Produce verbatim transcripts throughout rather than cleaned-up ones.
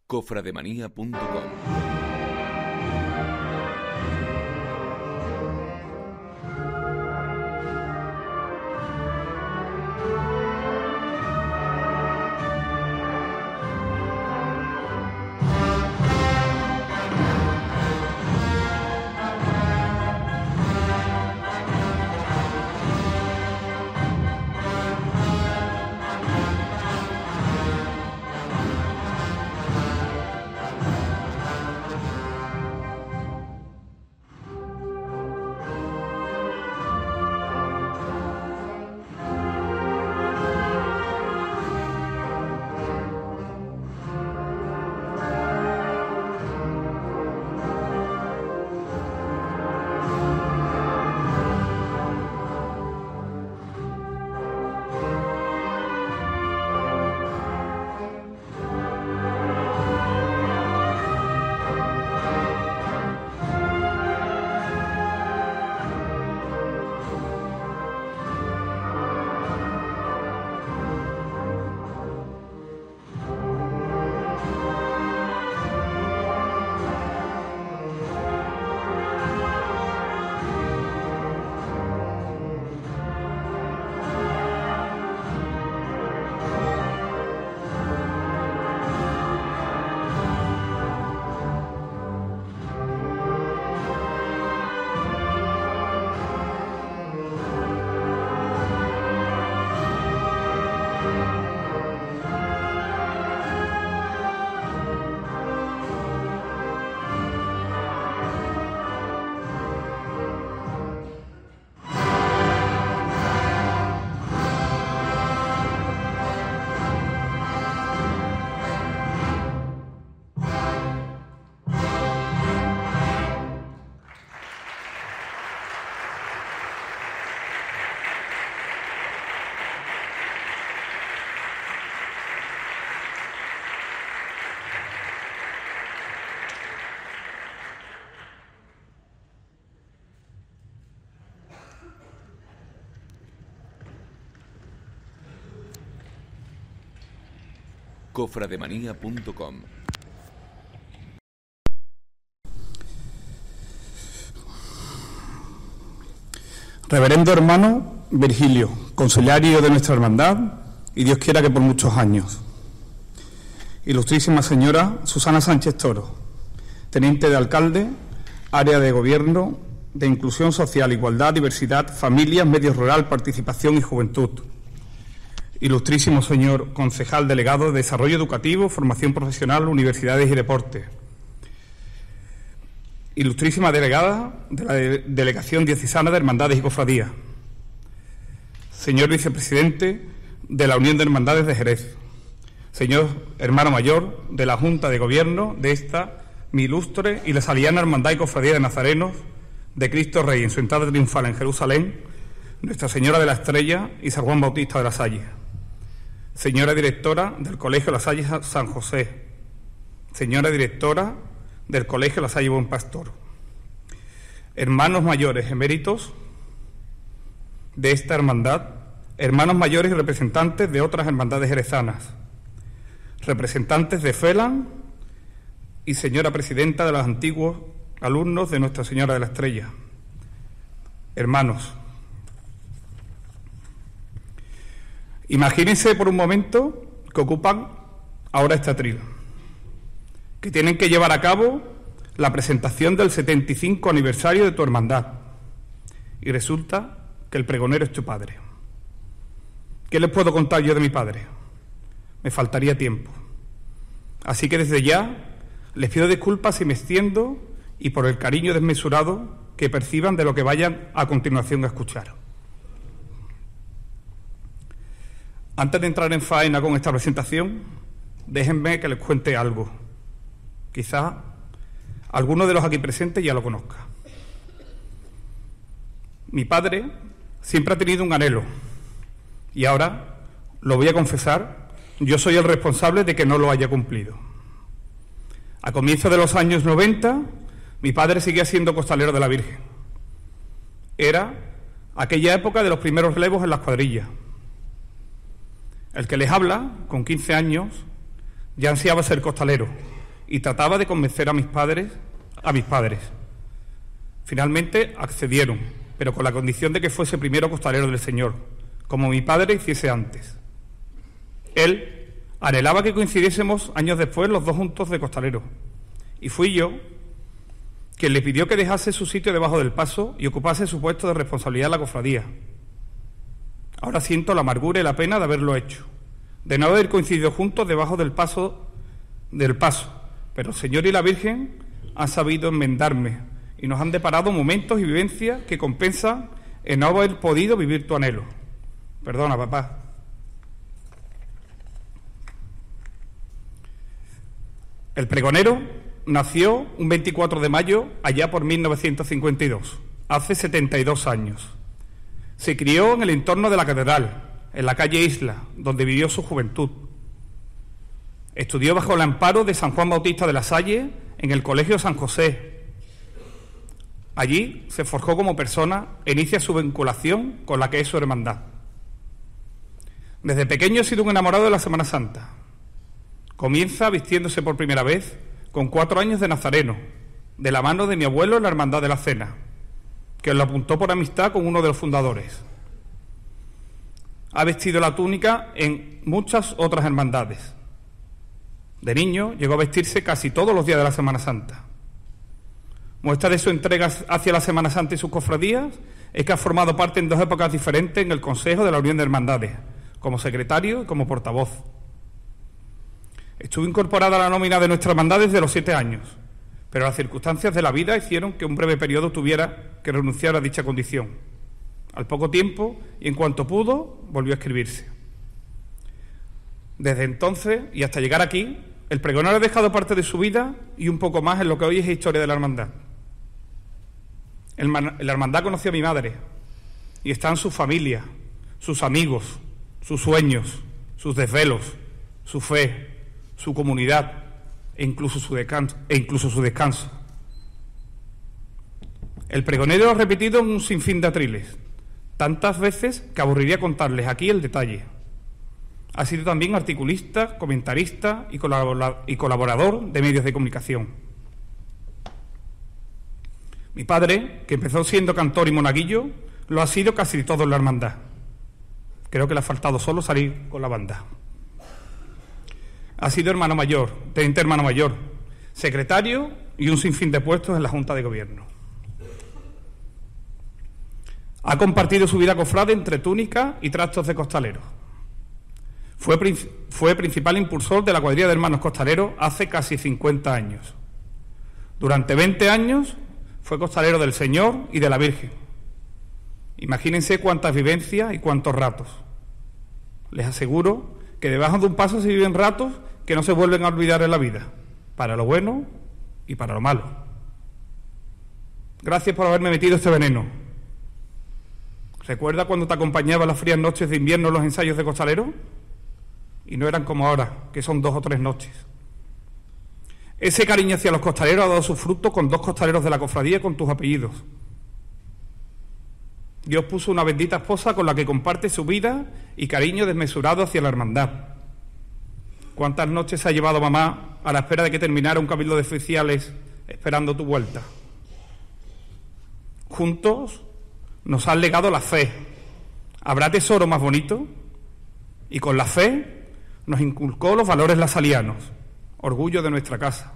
cofrademanía punto com. cofrademanía punto com. Reverendo hermano Virgilio, consiliario de nuestra hermandad, y Dios quiera que por muchos años. Ilustrísima señora Susana Sánchez Toro, teniente de alcalde, área de gobierno, de inclusión social, igualdad, diversidad, familias, medio rural, participación y juventud. Ilustrísimo señor concejal delegado de Desarrollo Educativo, Formación Profesional, Universidades y Deporte. Ilustrísima delegada de la de Delegación Diocesana de Hermandades y Cofradías. Señor vicepresidente de la Unión de Hermandades de Jerez. Señor hermano mayor de la Junta de Gobierno de esta, mi ilustre y la Saliana Hermandad y Cofradía de Nazarenos de Cristo Rey en su entrada triunfal en Jerusalén, Nuestra Señora de la Estrella y San Juan Bautista de la Salle. Señora directora del Colegio La Salle San José. Señora directora del Colegio La Salle Buen Pastor. Hermanos mayores eméritos de esta hermandad, hermanos mayores y representantes de otras hermandades jerezanas, representantes de FELAN y señora presidenta de los antiguos alumnos de Nuestra Señora de la Estrella. Hermanos, imagínense por un momento que ocupan ahora este atril, que tienen que llevar a cabo la presentación del setenta y cinco aniversario de tu hermandad y resulta que el pregonero es tu padre. ¿Qué les puedo contar yo de mi padre? Me faltaría tiempo. Así que desde ya les pido disculpas si me extiendo y por el cariño desmesurado que perciban de lo que vayan a continuación a escuchar. Antes de entrar en faena con esta presentación, déjenme que les cuente algo. Quizá alguno de los aquí presentes ya lo conozca. Mi padre siempre ha tenido un anhelo y ahora, lo voy a confesar, yo soy el responsable de que no lo haya cumplido. A comienzos de los años noventa, mi padre seguía siendo costalero de la Virgen. Era aquella época de los primeros relevos en las cuadrillas. El que les habla, con quince años, ya ansiaba ser costalero y trataba de convencer a mis padres, a mis padres. Finalmente accedieron, pero con la condición de que fuese primero costalero del Señor, como mi padre hiciese antes. Él anhelaba que coincidiésemos años después los dos juntos de costalero, y fui yo quien le pidió que dejase su sitio debajo del paso y ocupase su puesto de responsabilidad en la cofradía. Ahora siento la amargura y la pena de haberlo hecho, de no haber coincidido juntos debajo del paso del paso, pero el Señor y la Virgen han sabido enmendarme y nos han deparado momentos y vivencias que compensan el no haber podido vivir tu anhelo. Perdona, papá. El pregonero nació un veinticuatro de mayo allá por mil novecientos cincuenta y dos, hace setenta y dos años. Se crió en el entorno de la catedral, en la calle Isla, donde vivió su juventud. Estudió bajo el amparo de San Juan Bautista de la Salle en el Colegio San José. Allí se forjó como persona e inicia su vinculación con la que es su hermandad. Desde pequeño ha sido un enamorado de la Semana Santa. Comienza vistiéndose por primera vez con cuatro años de nazareno, de la mano de mi abuelo en la Hermandad de la Cena, que lo apuntó por amistad con uno de los fundadores. Ha vestido la túnica en muchas otras hermandades. De niño llegó a vestirse casi todos los días de la Semana Santa. Muestra de su entrega hacia la Semana Santa y sus cofradías es que ha formado parte en dos épocas diferentes en el Consejo de la Unión de Hermandades, como secretario y como portavoz. Estuvo incorporada a la nómina de nuestra hermandad desde los siete años, pero las circunstancias de la vida hicieron que un breve periodo tuviera que renunciar a dicha condición. Al poco tiempo, y en cuanto pudo, volvió a escribirse. Desde entonces, y hasta llegar aquí, el pregonero ha dejado parte de su vida y un poco más en lo que hoy es historia de la hermandad. El man- la hermandad conoció a mi madre, y están su familia, sus amigos, sus sueños, sus desvelos, su fe, su comunidad e incluso su descanso, e incluso su descanso. El pregonero ha repetido en un sinfín de atriles, tantas veces que aburriría contarles aquí el detalle. Ha sido también articulista, comentarista y, colabora- y colaborador de medios de comunicación. Mi padre, que empezó siendo cantor y monaguillo, lo ha sido casi todo en la hermandad. Creo que le ha faltado solo salir con la banda. Ha sido hermano mayor, teniente hermano mayor, secretario y un sinfín de puestos en la Junta de Gobierno. Ha compartido su vida cofrade entre túnica y trastos de costaleros. Fue, fue principal impulsor de la cuadrilla de hermanos costaleros hace casi cincuenta años. Durante veinte años fue costalero del Señor y de la Virgen. Imagínense cuántas vivencias y cuántos ratos. Les aseguro que debajo de un paso se viven ratos que no se vuelven a olvidar en la vida, para lo bueno y para lo malo. Gracias por haberme metido este veneno. ¿Recuerda cuando te acompañaba las frías noches de invierno en los ensayos de costalero? Y no eran como ahora, que son dos o tres noches. Ese cariño hacia los costaleros ha dado sus frutos con dos costaleros de la cofradía con tus apellidos. Dios puso una bendita esposa con la que comparte su vida y cariño desmesurado hacia la hermandad. ¿Cuántas noches se ha llevado mamá a la espera de que terminara un cabildo de oficiales esperando tu vuelta? Juntos nos han legado la fe. ¿Habrá tesoro más bonito? Y con la fe nos inculcó los valores lasalianos, orgullo de nuestra casa.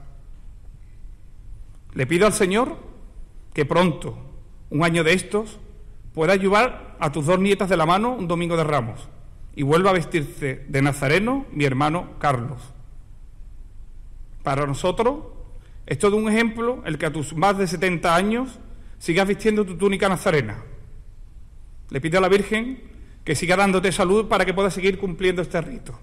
Le pido al Señor que pronto, un año de estos, pueda llevar a tus dos nietas de la mano un domingo de Ramos y vuelva a vestirse de nazareno mi hermano Carlos. Para nosotros es todo un ejemplo el que a tus más de setenta años sigas vistiendo tu túnica nazarena. Le pido a la Virgen que siga dándote salud para que puedas seguir cumpliendo este rito.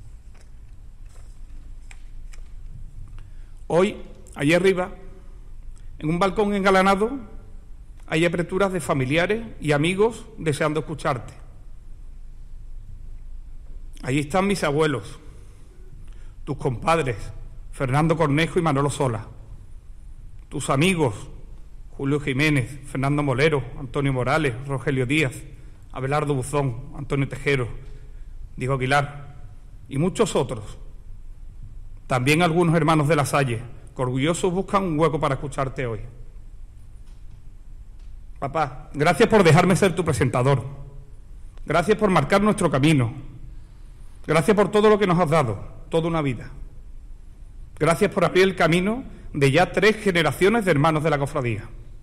Hoy, allí arriba, en un balcón engalanado, hay aperturas de familiares y amigos deseando escucharte. Allí están mis abuelos, tus compadres, Fernando Cornejo y Manolo Sola, tus amigos, Julio Jiménez, Fernando Molero, Antonio Morales, Rogelio Díaz, Abelardo Buzón, Antonio Tejero, Diego Aguilar y muchos otros. también algunos hermanos de La Salle, que orgullosos buscan un hueco para escucharte hoy. Papá, gracias por dejarme ser tu presentador. Gracias por marcar nuestro camino. Gracias por todo lo que nos has dado, toda una vida. Gracias por abrir el camino de ya tres generaciones de hermanos de la cofradía.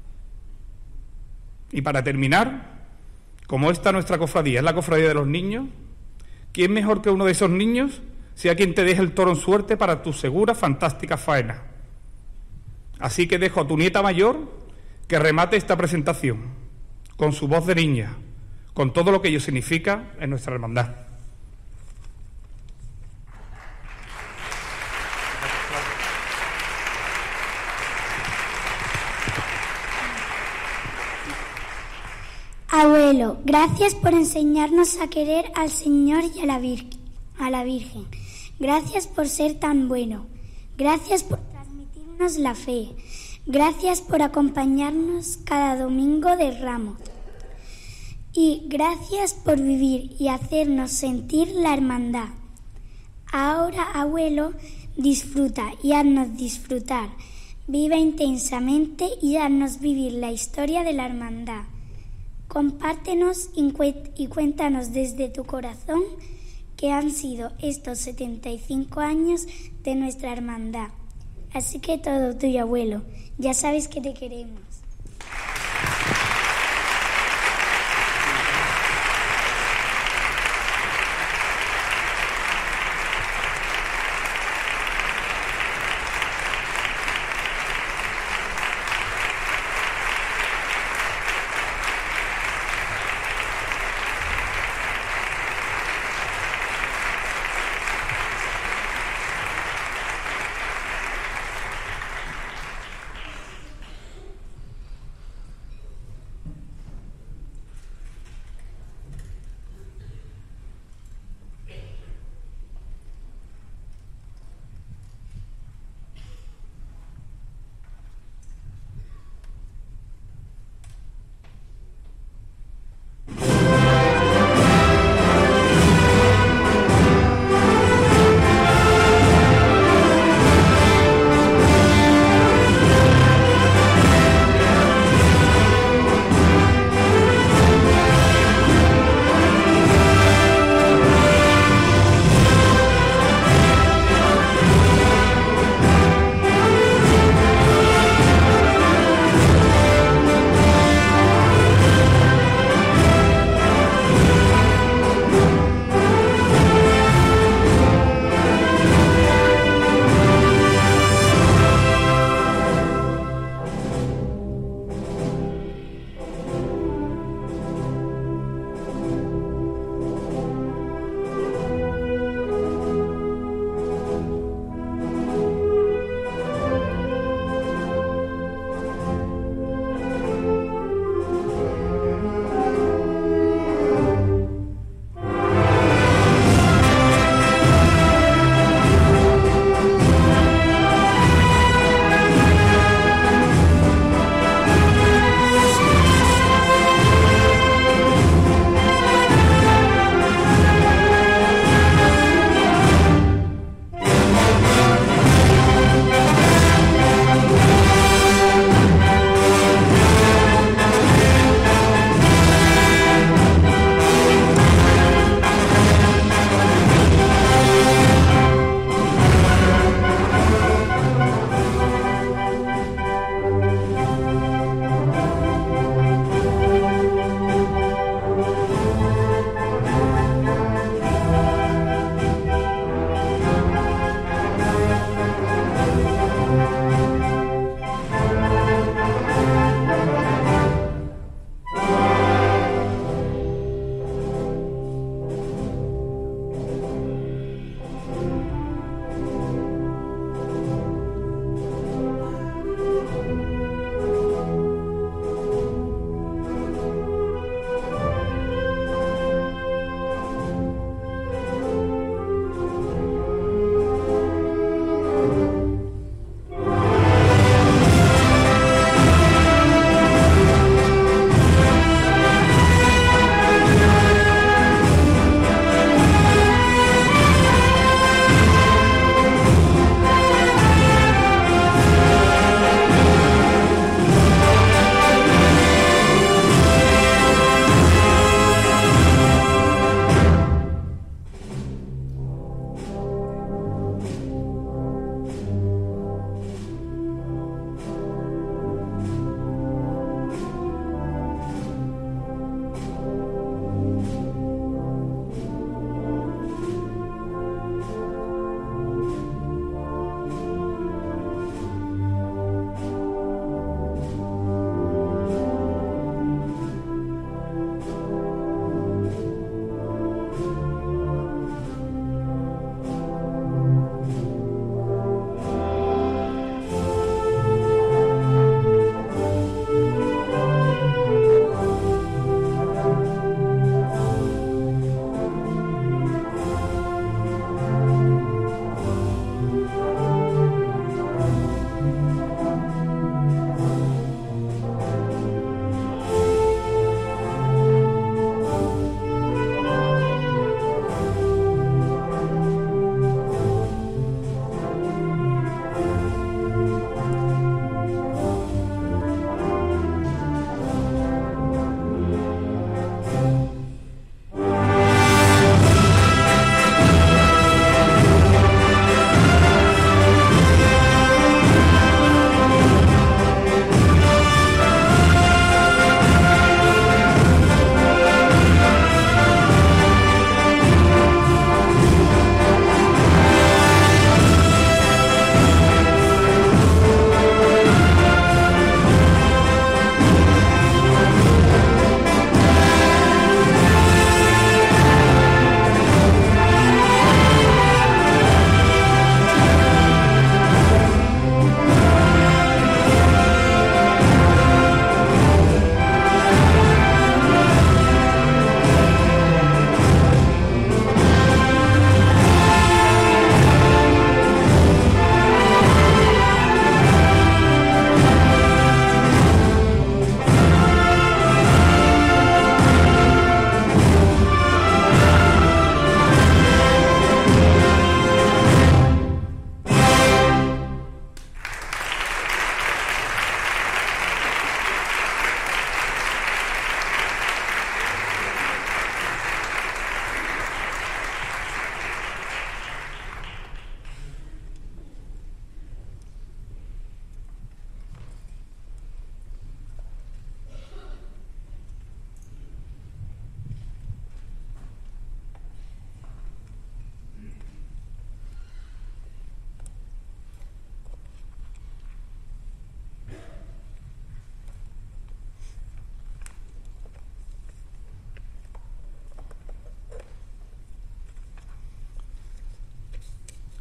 Y para terminar, como esta nuestra cofradía es la cofradía de los niños, ¿quién mejor que uno de esos niños sea quien te deje el toro en suerte para tu segura, fantástica faena? Así que dejo a tu nieta mayor que remate esta presentación, con su voz de niña, con todo lo que ello significa en nuestra hermandad. Abuelo, gracias por enseñarnos a querer al Señor y a la, Vir- a la Virgen. Gracias por ser tan bueno. Gracias por transmitirnos la fe. Gracias por acompañarnos cada domingo de Ramos. Y gracias por vivir y hacernos sentir la hermandad. Ahora, abuelo, disfruta y haznos disfrutar. Vive intensamente y haznos vivir la historia de la hermandad. Compártenos y cuéntanos desde tu corazón qué han sido estos setenta y cinco años de nuestra hermandad. Así que todo tuyo, abuelo. Ya sabes que te queremos.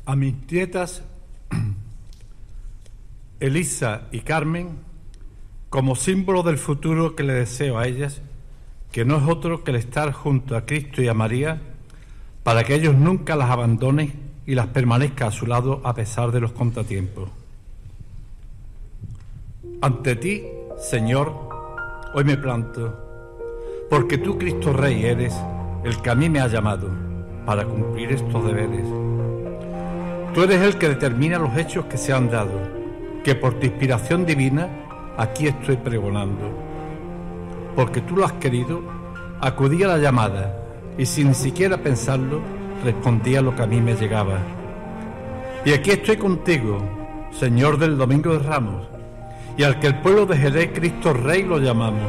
A mis nietas Elisa y Carmen, como símbolo del futuro que le deseo a ellas, que no es otro que el estar junto a Cristo y a María, para que ellos nunca las abandonen y las permanezca a su lado a pesar de los contratiempos. Ante ti, Señor, hoy me planto, porque tú, Cristo Rey, eres el que a mí me ha llamado para cumplir estos deberes. Tú eres el que determina los hechos que se han dado, que por tu inspiración divina aquí estoy pregonando. Porque tú lo has querido, acudí a la llamada y sin ni siquiera pensarlo, respondí a lo que a mí me llegaba. Y aquí estoy contigo, Señor del Domingo de Ramos, y al que el pueblo de Jerez Cristo Rey lo llamamos.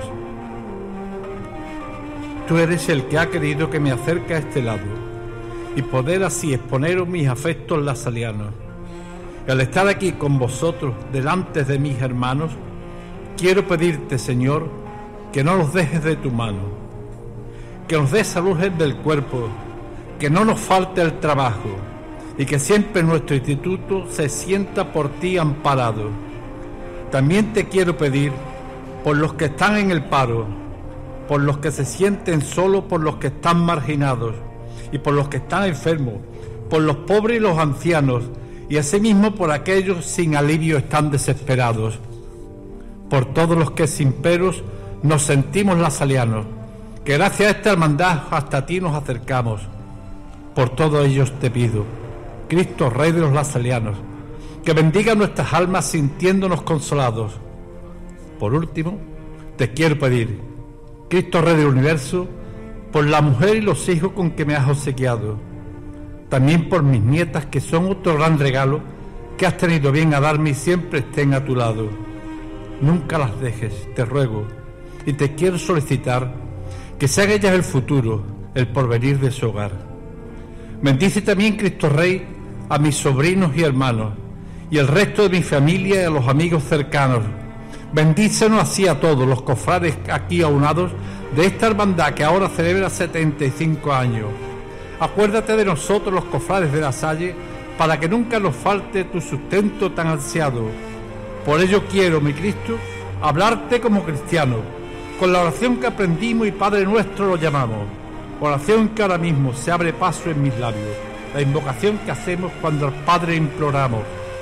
Tú eres el que ha querido que me acerque a este lado y poder así exponeros mis afectos lasalianos. Y al estar aquí con vosotros delante de mis hermanos, quiero pedirte, Señor, que no los dejes de tu mano, que nos des salud del cuerpo, que no nos falte el trabajo y que siempre nuestro instituto se sienta por ti amparado. También te quiero pedir por los que están en el paro, por los que se sienten solos, por los que están marginados y por los que están enfermos, por los pobres y los ancianos, y asimismo por aquellos sin alivio están desesperados, por todos los que sin peros nos sentimos lasalianos, que gracias a esta hermandad hasta ti nos acercamos. Por todos ellos te pido, Cristo Rey de los lasalianos, que bendiga nuestras almas sintiéndonos consolados. Por último, te quiero pedir, Cristo Rey del universo, por la mujer y los hijos con que me has obsequiado, también por mis nietas, que son otro gran regalo que has tenido bien a darme y siempre estén a tu lado. Nunca las dejes, te ruego, y te quiero solicitar que sean ellas el futuro, el porvenir de su hogar. Bendice también, Cristo Rey, a mis sobrinos y hermanos, y el resto de mi familia y a los amigos cercanos. Bendícenos así a todos los cofrades aquí aunados de esta hermandad que ahora celebra setenta y cinco años. Acuérdate de nosotros los cofrades de la Salle, para que nunca nos falte tu sustento tan ansiado. Por ello quiero, mi Cristo, hablarte como cristiano, con la oración que aprendimos y Padre Nuestro lo llamamos, oración que ahora mismo se abre paso en mis labios, la invocación que hacemos cuando al Padre imploramos.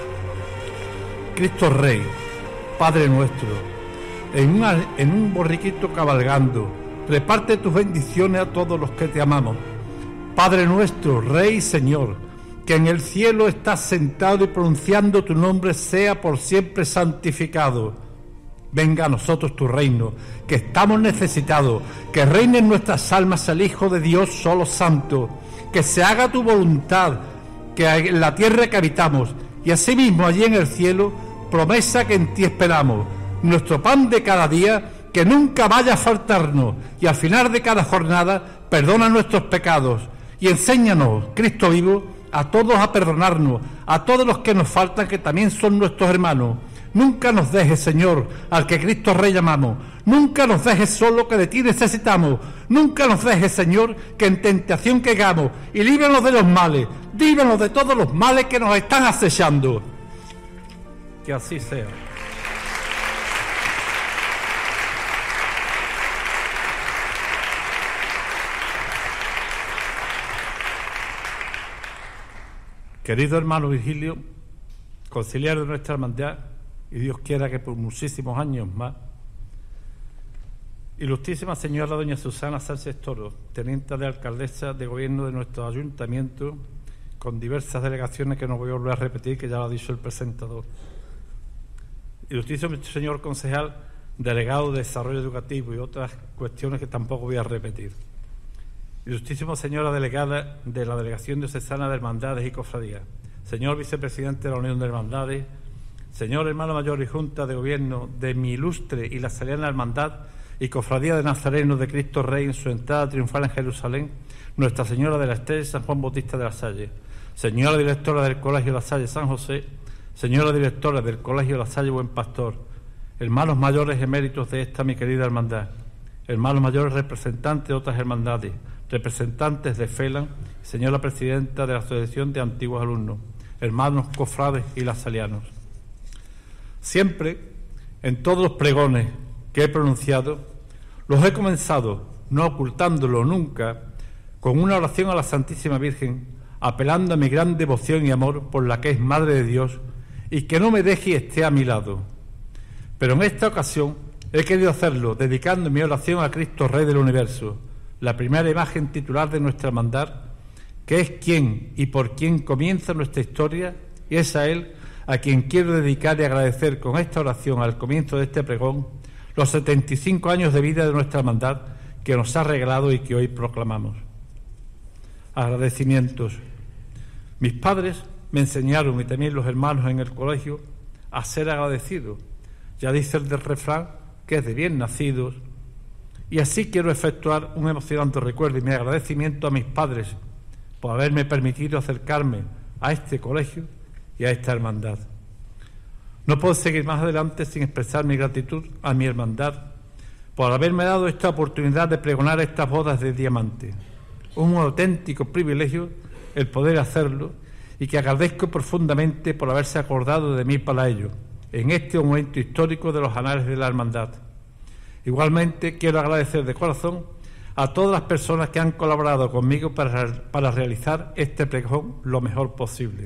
Cristo Rey, Padre nuestro, en, una, en un borriquito cabalgando, reparte tus bendiciones a todos los que te amamos. Padre nuestro, Rey y Señor, que en el cielo estás sentado y pronunciando tu nombre sea por siempre santificado. Venga a nosotros tu reino, que estamos necesitados, que reine en nuestras almas el Hijo de Dios solo santo, que se haga tu voluntad, que en la tierra que habitamos, y asimismo allí en el cielo, promesa que en ti esperamos, nuestro pan de cada día, que nunca vaya a faltarnos, y al final de cada jornada, perdona nuestros pecados, y enséñanos, Cristo vivo, a todos a perdonarnos, a todos los que nos faltan, que también son nuestros hermanos. Nunca nos dejes, Señor, al que Cristo Rey llamamos. Nunca nos dejes solo, que de ti necesitamos. Nunca nos dejes, Señor, que en tentación caigamos. Y líbranos de los males. Líbranos de todos los males que nos están acechando. Que así sea. Querido hermano Virgilio, conciliar de nuestra hermandad, y Dios quiera que por muchísimos años más, ilustrísima señora doña Susana Sánchez Toro, teniente de alcaldesa de gobierno de nuestro ayuntamiento, con diversas delegaciones que no voy a volver a repetir, que ya lo ha dicho el presentador. Ilustrísimo señor concejal, delegado de Desarrollo Educativo y otras cuestiones que tampoco voy a repetir. Ilustrísima señora delegada de la Delegación Diocesana de Hermandades y Cofradías, señor vicepresidente de la Unión de Hermandades, señor hermano mayor y Junta de Gobierno de mi ilustre y la Saliana Hermandad y Cofradía de Nazarenos de Cristo Rey en su entrada triunfal en Jerusalén, Nuestra Señora de la Estrella San Juan Bautista de la Salle, señora directora del Colegio La Salle San José, señora directora del Colegio La Salle Buen Pastor, hermanos mayores eméritos de esta mi querida hermandad, hermanos mayores representantes de otras hermandades, representantes de FELAN, señora presidenta de la Asociación de Antiguos Alumnos, hermanos cofrades y lasalianos. Siempre, en todos los pregones que he pronunciado, los he comenzado, no ocultándolo nunca, con una oración a la Santísima Virgen, apelando a mi gran devoción y amor por la que es Madre de Dios y que no me deje y esté a mi lado. Pero en esta ocasión he querido hacerlo dedicando mi oración a Cristo Rey del Universo, la primera imagen titular de nuestra hermandad, que es quien y por quien comienza nuestra historia, y es a Él a quien quiero dedicar y agradecer con esta oración al comienzo de este pregón los setenta y cinco años de vida de nuestra hermandad que nos ha regalado y que hoy proclamamos. Agradecimientos. Mis padres me enseñaron, y también los hermanos en el colegio, a ser agradecidos. Ya dice el del refrán que es de bien nacidos, y así quiero efectuar un emocionante recuerdo y mi agradecimiento a mis padres por haberme permitido acercarme a este colegio y a esta hermandad. No puedo seguir más adelante sin expresar mi gratitud a mi hermandad por haberme dado esta oportunidad de pregonar estas bodas de diamante. Un auténtico privilegio el poder hacerlo, y que agradezco profundamente por haberse acordado de mí para ello, en este momento histórico de los anales de la hermandad. Igualmente quiero agradecer de corazón a todas las personas que han colaborado conmigo para, para realizar este pregón lo mejor posible.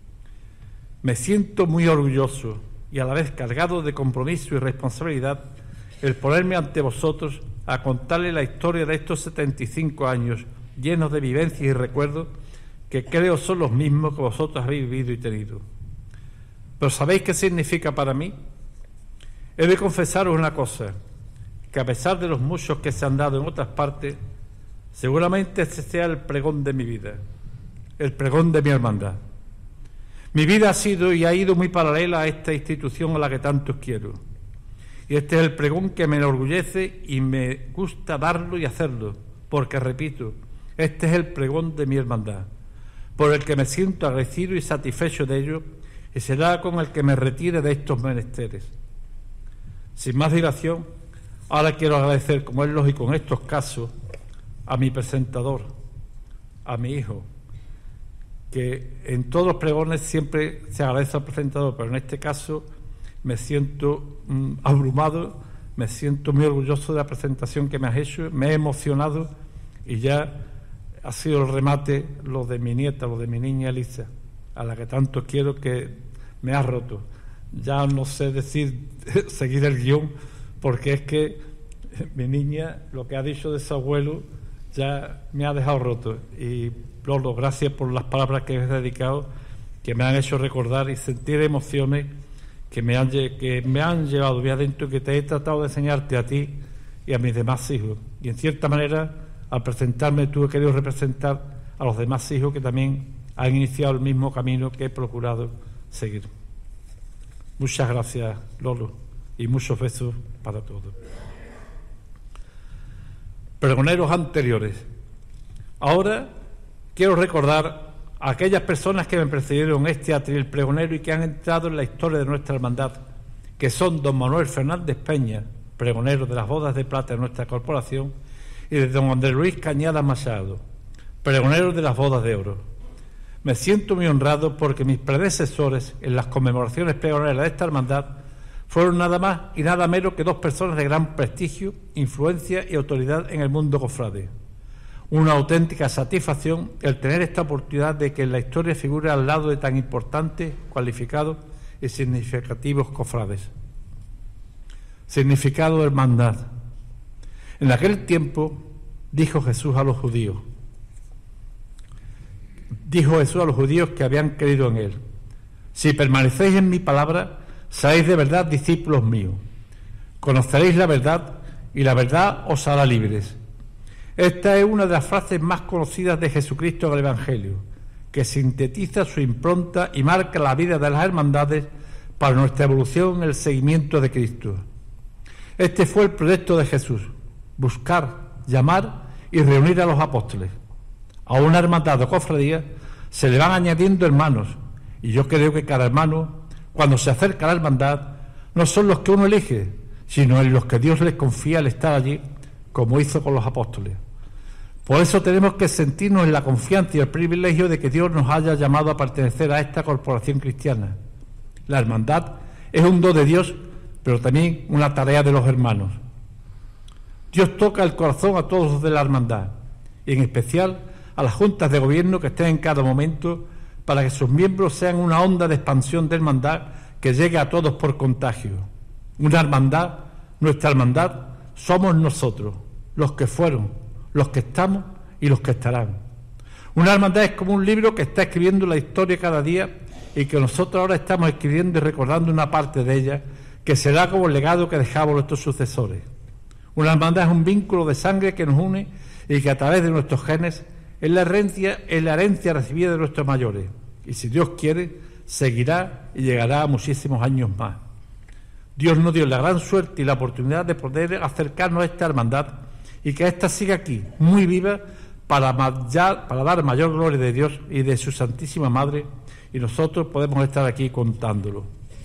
Me siento muy orgulloso y a la vez cargado de compromiso y responsabilidad el ponerme ante vosotros a contarle la historia de estos setenta y cinco años llenos de vivencias y recuerdos que creo son los mismos que vosotros habéis vivido y tenido. Pero ¿sabéis qué significa para mí? He de confesaros una cosa, que a pesar de los muchos que se han dado en otras partes, seguramente este sea el pregón de mi vida, el pregón de mi hermandad. Mi vida ha sido y ha ido muy paralela a esta institución a la que tanto quiero. Y este es el pregón que me enorgullece y me gusta darlo y hacerlo, porque, repito, este es el pregón de mi hermandad, por el que me siento agradecido y satisfecho de ello, y será con el que me retire de estos menesteres. Sin más dilación, ahora quiero agradecer, como es lógico en estos casos, a mi presentador, a mi hijo, que en todos los pregones siempre se agradece al presentador, pero en este caso me siento mm, abrumado, me siento muy orgulloso de la presentación que me has hecho, me he emocionado y ya ha sido el remate lo de mi nieta, lo de mi niña Elisa, a la que tanto quiero, que me ha roto. Ya no sé decir, seguir el guión, porque es que mi niña, lo que ha dicho de su abuelo, ya me ha dejado roto. Y Lolo, gracias por las palabras que has dedicado, que me han hecho recordar y sentir emociones que me han, que me han llevado bien adentro, que te he tratado de enseñarte a ti y a mis demás hijos. Y en cierta manera, al presentarme, tú he querido representar a los demás hijos que también han iniciado el mismo camino que he procurado seguir. Muchas gracias, Lolo, y muchos besos para todos. Pregoneros anteriores. Ahora quiero recordar a aquellas personas que me precedieron en este atril pregonero y que han entrado en la historia de nuestra hermandad, que son don Manuel Fernández Peña, pregonero de las bodas de plata de nuestra corporación, y de don Andrés Luis Cañada Machado, pregonero de las bodas de oro. Me siento muy honrado porque mis predecesores en las conmemoraciones pregoneras de esta hermandad fueron nada más y nada menos que dos personas de gran prestigio, influencia y autoridad en el mundo cofrade. Una auténtica satisfacción el tener esta oportunidad de que en la historia figure al lado de tan importantes, cualificados y significativos cofrades. Significado de hermandad. En aquel tiempo dijo Jesús a los judíos, dijo Jesús a los judíos que habían creído en él: si permanecéis en mi palabra, seréis de verdad discípulos míos. Conoceréis la verdad y la verdad os hará libres. Esta es una de las frases más conocidas de Jesucristo en el Evangelio, que sintetiza su impronta y marca la vida de las hermandades para nuestra evolución en el seguimiento de Cristo. Este fue el proyecto de Jesús: buscar, llamar y reunir a los apóstoles. A una hermandad o cofradía se le van añadiendo hermanos, y yo creo que cada hermano, cuando se acerca a la hermandad, no son los que uno elige, sino en los que Dios les confía el estar allí, como hizo con los apóstoles. Por eso tenemos que sentirnos en la confianza y el privilegio de que Dios nos haya llamado a pertenecer a esta corporación cristiana. La hermandad es un don de Dios, pero también una tarea de los hermanos. Dios toca el corazón a todos los de la hermandad, y en especial a las juntas de gobierno que estén en cada momento, para que sus miembros sean una onda de expansión de hermandad que llegue a todos por contagio. Una hermandad, nuestra hermandad, somos nosotros, los que fueron, los que estamos y los que estarán. Una hermandad es como un libro que está escribiendo la historia cada día y que nosotros ahora estamos escribiendo y recordando una parte de ella, que será como el legado que dejamos nuestros sucesores. Una hermandad es un vínculo de sangre que nos une y que a través de nuestros genes es la herencia, es la herencia recibida de nuestros mayores. Y si Dios quiere, seguirá y llegará a muchísimos años más. Dios nos dio la gran suerte y la oportunidad de poder acercarnos a esta hermandad y que ésta siga aquí, muy viva, para, para dar mayor gloria de Dios y de su Santísima Madre, y nosotros podemos estar aquí contándolo.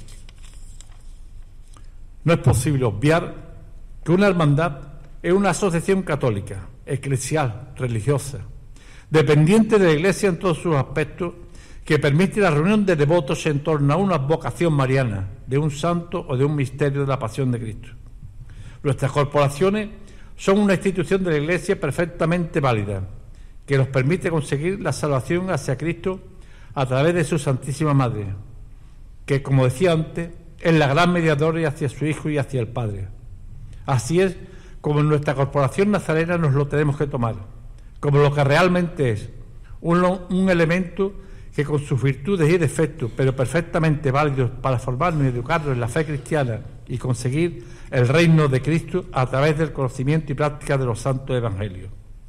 No es posible obviar que una hermandad es una asociación católica, eclesial, religiosa, dependiente de la Iglesia en todos sus aspectos, que permite la reunión de devotos en torno a una vocación mariana, de un santo o de un misterio de la pasión de Cristo. Nuestras corporaciones son una institución de la Iglesia perfectamente válida, que nos permite conseguir la salvación hacia Cristo a través de su Santísima Madre, que, como decía antes, es la gran mediadora hacia su Hijo y hacia el Padre. Así es como en nuestra corporación nazarena nos lo tenemos que tomar, como lo que realmente es, un, un elemento que con sus virtudes y defectos, pero perfectamente válidos para formarnos y educarnos en la fe cristiana y conseguir el reino de Cristo a través del conocimiento y práctica de los santos evangelios.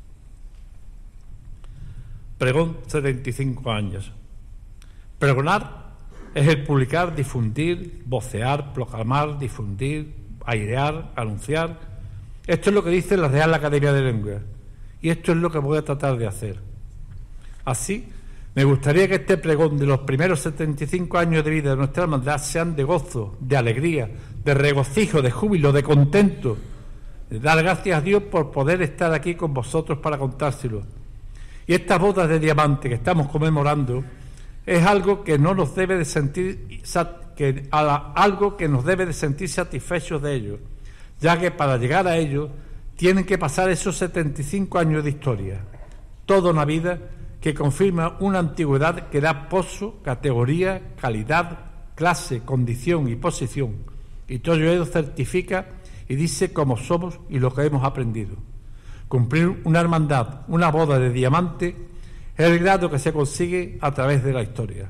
Pregón, setenta y cinco años. Pregonar es el publicar, difundir, vocear, proclamar, difundir, airear, anunciar. Esto es lo que dice la Real Academia de Lengua, y esto es lo que voy a tratar de hacer. Así, me gustaría que este pregón de los primeros setenta y cinco años de vida de nuestra hermandad sean de gozo, de alegría, de regocijo, de júbilo, de contento, de dar gracias a Dios por poder estar aquí con vosotros para contárselo. Y estas bodas de diamante que estamos conmemorando es algo que no nos debe de sentir que algo que nos debe de sentir satisfechos de ello, ya que para llegar a ello tienen que pasar esos setenta y cinco años de historia, toda una vida que confirma una antigüedad que da pozo, categoría, calidad, clase, condición y posición, y todo ello certifica y dice cómo somos y lo que hemos aprendido. Cumplir una hermandad, una boda de diamante, es el grado que se consigue a través de la historia.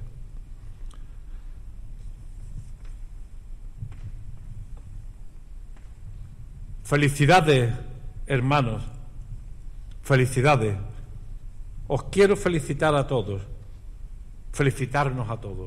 Felicidades, hermanos, felicidades. Os quiero felicitar a todos, felicitarnos a todos.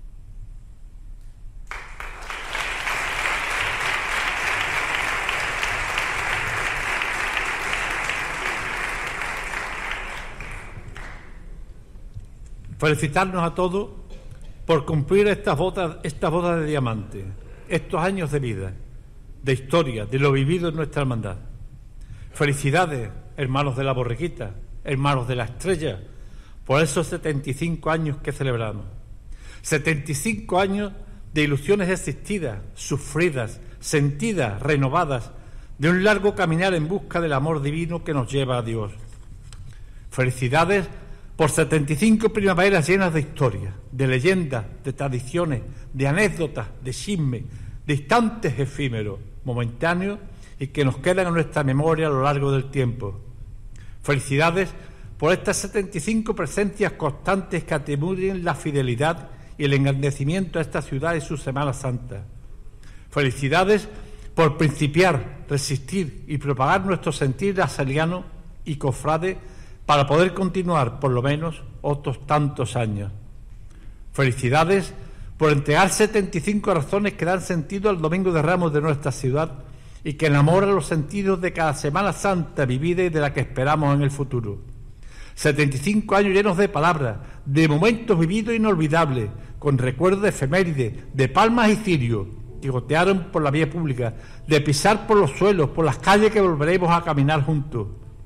Felicitarnos a todos por cumplir estas bodas, estas bodas de diamante, estos años de vida, de historia, de lo vivido en nuestra hermandad. Felicidades, hermanos de la Borriquita, hermanos de la Estrella, por esos setenta y cinco años que celebramos. setenta y cinco años de ilusiones existidas, sufridas, sentidas, renovadas, de un largo caminar en busca del amor divino que nos lleva a Dios. Felicidades por setenta y cinco primaveras llenas de historia, de leyendas, de tradiciones, de anécdotas, de chismes, de instantes efímeros, momentáneos y que nos quedan en nuestra memoria a lo largo del tiempo. Felicidades por estas setenta y cinco presencias constantes que atribuyen la fidelidad y el engrandecimiento a esta ciudad y su Semana Santa. Felicidades por principiar, resistir y propagar nuestro sentir lasaliano y cofrade para poder continuar por lo menos otros tantos años. Felicidades por entregar setenta y cinco razones que dan sentido al Domingo de Ramos de nuestra ciudad y que enamoran los sentidos de cada Semana Santa vivida y de la que esperamos en el futuro. setenta y cinco años llenos de palabras, de momentos vividos inolvidables, con recuerdos de efemérides, de palmas y cirios, que gotearon por la vía pública, de pisar por los suelos, por las calles que volveremos a caminar juntos.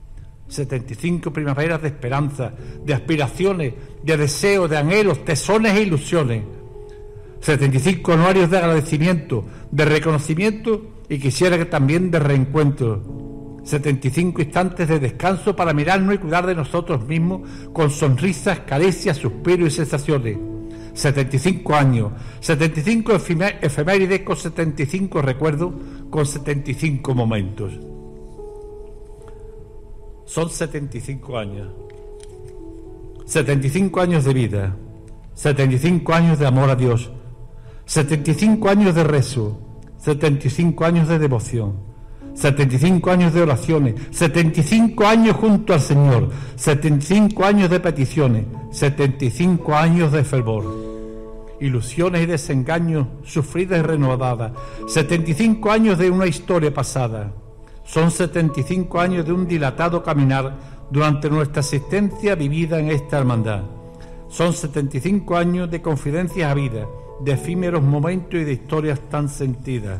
setenta y cinco primaveras de esperanza, de aspiraciones, de deseos, de anhelos, tesones e ilusiones. setenta y cinco anuarios de agradecimiento, de reconocimiento y quisiera que también de reencuentro. setenta y cinco instantes de descanso para mirarnos y cuidar de nosotros mismos con sonrisas, caricias, suspiros y sensaciones. setenta y cinco años, setenta y cinco efemérides con setenta y cinco recuerdos, con setenta y cinco momentos. Son setenta y cinco años. setenta y cinco años de vida, setenta y cinco años de amor a Dios, setenta y cinco años de rezo, setenta y cinco años de devoción, setenta y cinco años de oraciones, setenta y cinco años junto al Señor, setenta y cinco años de peticiones, setenta y cinco años de fervor, ilusiones y desengaños sufridas y renovadas, setenta y cinco años de una historia pasada. Son setenta y cinco años de un dilatado caminar durante nuestra existencia vivida en esta hermandad. Son setenta y cinco años de confidencias a vida, de efímeros momentos y de historias tan sentidas.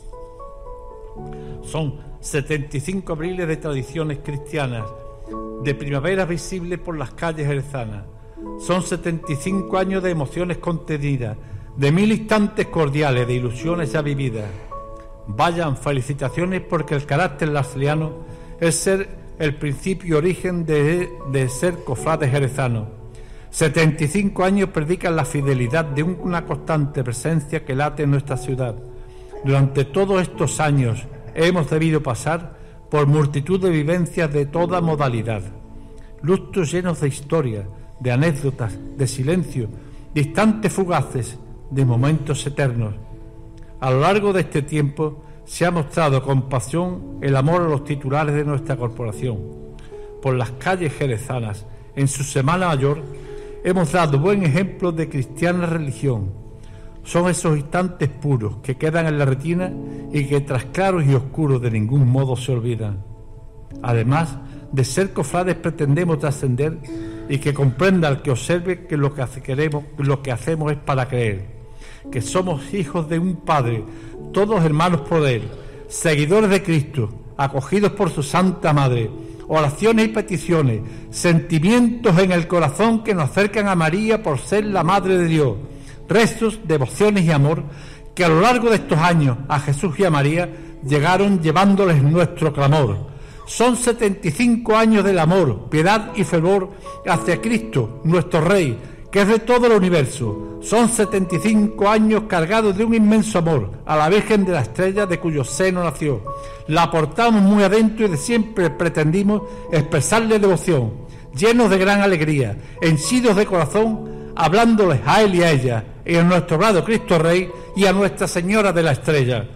Son setenta y cinco abriles de tradiciones cristianas, de primaveras visibles por las calles jerezanas. Son setenta y cinco años de emociones contenidas, de mil instantes cordiales, de ilusiones ya vividas. Vayan felicitaciones, porque el carácter larseliano es ser el principio y origen de, de ser cofrades jerezanos. setenta y cinco años predican la fidelidad de una constante presencia que late en nuestra ciudad. Durante todos estos años hemos debido pasar por multitud de vivencias de toda modalidad, lustros llenos de historia, de anécdotas, de silencio, de instantes fugaces, de momentos eternos. A lo largo de este tiempo se ha mostrado con pasión el amor a los titulares de nuestra corporación. Por las calles jerezanas, en su Semana Mayor, hemos dado buen ejemplo de cristiana religión. Son esos instantes puros que quedan en la retina y que tras claros y oscuros de ningún modo se olvidan. Además de ser cofrades, pretendemos trascender y que comprenda el que observe que lo que hace, queremos, lo que hacemos es para creer, que somos hijos de un Padre, todos hermanos por Él, seguidores de Cristo, acogidos por su Santa Madre, oraciones y peticiones, sentimientos en el corazón que nos acercan a María por ser la Madre de Dios, rezos, devociones y amor que a lo largo de estos años a Jesús y a María llegaron llevándoles nuestro clamor. Son setenta y cinco años del amor, piedad y fervor hacia Cristo, nuestro Rey, que es de todo el universo. Son setenta y cinco años cargados de un inmenso amor a la Virgen de la Estrella, de cuyo seno nació. La portamos muy adentro y de siempre pretendimos expresarle devoción, llenos de gran alegría, henchidos de corazón, hablándoles a Él y a ella, y a nuestro amado Cristo Rey y a Nuestra Señora de la Estrella.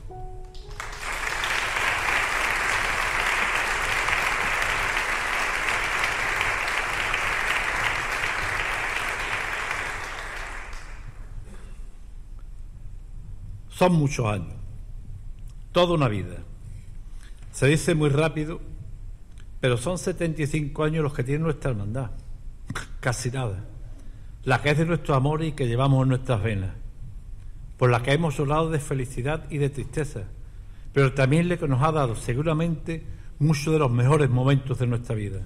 Son muchos años, toda una vida. Se dice muy rápido, pero son setenta y cinco años los que tiene nuestra hermandad, casi nada. La que es de nuestro amor y que llevamos en nuestras venas, por la que hemos llorado de felicidad y de tristeza, pero también la que nos ha dado seguramente muchos de los mejores momentos de nuestra vida.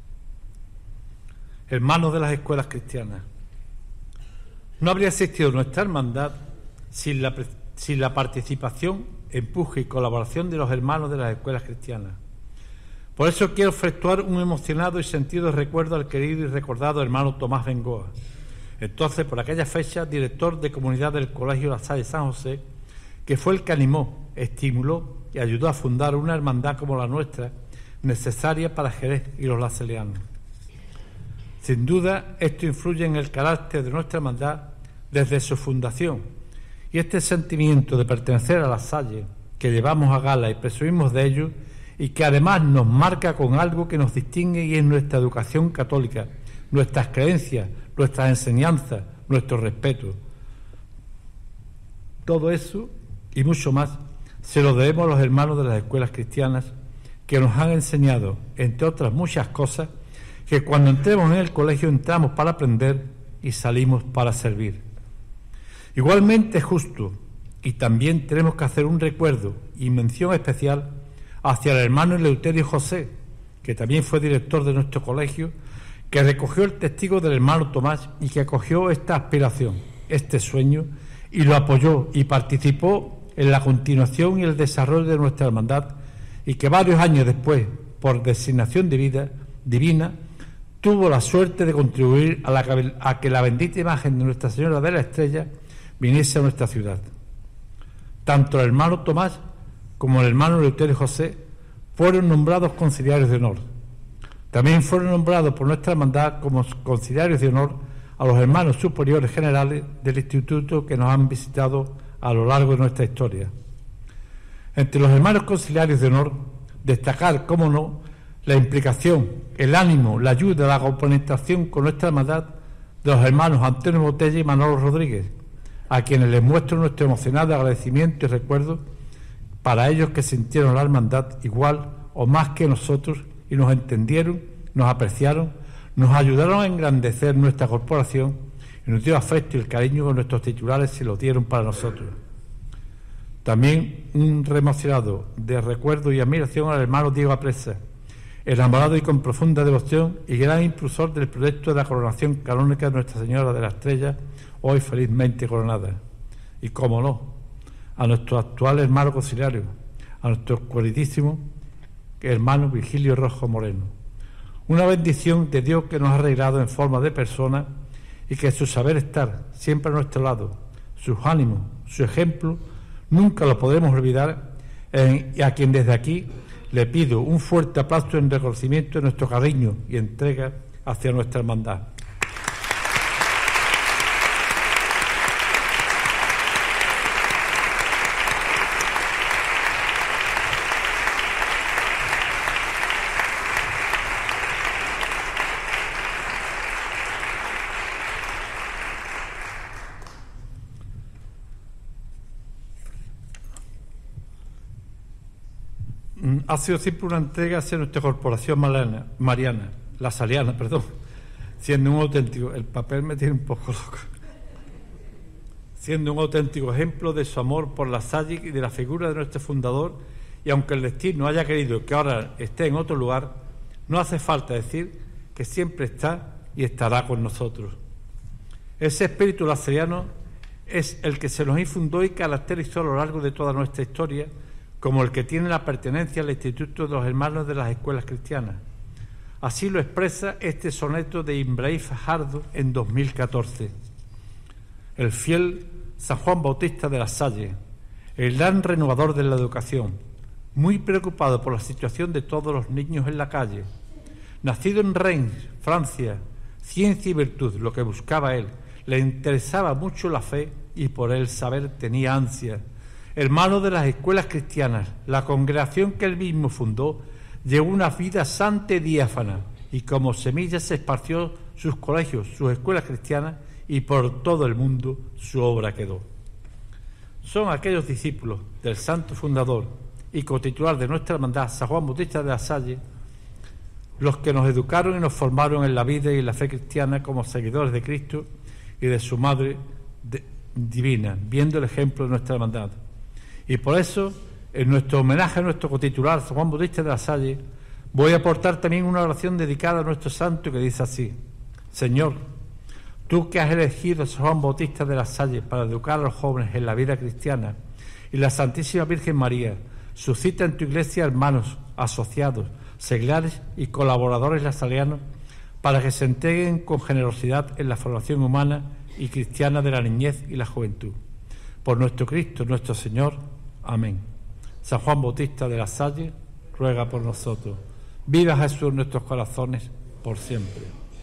Hermanos de las escuelas cristianas, no habría existido nuestra hermandad sin la sin la participación, empuje y colaboración de los hermanos de las escuelas cristianas. Por eso quiero efectuar un emocionado y sentido recuerdo al querido y recordado hermano Tomás Bengoa, entonces por aquella fecha director de comunidad del Colegio La Salle San José, que fue el que animó, estimuló y ayudó a fundar una hermandad como la nuestra, necesaria para Jerez y los larselianos. Sin duda, esto influye en el carácter de nuestra hermandad desde su fundación. Y este sentimiento de pertenecer a La Salle, que llevamos a gala y presumimos de ello, y que además nos marca con algo que nos distingue y es nuestra educación católica, nuestras creencias, nuestras enseñanzas, nuestro respeto. Todo eso y mucho más se lo debemos a los hermanos de las escuelas cristianas, que nos han enseñado, entre otras muchas cosas, que cuando entremos en el colegio entramos para aprender y salimos para servir. Igualmente es justo, y también tenemos que hacer un recuerdo y mención especial hacia el hermano Eleuterio José, que también fue director de nuestro colegio, que recogió el testigo del hermano Tomás y que acogió esta aspiración, este sueño, y lo apoyó y participó en la continuación y el desarrollo de nuestra hermandad, y que varios años después, por designación de vida divina, tuvo la suerte de contribuir a, la, a que la bendita imagen de Nuestra Señora de la Estrella viniese a nuestra ciudad. Tanto el hermano Tomás como el hermano Eleuterio José fueron nombrados conciliarios de honor. También fueron nombrados por nuestra hermandad como conciliarios de honor a los hermanos superiores generales del instituto que nos han visitado a lo largo de nuestra historia. Entre los hermanos conciliarios de honor, destacar, cómo no, la implicación, el ánimo, la ayuda, la complementación con nuestra hermandad de los hermanos Antonio Botella y Manolo Rodríguez, a quienes les muestro nuestro emocionado agradecimiento y recuerdo para ellos que sintieron la hermandad igual o más que nosotros y nos entendieron, nos apreciaron, nos ayudaron a engrandecer nuestra corporación y nos dio afecto y el cariño que nuestros titulares se lo dieron para nosotros. También un remocionado de recuerdo y admiración al hermano Diego Apresa, enamorado y con profunda devoción y gran impulsor del proyecto de la coronación canónica de Nuestra Señora de la Estrella, hoy felizmente coronada. Y cómo no, a nuestro actual hermano conciliario, a nuestro queridísimo hermano Virgilio Rojo Moreno. Una bendición de Dios que nos ha arreglado en forma de persona y que su saber estar siempre a nuestro lado, sus ánimos, su ejemplo, nunca lo podremos olvidar, eh, y a quien desde aquí le pido un fuerte aplauso en reconocimiento de nuestro cariño y entrega hacia nuestra hermandad. Ha sido siempre una entrega hacia nuestra corporación mariana, mariana, la saliana, perdón, siendo un auténtico, el papel me tiene un poco loco, siendo un auténtico ejemplo de su amor por la Salle y de la figura de nuestro fundador, y aunque el destino haya querido que ahora esté en otro lugar, no hace falta decir que siempre está y estará con nosotros. Ese espíritu laseriano es el que se nos infundó y caracterizó a lo largo de toda nuestra historia, como el que tiene la pertenencia al Instituto de los Hermanos de las Escuelas Cristianas. Así lo expresa este soneto de Imbrai Fajardo en dos mil catorce. El fiel San Juan Bautista de la Salle, el gran renovador de la educación, muy preocupado por la situación de todos los niños en la calle. Nacido en Reims, Francia, ciencia y virtud, lo que buscaba él, le interesaba mucho la fe y por el saber tenía ansia. Hermano de las escuelas cristianas, la congregación que él mismo fundó llevó una vida santa y diáfana, y como semilla se esparció sus colegios, sus escuelas cristianas, y por todo el mundo su obra quedó. Son aquellos discípulos del santo fundador y cotitular de nuestra hermandad, San Juan Bautista de la Salle, los que nos educaron y nos formaron en la vida y en la fe cristiana como seguidores de Cristo y de su Madre de, divina, viendo el ejemplo de nuestra hermandad. Y por eso, en nuestro homenaje a nuestro cotitular, San Juan Bautista de la Salle, voy a aportar también una oración dedicada a nuestro santo que dice así: Señor, tú que has elegido a San Juan Bautista de la Salle para educar a los jóvenes en la vida cristiana, y la Santísima Virgen María, suscita en tu iglesia hermanos, asociados, seglares y colaboradores lasalianos para que se entreguen con generosidad en la formación humana y cristiana de la niñez y la juventud. Por nuestro Cristo, nuestro Señor. Amén. San Juan Bautista de la Salle, ruega por nosotros. Viva Jesús en nuestros corazones por siempre.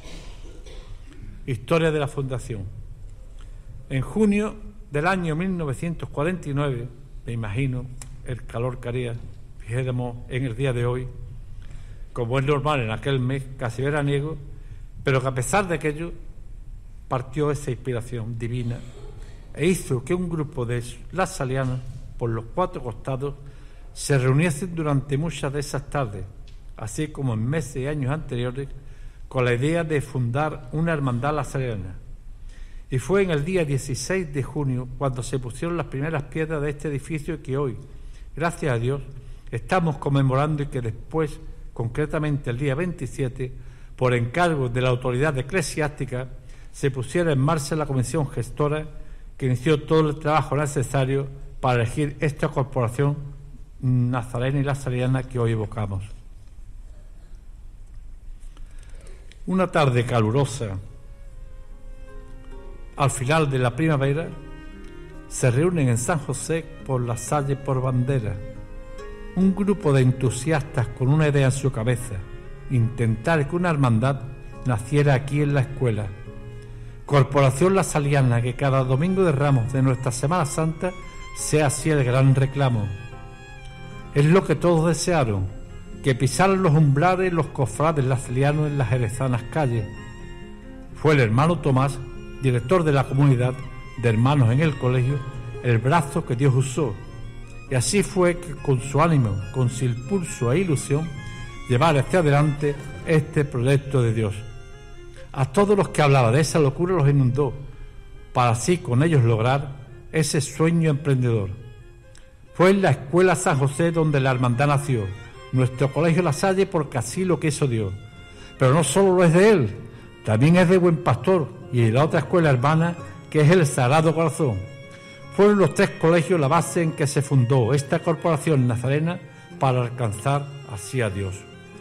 Historia de la Fundación. En junio del año mil novecientos cuarenta y nueve, me imagino el calor que haría, fijéramos en el día de hoy, como es normal en aquel mes casi veraniego, pero que a pesar de aquello partió esa inspiración divina e hizo que un grupo de lasalianos por los cuatro costados se reuniesen durante muchas de esas tardes, así como en meses y años anteriores, con la idea de fundar una hermandad lasaliana. Y fue en el día dieciséis de junio cuando se pusieron las primeras piedras de este edificio que hoy, gracias a Dios, estamos conmemorando y que después concretamente el día veintisiete, por encargo de la autoridad eclesiástica, se pusiera en marcha la comisión gestora que inició todo el trabajo necesario para elegir esta corporación nazarena y lasariana que hoy evocamos. Una tarde calurosa, al final de la primavera, se reúnen en San José por la Salle por bandera un grupo de entusiastas con una idea en su cabeza: intentar que una hermandad naciera aquí en la escuela. Corporación Lasaliana, que cada domingo de Ramos de nuestra Semana Santa sea así el gran reclamo. Es lo que todos desearon, que pisaran los umbrales los cofrades lasalianos en las jerezanas calles. Fue el hermano Tomás, director de la comunidad de hermanos en el colegio, el brazo que Dios usó, y así fue que con su ánimo, con su impulso e ilusión, llevar hacia adelante este proyecto de Dios. A todos los que hablaba de esa locura los inundó, para así con ellos lograr ese sueño emprendedor. Fue en la Escuela San José donde la hermandad nació, nuestro colegio La Salle, porque así lo quiso Dios. Pero no solo lo es de él, también es de Buen Pastor y de la otra escuela hermana, que es el Sagrado Corazón. Fueron los tres colegios la base en que se fundó esta corporación nazarena para alcanzar así a Dios.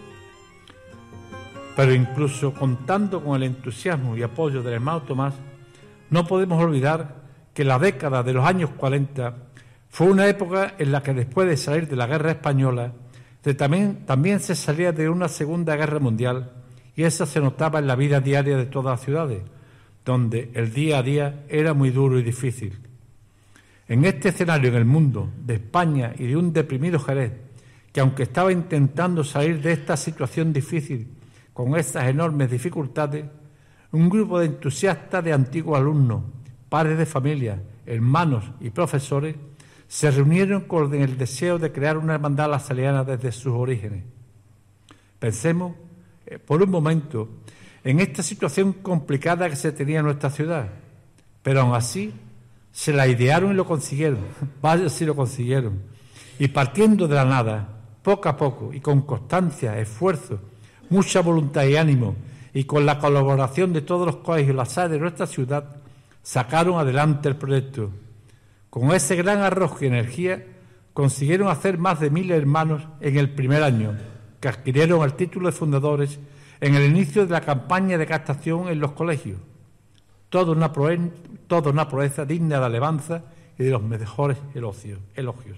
Pero incluso contando con el entusiasmo y apoyo del hermano Tomás, no podemos olvidar que la década de los años cuarenta fue una época en la que, después de salir de la guerra española, de también, también se salía de una segunda guerra mundial, y esa se notaba en la vida diaria de todas las ciudades, donde el día a día era muy duro y difícil. En este escenario en el mundo, de España y de un deprimido Jerez, que aunque estaba intentando salir de esta situación difícil con estas enormes dificultades, un grupo de entusiastas de antiguos alumnos, padres de familia, hermanos y profesores se reunieron con el deseo de crear una hermandad lasaliana desde sus orígenes. Pensemos eh, por un momento en esta situación complicada que se tenía en nuestra ciudad, pero aún así se la idearon y lo consiguieron, vaya si lo consiguieron, y partiendo de la nada, poco a poco y con constancia, esfuerzo, mucha voluntad y ánimo, y con la colaboración de todos los colegios La Salle de nuestra ciudad, sacaron adelante el proyecto. Con ese gran arrojo y energía consiguieron hacer más de mil hermanos en el primer año, que adquirieron el título de fundadores en el inicio de la campaña de captación en los colegios. Toda una, proe- toda una proeza digna de alabanza y de los mejores elogios. elogios.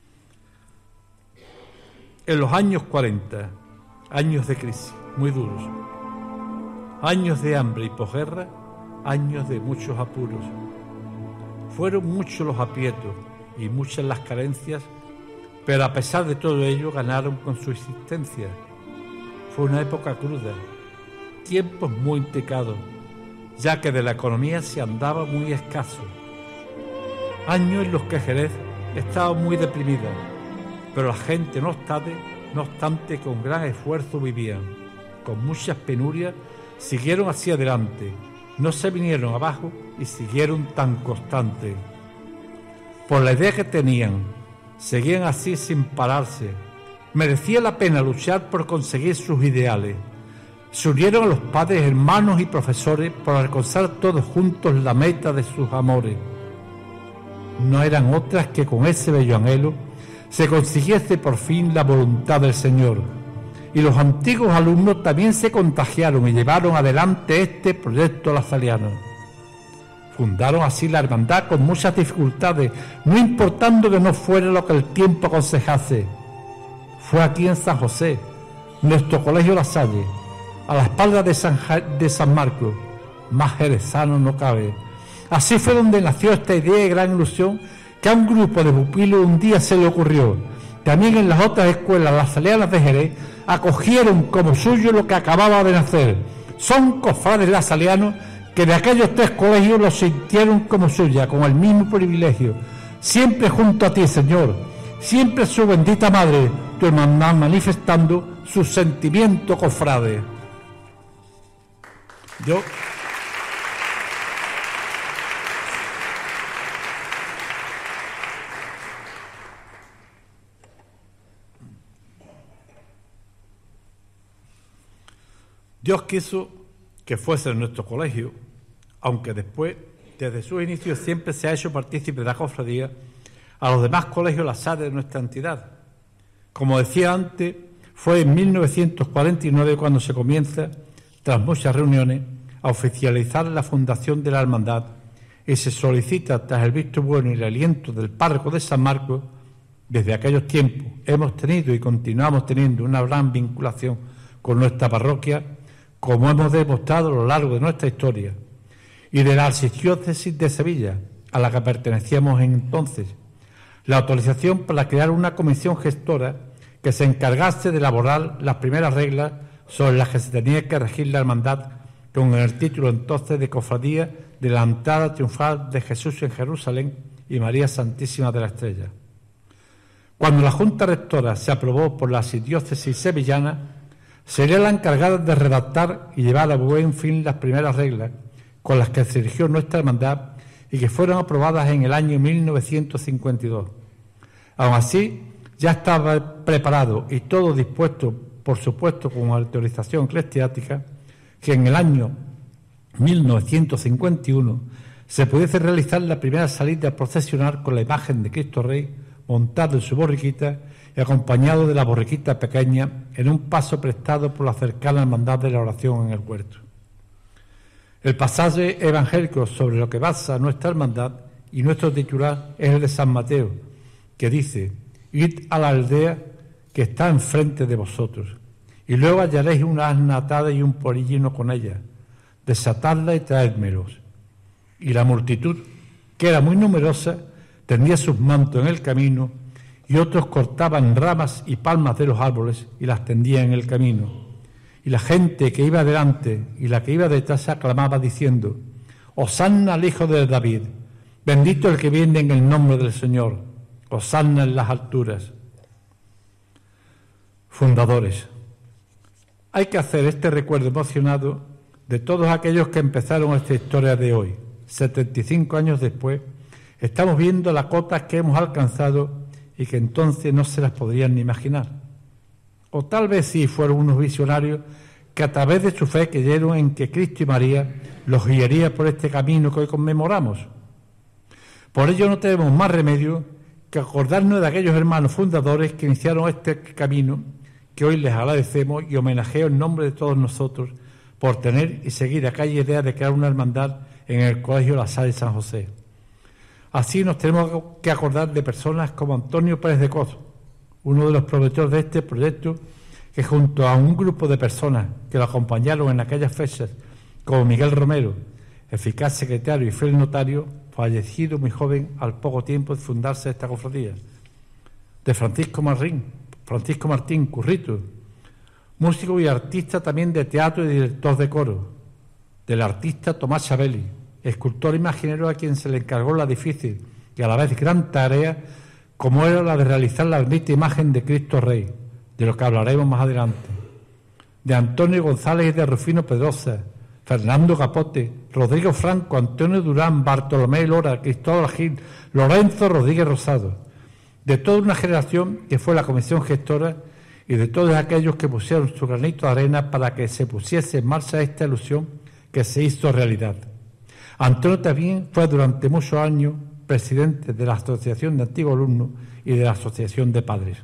En los años cuarenta, años de crisis muy duros, años de hambre y posguerra, años de muchos apuros. Fueron muchos los aprietos y muchas las carencias, pero a pesar de todo ello ganaron con su existencia. Fue una época cruda, tiempos muy implicados, ya que de la economía se andaba muy escaso. Años en los que Jerez estaba muy deprimida, pero la gente no obstante, no obstante con gran esfuerzo vivían. Con muchas penurias siguieron hacia adelante, no se vinieron abajo y siguieron tan constantes. Por la idea que tenían, seguían así sin pararse. Merecía la pena luchar por conseguir sus ideales. Se unieron a los padres, hermanos y profesores para alcanzar todos juntos la meta de sus amores. No eran otras que con ese bello anhelo se consiguiese por fin la voluntad del Señor. Y los antiguos alumnos también se contagiaron y llevaron adelante este proyecto lasaliano. Fundaron así la hermandad con muchas dificultades, no importando que no fuera lo que el tiempo aconsejase. Fue aquí en San José, nuestro colegio La Salle, a la espalda de San, de San Marcos, más jerezano no cabe. Así fue donde nació esta idea y gran ilusión que a un grupo de pupilos un día se le ocurrió. También en las otras escuelas lasalianas de Jerez acogieron como suyo lo que acababa de nacer. Son cofrades lasalianos que de aquellos tres colegios lo sintieron como suya, con el mismo privilegio. Siempre junto a ti, Señor, siempre su bendita madre, tu hermandad, manifestando su sentimiento cofrade. Yo... Dios quiso que fuese nuestro colegio, aunque después, desde sus inicios, siempre se ha hecho partícipe de la cofradía a los demás colegios la sede de nuestra entidad. Como decía antes, fue en mil novecientos cuarenta y nueve cuando se comienza, tras muchas reuniones, a oficializar la fundación de la hermandad y se solicita, tras el visto bueno y el aliento del párroco de San Marcos, desde aquellos tiempos hemos tenido y continuamos teniendo una gran vinculación con nuestra parroquia, como hemos demostrado a lo largo de nuestra historia, y de la Archidiócesis de Sevilla, a la que pertenecíamos entonces, la autorización para crear una comisión gestora que se encargase de elaborar las primeras reglas sobre las que se tenía que regir la hermandad, con el título entonces de Cofradía de la Entrada Triunfal de Jesús en Jerusalén y María Santísima de la Estrella. Cuando la Junta Rectora se aprobó por la Archidiócesis sevillana, sería la encargada de redactar y llevar a buen fin las primeras reglas con las que se erigió nuestra hermandad y que fueron aprobadas en el año mil novecientos cincuenta y dos. Aun así, ya estaba preparado y todo dispuesto, por supuesto con autorización eclesiástica, que en el año mil novecientos cincuenta y uno se pudiese realizar la primera salida procesional con la imagen de Cristo Rey montado en su borriquita y acompañado de la borriquita pequeña en un paso prestado por la cercana hermandad de la oración en el huerto. El pasaje evangélico sobre lo que basa nuestra hermandad y nuestro titular es el de San Mateo, que dice: id a la aldea que está enfrente de vosotros, y luego hallaréis una asna atada y un pollino con ella, desatadla y traédmelos. Y la multitud, que era muy numerosa, tendía sus mantos en el camino, y otros cortaban ramas y palmas de los árboles y las tendían en el camino. Y la gente que iba delante y la que iba detrás aclamaba diciendo: Hosanna al Hijo de David, bendito el que viene en el nombre del Señor, Hosanna en las alturas. Fundadores. Hay que hacer este recuerdo emocionado de todos aquellos que empezaron esta historia de hoy. setenta y cinco años después, estamos viendo las cotas que hemos alcanzado y que entonces no se las podrían ni imaginar. O tal vez sí fueron unos visionarios que a través de su fe creyeron en que Cristo y María los guiaría por este camino que hoy conmemoramos. Por ello no tenemos más remedio que acordarnos de aquellos hermanos fundadores que iniciaron este camino, que hoy les agradecemos y homenajeo en nombre de todos nosotros por tener y seguir aquella idea de crear una hermandad en el Colegio La Salle de San José. Así nos tenemos que acordar de personas como Antonio Pérez de Cos, uno de los promotores de este proyecto, que junto a un grupo de personas que lo acompañaron en aquellas fechas, como Miguel Romero, eficaz secretario y fiel notario, fallecido muy joven al poco tiempo de fundarse esta cofradía, de Francisco Martín, Francisco Martín Currito, músico y artista también de teatro y director de coro, del artista Tomás Chabeli, escultor imaginero a quien se le encargó la difícil y a la vez gran tarea como era la de realizar la bendita imagen de Cristo Rey, de lo que hablaremos más adelante, de Antonio González y de Rufino Pedrosa, Fernando Capote, Rodrigo Franco, Antonio Durán, Bartolomé Lora, Cristóbal Gil, Lorenzo Rodríguez Rosado, de toda una generación que fue la comisión gestora y de todos aquellos que pusieron su granito de arena para que se pusiese en marcha esta ilusión que se hizo realidad. Antonio también fue durante muchos años presidente de la Asociación de Antiguos Alumnos y de la Asociación de Padres.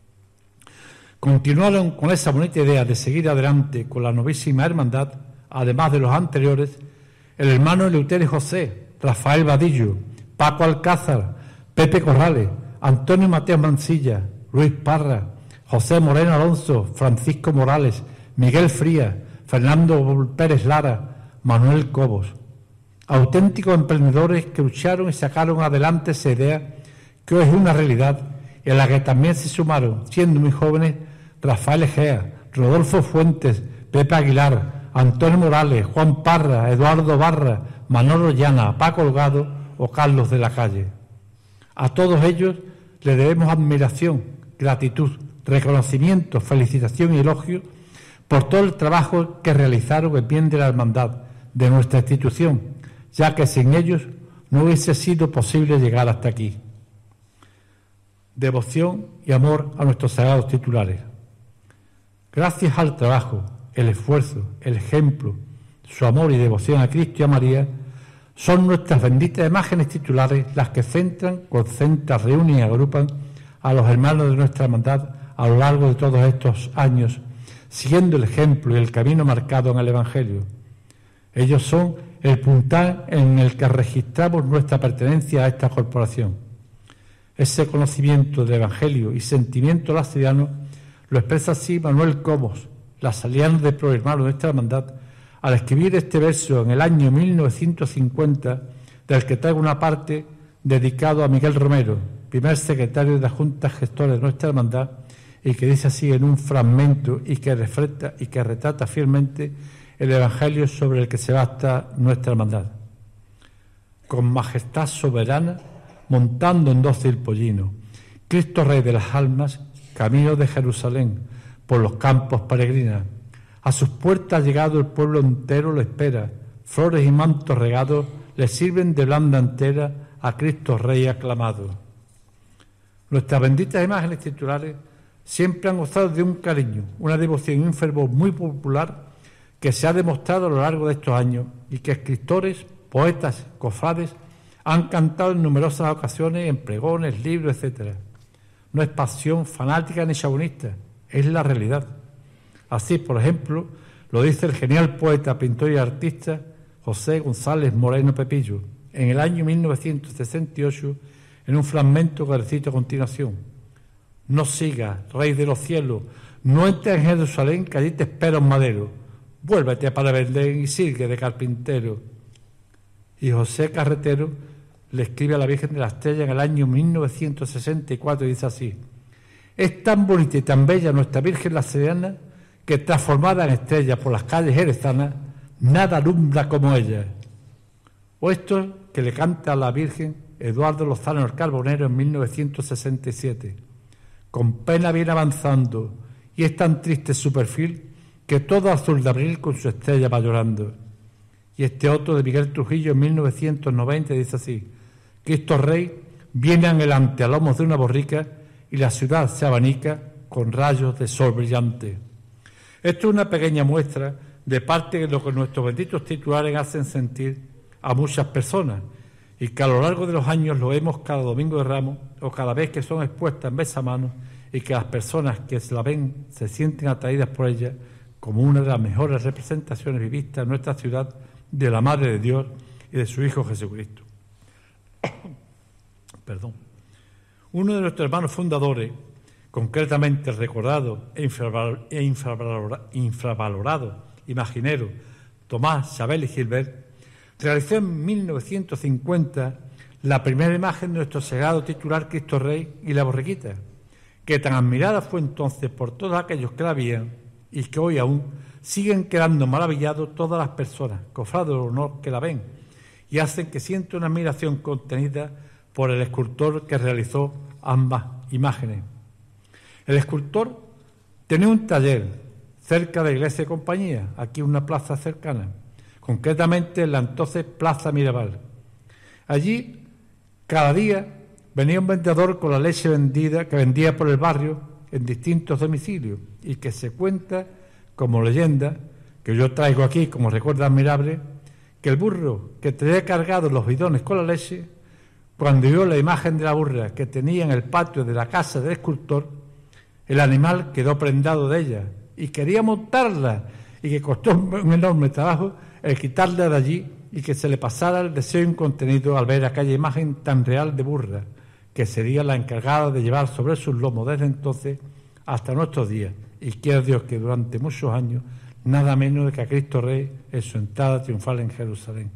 Continuaron con esa bonita idea de seguir adelante con la novísima hermandad, además de los anteriores, el hermano Eleuterio José, Rafael Vadillo, Paco Alcázar, Pepe Corrales, Antonio Mateo Mancilla, Luis Parra, José Moreno Alonso, Francisco Morales, Miguel Frías, Fernando Pérez Lara, Manuel Cobos. Auténticos emprendedores que lucharon y sacaron adelante esa idea que hoy es una realidad, en la que también se sumaron, siendo muy jóvenes, Rafael Egea, Rodolfo Fuentes, Pepe Aguilar, Antonio Morales, Juan Parra, Eduardo Barra, Manolo Llana, Paco Holgado o Carlos de la Calle. A todos ellos les debemos admiración, gratitud, reconocimiento, felicitación y elogio por todo el trabajo que realizaron en bien de la hermandad, de nuestra institución, ya que sin ellos no hubiese sido posible llegar hasta aquí. Devoción y amor a nuestros sagrados titulares. Gracias al trabajo, el esfuerzo, el ejemplo, su amor y devoción a Cristo y a María, son nuestras benditas imágenes titulares las que centran, concentran, reúnen y agrupan a los hermanos de nuestra hermandad a lo largo de todos estos años, siguiendo el ejemplo y el camino marcado en el Evangelio. Ellos son el puntal en el que registramos nuestra pertenencia a esta corporación. Ese conocimiento del Evangelio y sentimiento laseriano lo expresa así Manuel Comos, lasaliano de Pro Hermano de nuestra hermandad, al escribir este verso en el año mil novecientos cincuenta, del que traigo una parte dedicado a Miguel Romero, primer secretario de la Junta Gestora de nuestra hermandad, y que dice así en un fragmento y que refleja y que retrata fielmente el Evangelio sobre el que se basa nuestra hermandad. Con majestad soberana, montando en dócil pollino, Cristo Rey de las almas, camino de Jerusalén, por los campos peregrinas. A sus puertas llegado el pueblo entero lo espera, flores y mantos regados le sirven de blanda entera a Cristo Rey aclamado. Nuestras benditas imágenes titulares siempre han gozado de un cariño, una devoción y un fervor muy popular que se ha demostrado a lo largo de estos años y que escritores, poetas, cofrades han cantado en numerosas ocasiones en pregones, libros, etcétera. No es pasión fanática ni chauvinista, es la realidad. Así, por ejemplo, lo dice el genial poeta, pintor y artista José González Moreno Pepillo en el año mil novecientos sesenta y ocho en un fragmento que recito a continuación. No sigas, Rey de los cielos, no entres en Jerusalén, que allí te espera un madero. Vuélvete para Belén y sigue de carpintero. Y José Carretero le escribe a la Virgen de la Estrella en el año mil novecientos sesenta y cuatro y dice así: es tan bonita y tan bella nuestra Virgen la Serena que transformada en estrella por las calles jerezanas, nada alumbra como ella. O esto que le canta a la Virgen Eduardo Lozano el Carbonero en mil novecientos sesenta y siete. Con pena viene avanzando y es tan triste su perfil que todo azul de abril con su estrella va llorando. Y este otro de Miguel Trujillo en mil novecientos noventa dice así: Cristo Rey viene adelante a lomos de una borrica y la ciudad se abanica con rayos de sol brillante. Esto es una pequeña muestra de parte de lo que nuestros benditos titulares hacen sentir a muchas personas y que a lo largo de los años lo vemos cada domingo de Ramos o cada vez que son expuestas en besamanos y que las personas que se la ven se sienten atraídas por ella como una de las mejores representaciones vivistas en nuestra ciudad de la Madre de Dios y de su Hijo Jesucristo. Perdón. Uno de nuestros hermanos fundadores, concretamente el recordado e infravalorado, e infravalorado, infravalorado imaginero Tomás Chabel y Gilbert, realizó en mil novecientos cincuenta la primera imagen de nuestro sagrado titular Cristo Rey y la borriquita, que tan admirada fue entonces por todos aquellos que la veían y que hoy aún siguen quedando maravillados todas las personas, cofrades de honor, que la ven y hacen que sienta una admiración contenida por el escultor que realizó ambas imágenes. El escultor tenía un taller cerca de la iglesia de Compañía, aquí en una plaza cercana, concretamente en la entonces Plaza Mirabal. Allí, cada día, venía un vendedor con la leche vendida que vendía por el barrio en distintos domicilios y que se cuenta como leyenda, que yo traigo aquí como recuerdo admirable, que el burro que traía cargado los bidones con la leche, cuando vio la imagen de la burra que tenía en el patio de la casa del escultor, el animal quedó prendado de ella y quería montarla, y que costó un enorme trabajo el quitarla de allí y que se le pasara el deseo incontenido al ver aquella imagen tan real de burra, que sería la encargada de llevar sobre sus lomos desde entonces hasta nuestros días, y quiera Dios que durante muchos años, nada menos de que a Cristo Rey en su entrada triunfal en Jerusalén.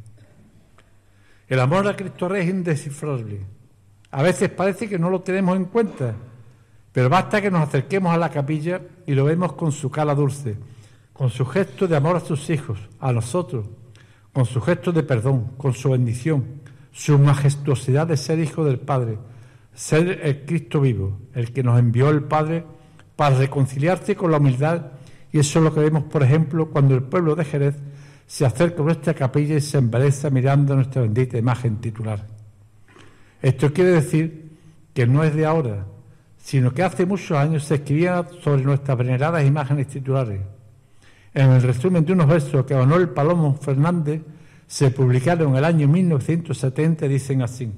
El amor a Cristo Rey es indescifrable. A veces parece que no lo tenemos en cuenta, pero basta que nos acerquemos a la capilla y lo vemos con su cara dulce, con su gesto de amor a sus hijos, a nosotros, con su gesto de perdón, con su bendición, su majestuosidad de ser hijo del Padre, ser el Cristo vivo, el que nos envió el Padre para reconciliarse con la humildad, y eso es lo que vemos, por ejemplo, cuando el pueblo de Jerez se acerca a nuestra capilla y se embeleza mirando a nuestra bendita imagen titular. Esto quiere decir que no es de ahora, sino que hace muchos años se escribía sobre nuestras veneradas imágenes titulares. En el resumen de unos versos que Manuel Palomo Fernández se publicaron en el año mil novecientos setenta, dicen así: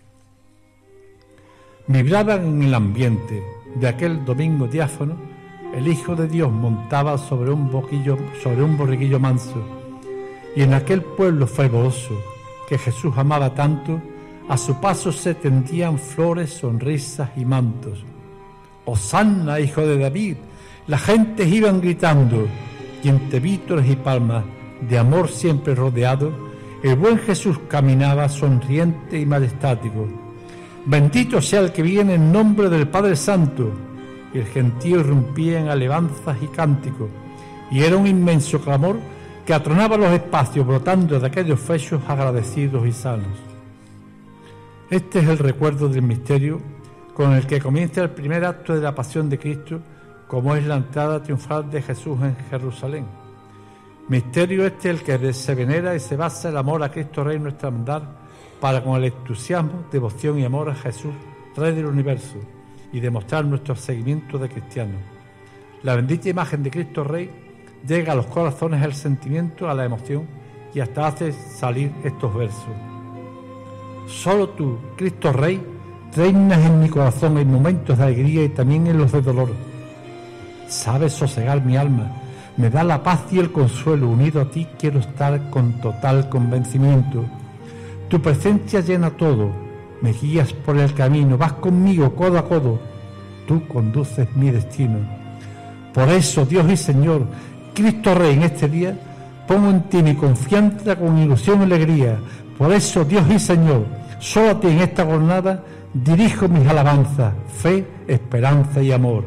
vibraban en el ambiente de aquel domingo diáfano, el Hijo de Dios montaba sobre un boquillo, sobre un borriquillo manso, y en aquel pueblo fervoroso que Jesús amaba tanto, a su paso se tendían flores, sonrisas y mantos. ¡Hosanna, Hijo de David! Las gentes iban gritando, y entre vítores y palmas, de amor siempre rodeado, el buen Jesús caminaba sonriente y majestático. Bendito sea el que viene en nombre del Padre Santo. Y el gentío irrumpía en alabanzas y cánticos, y era un inmenso clamor que atronaba los espacios, brotando de aquellos fechos agradecidos y sanos. Este es el recuerdo del misterio con el que comienza el primer acto de la pasión de Cristo, como es la entrada triunfal de Jesús en Jerusalén. Misterio este el que se venera y se basa el amor a Cristo Rey nuestra hermandad, para con el entusiasmo, devoción y amor a Jesús, Rey del universo, y demostrar nuestro seguimiento de cristianos. La bendita imagen de Cristo Rey llega a los corazones el sentimiento, a la emoción, y hasta hace salir estos versos. Solo tú, Cristo Rey, reinas en mi corazón en momentos de alegría y también en los de dolor. Sabes sosegar mi alma, me da la paz y el consuelo. Unido a ti quiero estar con total convencimiento. Tu presencia llena todo, me guías por el camino, vas conmigo codo a codo, tú conduces mi destino. Por eso, Dios y Señor, Cristo Rey, en este día, pongo en ti mi confianza con ilusión y alegría. Por eso, Dios y Señor, solo a ti en esta jornada dirijo mis alabanzas, fe, esperanza y amor.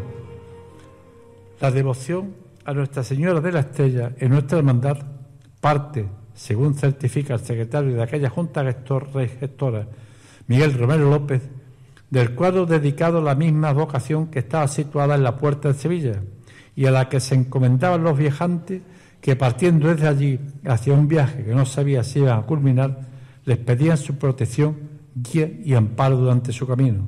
La devoción a Nuestra Señora de la Estrella en nuestra hermandad parte, según certifica el secretario de aquella Junta Gestor, Gestora, Miguel Romero López, del cuadro dedicado a la misma vocación que estaba situada en la Puerta de Sevilla y a la que se encomendaban los viajantes que, partiendo desde allí hacia un viaje que no sabía si iban a culminar, les pedían su protección, guía y amparo durante su camino.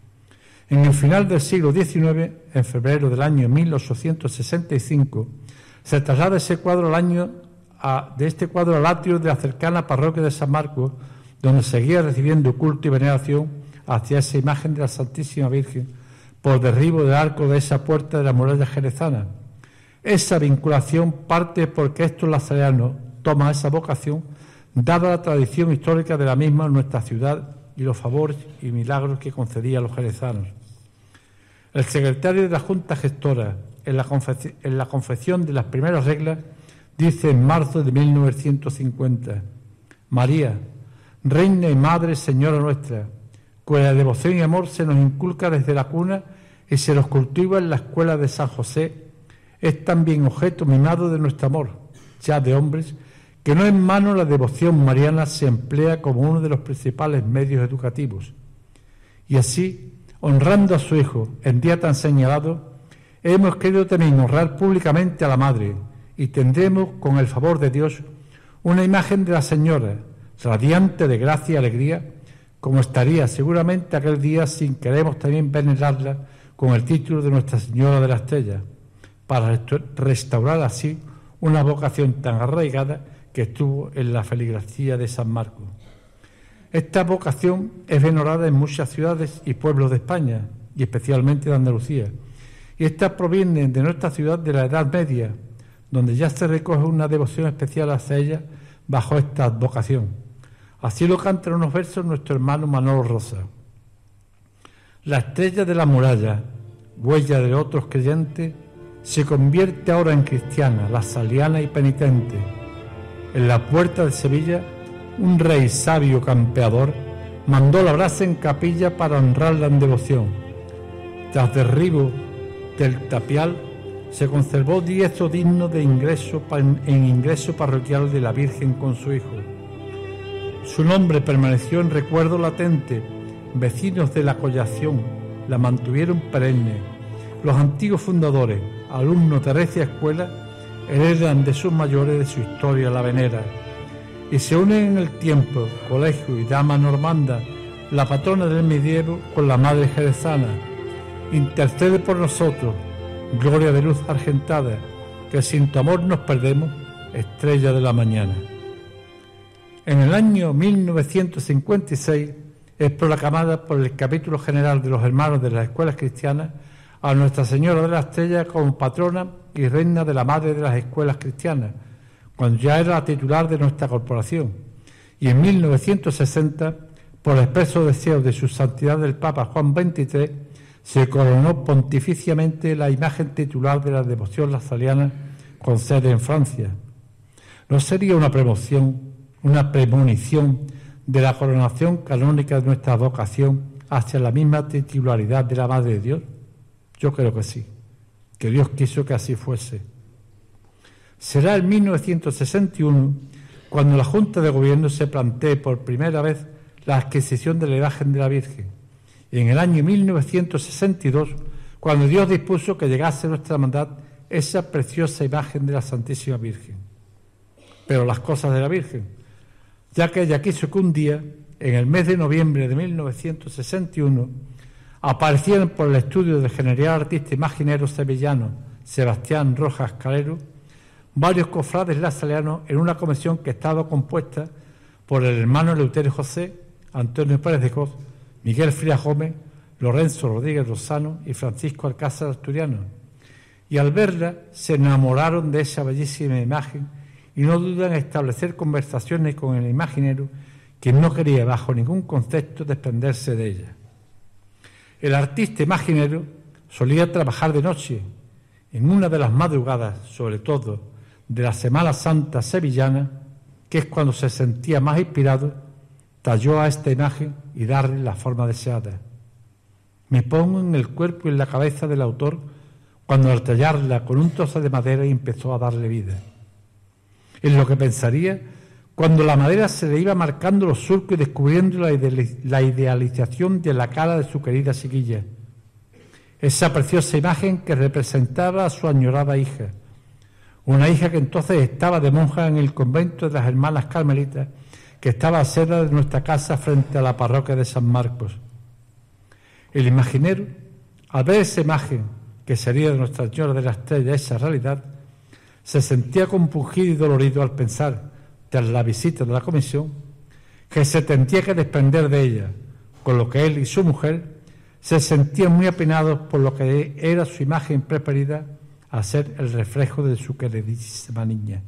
En el final del siglo diecinueve, en febrero del año mil ochocientos sesenta y cinco, se traslada ese cuadro al año a, de este cuadro al atrio de la cercana parroquia de San Marcos, donde seguía recibiendo culto y veneración hacia esa imagen de la Santísima Virgen por derribo del arco de esa puerta de la muralla jerezana. Esa vinculación parte porque estos lazareanos toman esa vocación, dada la tradición histórica de la misma en nuestra ciudad y los favores y milagros que concedía a los jerezanos. El secretario de la Junta Gestora, en la, confe- en la confección de las primeras reglas, dice en marzo de mil novecientos cincuenta: María, Reina y Madre Señora nuestra, cuya devoción y amor se nos inculca desde la cuna y se nos cultiva en la escuela de San José, es también objeto mimado de nuestro amor, ya de hombres, que no en vano la devoción mariana se emplea como uno de los principales medios educativos. Y así, honrando a su Hijo en día tan señalado, hemos querido también honrar públicamente a la Madre y tendremos, con el favor de Dios, una imagen de la Señora, radiante de gracia y alegría, como estaría seguramente aquel día si queremos también venerarla con el título de Nuestra Señora de la Estrella, para restaurar así una vocación tan arraigada que estuvo en la feligresía de San Marcos. Esta vocación es venerada en muchas ciudades y pueblos de España, y especialmente de Andalucía, y estas provienen de nuestra ciudad de la Edad Media, donde ya se recoge una devoción especial hacia ella bajo esta advocación. Así lo canta en unos versos nuestro hermano Manolo Rosa. La estrella de la muralla, huella de otros creyentes, se convierte ahora en cristiana, la saliana y penitente. En la puerta de Sevilla, un rey sabio campeador mandó labrarse en capilla para honrarla en devoción. Tras derribo del tapial, se conservó dieso digno de ingreso en ingreso parroquial de la Virgen con su Hijo. Su nombre permaneció en recuerdo latente. Vecinos de la collación la mantuvieron perenne. Los antiguos fundadores, alumnos de recia escuela, heredan de sus mayores de su historia la venera. Y se unen en el tiempo, colegio y dama normanda, la patrona del medievo con la madre jerezana. Intercede por nosotros, gloria de luz argentada, que sin tu amor nos perdemos, estrella de la mañana. En el año mil novecientos cincuenta y seis es proclamada por el capítulo general de los hermanos de las escuelas cristianas a Nuestra Señora de la Estrella como patrona y reina de la madre de las escuelas cristianas, cuando ya era la titular de nuestra corporación, y en mil novecientos sesenta, por expreso deseo de su santidad el Papa Juan veintitrés, se coronó pontificiamente la imagen titular de la devoción lasaliana con sede en Francia. ¿No sería una promoción, una premonición de la coronación canónica de nuestra vocación hacia la misma titularidad de la Madre de Dios? Yo creo que sí, que Dios quiso que así fuese. Será en mil novecientos sesenta y uno cuando la Junta de Gobierno se plantee por primera vez la adquisición de la imagen de la Virgen, y en el año mil novecientos sesenta y dos, cuando Dios dispuso que llegase a nuestra hermandad esa preciosa imagen de la Santísima Virgen. Pero las cosas de la Virgen, ya que ella quiso que un día, en el mes de noviembre de mil novecientos sesenta y uno, aparecieran por el estudio del genial artista imaginero sevillano Sebastián Rojas Calero varios cofrades lasalianos en una comisión que estaba compuesta por el hermano Eleuterio José, Antonio Pérez de Cos, Miguel Frías Gómez, Lorenzo Rodríguez Lozano y Francisco Alcázar Asturiano. Y al verla se enamoraron de esa bellísima imagen y no dudan en establecer conversaciones con el imaginero, quien no quería bajo ningún concepto desprenderse de ella. El artista imaginero solía trabajar de noche. En una de las madrugadas, sobre todo de la Semana Santa sevillana, que es cuando se sentía más inspirado, talló a esta imagen y darle la forma deseada. Me pongo en el cuerpo y en la cabeza del autor cuando al tallarla con un trozo de madera empezó a darle vida. En lo que pensaría cuando la madera se le iba marcando los surcos y descubriendo la, ide- la idealización de la cara de su querida chiquilla. Esa preciosa imagen que representaba a su añorada hija, una hija que entonces estaba de monja en el convento de las hermanas carmelitas, que estaba a cerca de nuestra casa frente a la parroquia de San Marcos. El imaginero, al ver esa imagen, que sería de Nuestra Señora de la Estrella, esa realidad, se sentía compungido y dolorido al pensar, tras la visita de la comisión, que se tendría que desprender de ella, con lo que él y su mujer se sentían muy apenados por lo que era su imagen preferida a ser el reflejo de su queridísima niña.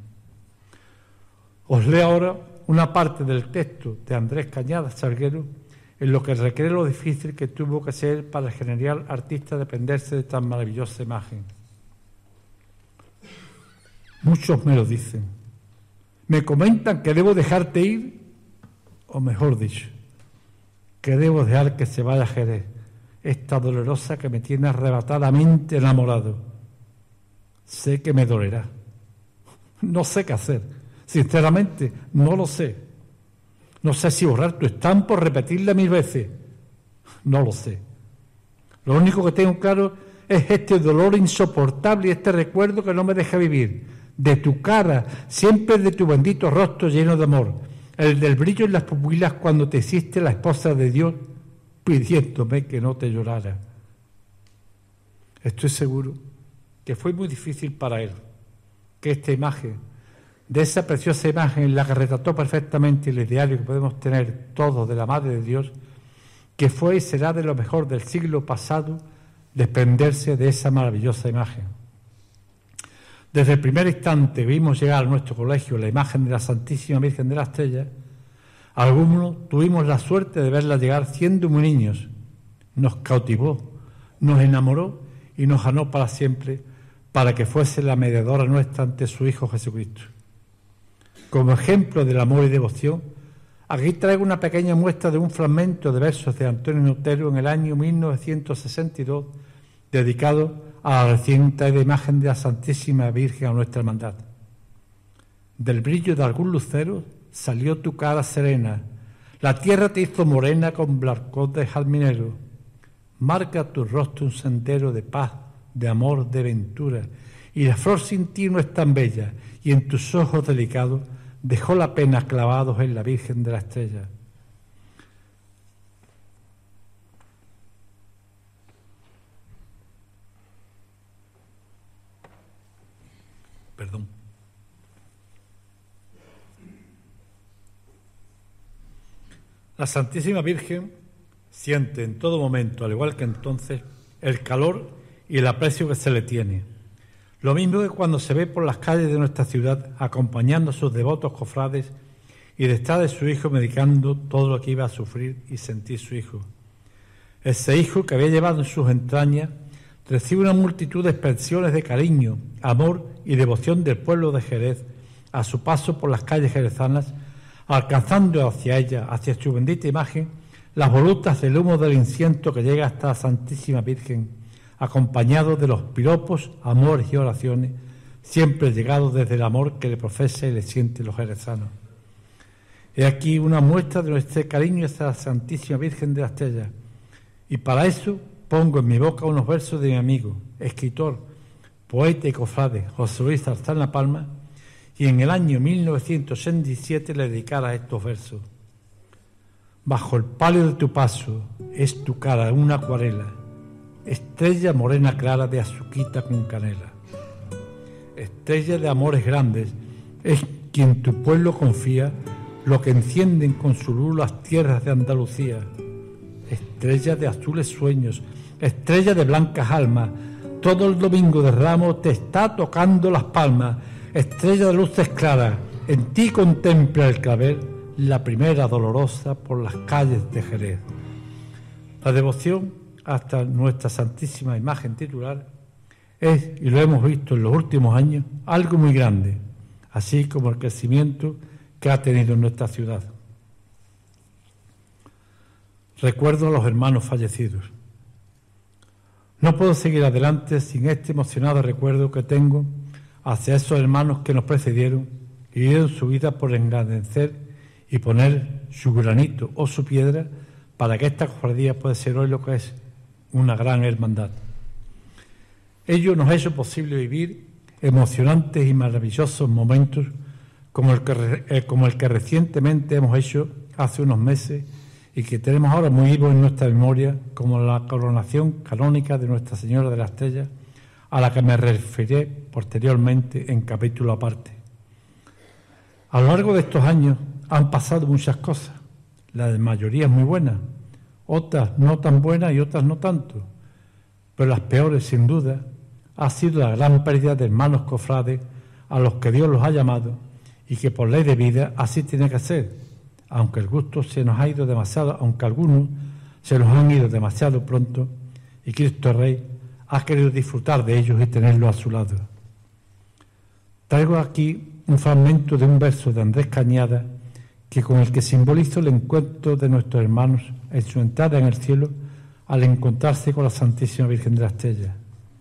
Os leo ahora una parte del texto de Andrés Cañada Salguero, en lo que requiere lo difícil que tuvo que ser para el genial artista dependerse de tan maravillosa imagen. Muchos me lo dicen. Me comentan que debo dejarte ir, o mejor dicho, que debo dejar que se vaya a Jerez, esta dolorosa que me tiene arrebatadamente enamorado. Sé que me dolerá. No sé qué hacer. Sinceramente, no lo sé. No sé si borrar tu estampa o repetirla mil veces. No lo sé. Lo único que tengo claro es este dolor insoportable y este recuerdo que no me deja vivir. De tu cara, siempre de tu bendito rostro lleno de amor. El del brillo en las pupilas cuando te hiciste la esposa de Dios, pidiéndome que no te llorara. Estoy seguro que fue muy difícil para él que esta imagen, de esa preciosa imagen en la que retrató perfectamente el ideario que podemos tener todos de la Madre de Dios, que fue y será de lo mejor del siglo pasado, desprenderse de esa maravillosa imagen. Desde el primer instante vimos llegar a nuestro colegio la imagen de la Santísima Virgen de la Estrella. Algunos tuvimos la suerte de verla llegar siendo muy niños. Nos cautivó, nos enamoró y nos ganó para siempre, para que fuese la mediadora nuestra ante su Hijo Jesucristo. Como ejemplo del amor y devoción, aquí traigo una pequeña muestra de un fragmento de versos de Antonio Otero en el año mil novecientos sesenta y dos, dedicado a la recién traída imagen de la Santísima Virgen a nuestra hermandad. Del brillo de algún lucero salió tu cara serena, la tierra te hizo morena con blancor de jazminero. Marca tu rostro un sendero de paz, de amor, de ventura, y la flor sin ti no es tan bella, y en tus ojos delicados dejó la pena clavados en la Virgen de la Estrella. Perdón. La Santísima Virgen siente en todo momento, al igual que entonces, el calor y el aprecio que se le tiene. Lo mismo que cuando se ve por las calles de nuestra ciudad acompañando a sus devotos cofrades y detrás de su hijo medicando todo lo que iba a sufrir y sentir su hijo. Ese hijo que había llevado en sus entrañas recibe una multitud de expresiones de cariño, amor y devoción del pueblo de Jerez a su paso por las calles jerezanas, alcanzando hacia ella, hacia su bendita imagen, las volutas del humo del incienso que llega hasta la Santísima Virgen, acompañado de los piropos, amores y oraciones, siempre llegados desde el amor que le profesa y le sienten los jerezanos. He aquí una muestra de nuestro cariño hacia la Santísima Virgen de la Estrella, y para eso pongo en mi boca unos versos de mi amigo, escritor, poeta y cofrade, José Luis Zarzana Palma, y en el año mil novecientos sesenta y siete le dedicara estos versos. Bajo el palio de tu paso es tu cara una acuarela, estrella morena clara de azuquita con canela. Estrella de amores grandes, es quien tu pueblo confía, lo que encienden con su luz las tierras de Andalucía. Estrella de azules sueños, estrella de blancas almas, todo el domingo de Ramos te está tocando las palmas. Estrella de luces claras, en ti contempla el clavel, la primera dolorosa por las calles de Jerez. La devoción hasta nuestra Santísima Imagen titular es, y lo hemos visto en los últimos años, algo muy grande, así como el crecimiento que ha tenido en nuestra ciudad. Recuerdo a los hermanos fallecidos. No puedo seguir adelante sin este emocionado recuerdo que tengo hacia esos hermanos que nos precedieron y dieron su vida por engrandecer y poner su granito o su piedra para que esta cofradía pueda ser hoy lo que es, una gran hermandad. Ello nos ha hecho posible vivir emocionantes y maravillosos momentos como el que, eh, como el que recientemente hemos hecho hace unos meses y que tenemos ahora muy vivo en nuestra memoria, como la coronación canónica de Nuestra Señora de la Estrella, a la que me referiré posteriormente en capítulo aparte. A lo largo de estos años han pasado muchas cosas, la de mayoría es muy buena, otras no tan buenas y otras no tanto, pero las peores, sin duda, ha sido la gran pérdida de hermanos cofrades a los que Dios los ha llamado y que por ley de vida así tiene que ser, aunque el gusto se nos ha ido demasiado, aunque algunos se nos han ido demasiado pronto y Cristo Rey ha querido disfrutar de ellos y tenerlos a su lado. Traigo aquí un fragmento de un verso de Andrés Cañada que con el que simbolizo el encuentro de nuestros hermanos en su entrada en el cielo al encontrarse con la Santísima Virgen de la Estrella.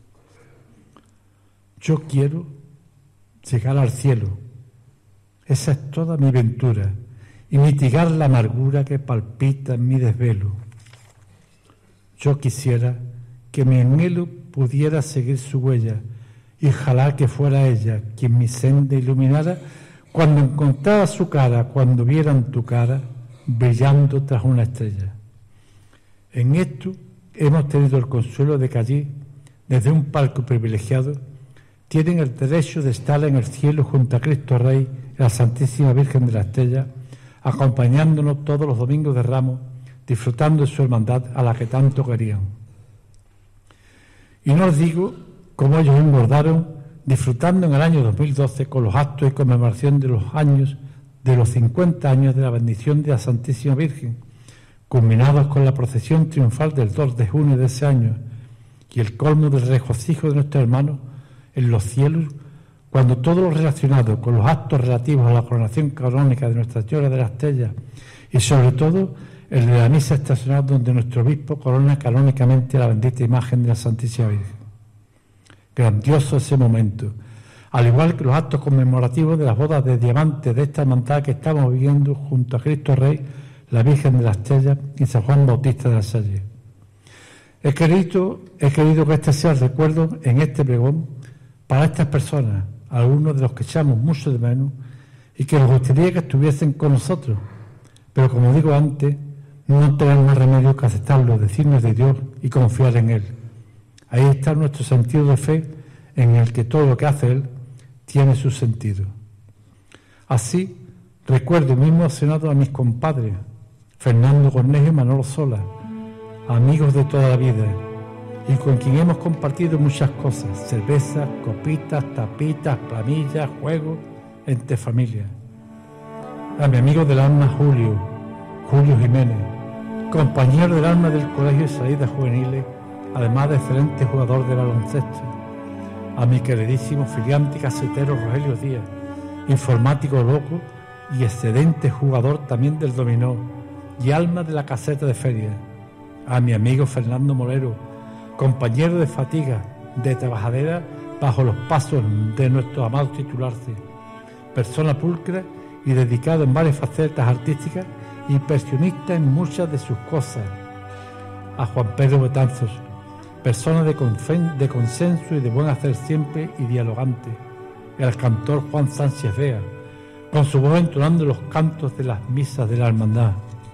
Yo quiero llegar al cielo, esa es toda mi ventura, y mitigar la amargura que palpita en mi desvelo. Yo quisiera que mi anhelo pudiera seguir su huella, y ojalá que fuera ella quien mi senda iluminara cuando encontrara su cara, cuando vieran tu cara brillando tras una estrella. En esto hemos tenido el consuelo de que allí, desde un palco privilegiado, tienen el derecho de estar en el cielo junto a Cristo Rey y la Santísima Virgen de la Estrella, acompañándonos todos los domingos de Ramos, disfrutando de su hermandad a la que tanto querían. Y no os digo cómo ellos engordaron disfrutando en el año dos mil doce con los actos y conmemoración de los años, de los cincuenta años de la bendición de la Santísima Virgen, culminados con la procesión triunfal del dos de junio de ese año y el colmo del regocijo de nuestros hermanos en los cielos, cuando todo lo relacionado con los actos relativos a la coronación canónica de Nuestra Señora de la Estrella y sobre todo el de la misa estacional donde nuestro obispo corona canónicamente la bendita imagen de la Santísima Virgen. Grandioso ese momento, al igual que los actos conmemorativos de las bodas de diamantes de esta hermandad que estamos viviendo junto a Cristo Rey, la Virgen de la Estrella y San Juan Bautista de la Salle. He querido, he querido que este sea el recuerdo en este pregón para estas personas, algunos de los que echamos mucho de menos y que nos gustaría que estuviesen con nosotros, pero como digo antes, no tenemos más remedio que aceptarlo, decirnos de Dios y confiar en Él. Ahí está nuestro sentido de fe, en el que todo lo que hace Él, tiene su sentido. Así, recuerdo muy emocionado a mis compadres, Fernando Cornejo y Manolo Sola, amigos de toda la vida, y con quien hemos compartido muchas cosas, cervezas, copitas, tapitas, planillas, juegos, entre familia. A mi amigo del alma Julio, Julio Jiménez, compañero del alma del Colegio de Salidas Juveniles, además de excelente jugador de baloncesto. A mi queridísimo filiante casetero Rogelio Díaz, informático loco y excelente jugador también del dominó y alma de la caseta de feria. A mi amigo Fernando Molero, compañero de fatiga, de trabajadera bajo los pasos de nuestro amado titularse, persona pulcra y dedicado en varias facetas artísticas y perfeccionista en muchas de sus cosas. A Juan Pedro Betanzos, persona de, confen, de consenso y de buen hacer siempre y dialogante. Y al cantor Juan Sánchez Vea, con su voz entonando los cantos de las misas de la hermandad.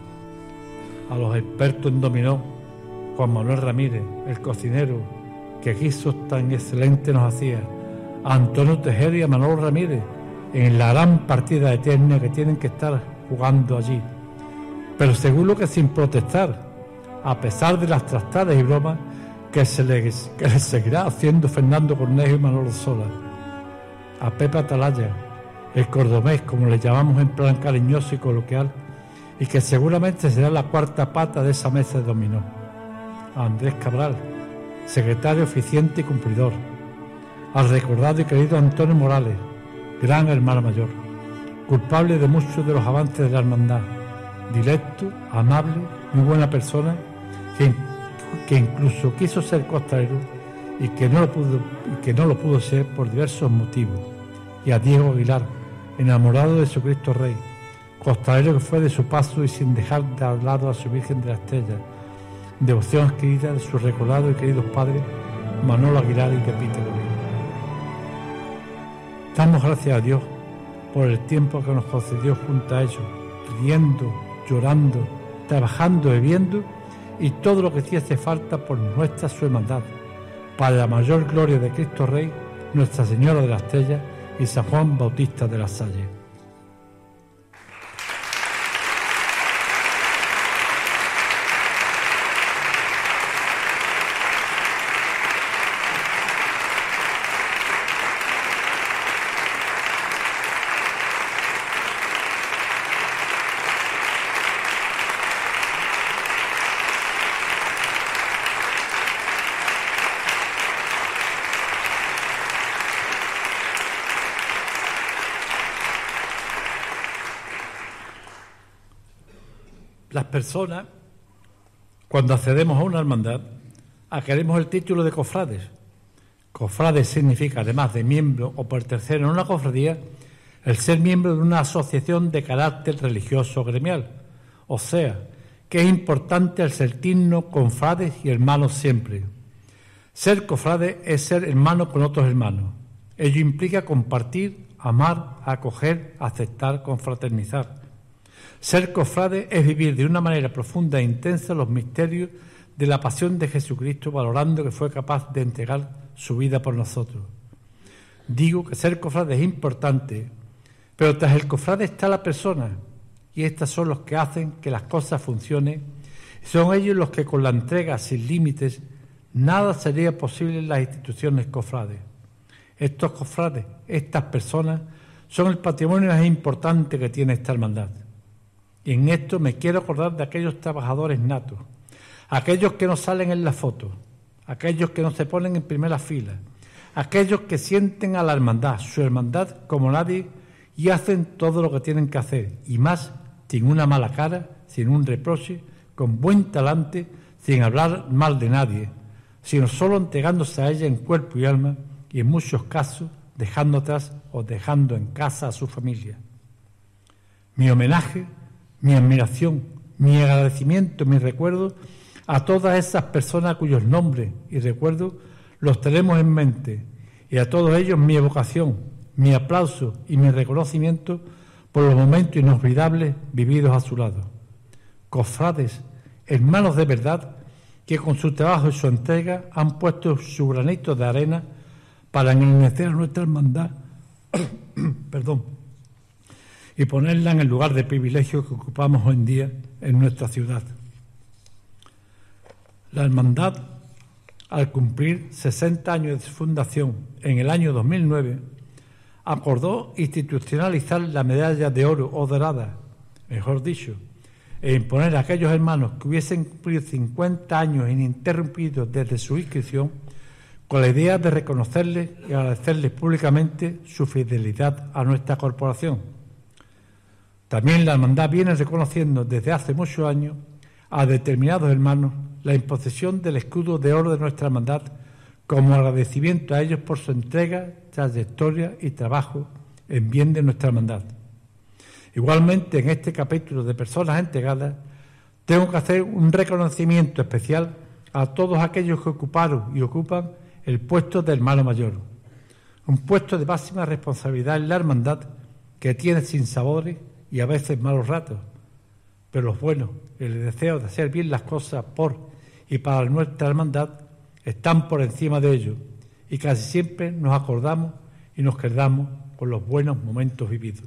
A los expertos en dominó, Juan Manuel Ramírez, el cocinero, que guisos tan excelentes nos hacía. A Antonio Tejero y a Manolo Ramírez, en la gran partida eterna que tienen que estar jugando allí. Pero seguro que sin protestar, a pesar de las trastadas y bromas que, se les, que les seguirá haciendo Fernando Cornejo y Manolo Sola. A Pepe Atalaya, el cordobés, como le llamamos en plan cariñoso y coloquial, y que seguramente será la cuarta pata de esa mesa de dominó. A Andrés Cabral, secretario eficiente y cumplidor. Al recordado y querido Antonio Morales, gran hermano mayor, culpable de muchos de los avances de la hermandad, directo, amable, muy buena persona, que, que incluso quiso ser costalero y que no lo pudo, y que no lo pudo ser por diversos motivos. Y a Diego Aguilar, enamorado de su Cristo Rey, costalero que fue de su paso y sin dejar de lado a su Virgen de la Estrella, devoción adquirida de sus recordados y queridos padres Manolo Aguilar y Pepito Bolívar. Damos gracias a Dios por el tiempo que nos concedió junto a ellos, riendo, llorando, trabajando, bebiendo y todo lo que sí hace falta por nuestra su hermandad, para la mayor gloria de Cristo Rey, Nuestra Señora de la Estrella y San Juan Bautista de la Salle. Las personas, cuando accedemos a una hermandad, adquirimos el título de cofrades. Cofrades significa, además de miembro o pertenecer en una cofradía, el ser miembro de una asociación de carácter religioso o gremial. O sea, que es importante el sentirnos confrades y hermanos siempre. Ser cofrade es ser hermano con otros hermanos. Ello implica compartir, amar, acoger, aceptar, confraternizar. Ser cofrade es vivir de una manera profunda e intensa los misterios de la pasión de Jesucristo, valorando que fue capaz de entregar su vida por nosotros. Digo que ser cofrade es importante, pero tras el cofrade está la persona, y estos son los que hacen que las cosas funcionen, y son ellos los que con la entrega sin límites nada sería posible en las instituciones cofrades. Estos cofrades, estas personas, son el patrimonio más importante que tiene esta hermandad. Y en esto me quiero acordar de aquellos trabajadores natos, aquellos que no salen en la foto, aquellos que no se ponen en primera fila, aquellos que sienten a la hermandad, su hermandad como nadie, y hacen todo lo que tienen que hacer, y más sin una mala cara, sin un reproche, con buen talante, sin hablar mal de nadie, sino solo entregándose a ella en cuerpo y alma, y en muchos casos dejando atrás o dejando en casa a su familia. Mi homenaje, mi admiración, mi agradecimiento, mi recuerdo a todas esas personas cuyos nombres y recuerdos los tenemos en mente, y a todos ellos mi evocación, mi aplauso y mi reconocimiento por los momentos inolvidables vividos a su lado. Cofrades, hermanos de verdad, que con su trabajo y su entrega han puesto su granito de arena para engrandecer a nuestra hermandad perdón, y ponerla en el lugar de privilegio que ocupamos hoy en día en nuestra ciudad. La hermandad, al cumplir sesenta años de su fundación en el año dos mil nueve, acordó institucionalizar la medalla de oro o dorada, mejor dicho, e imponer a aquellos hermanos que hubiesen cumplido cincuenta años ininterrumpidos desde su inscripción, con la idea de reconocerles y agradecerles públicamente su fidelidad a nuestra corporación. También la hermandad viene reconociendo desde hace muchos años a determinados hermanos la imposición del escudo de oro de nuestra hermandad como agradecimiento a ellos por su entrega, trayectoria y trabajo en bien de nuestra hermandad. Igualmente, en este capítulo de personas entregadas, tengo que hacer un reconocimiento especial a todos aquellos que ocuparon y ocupan el puesto de hermano mayor, un puesto de máxima responsabilidad en la hermandad que tiene sinsabores y a veces malos ratos, pero los buenos y el deseo de hacer bien las cosas por y para nuestra hermandad están por encima de ello, y casi siempre nos acordamos y nos quedamos con los buenos momentos vividos.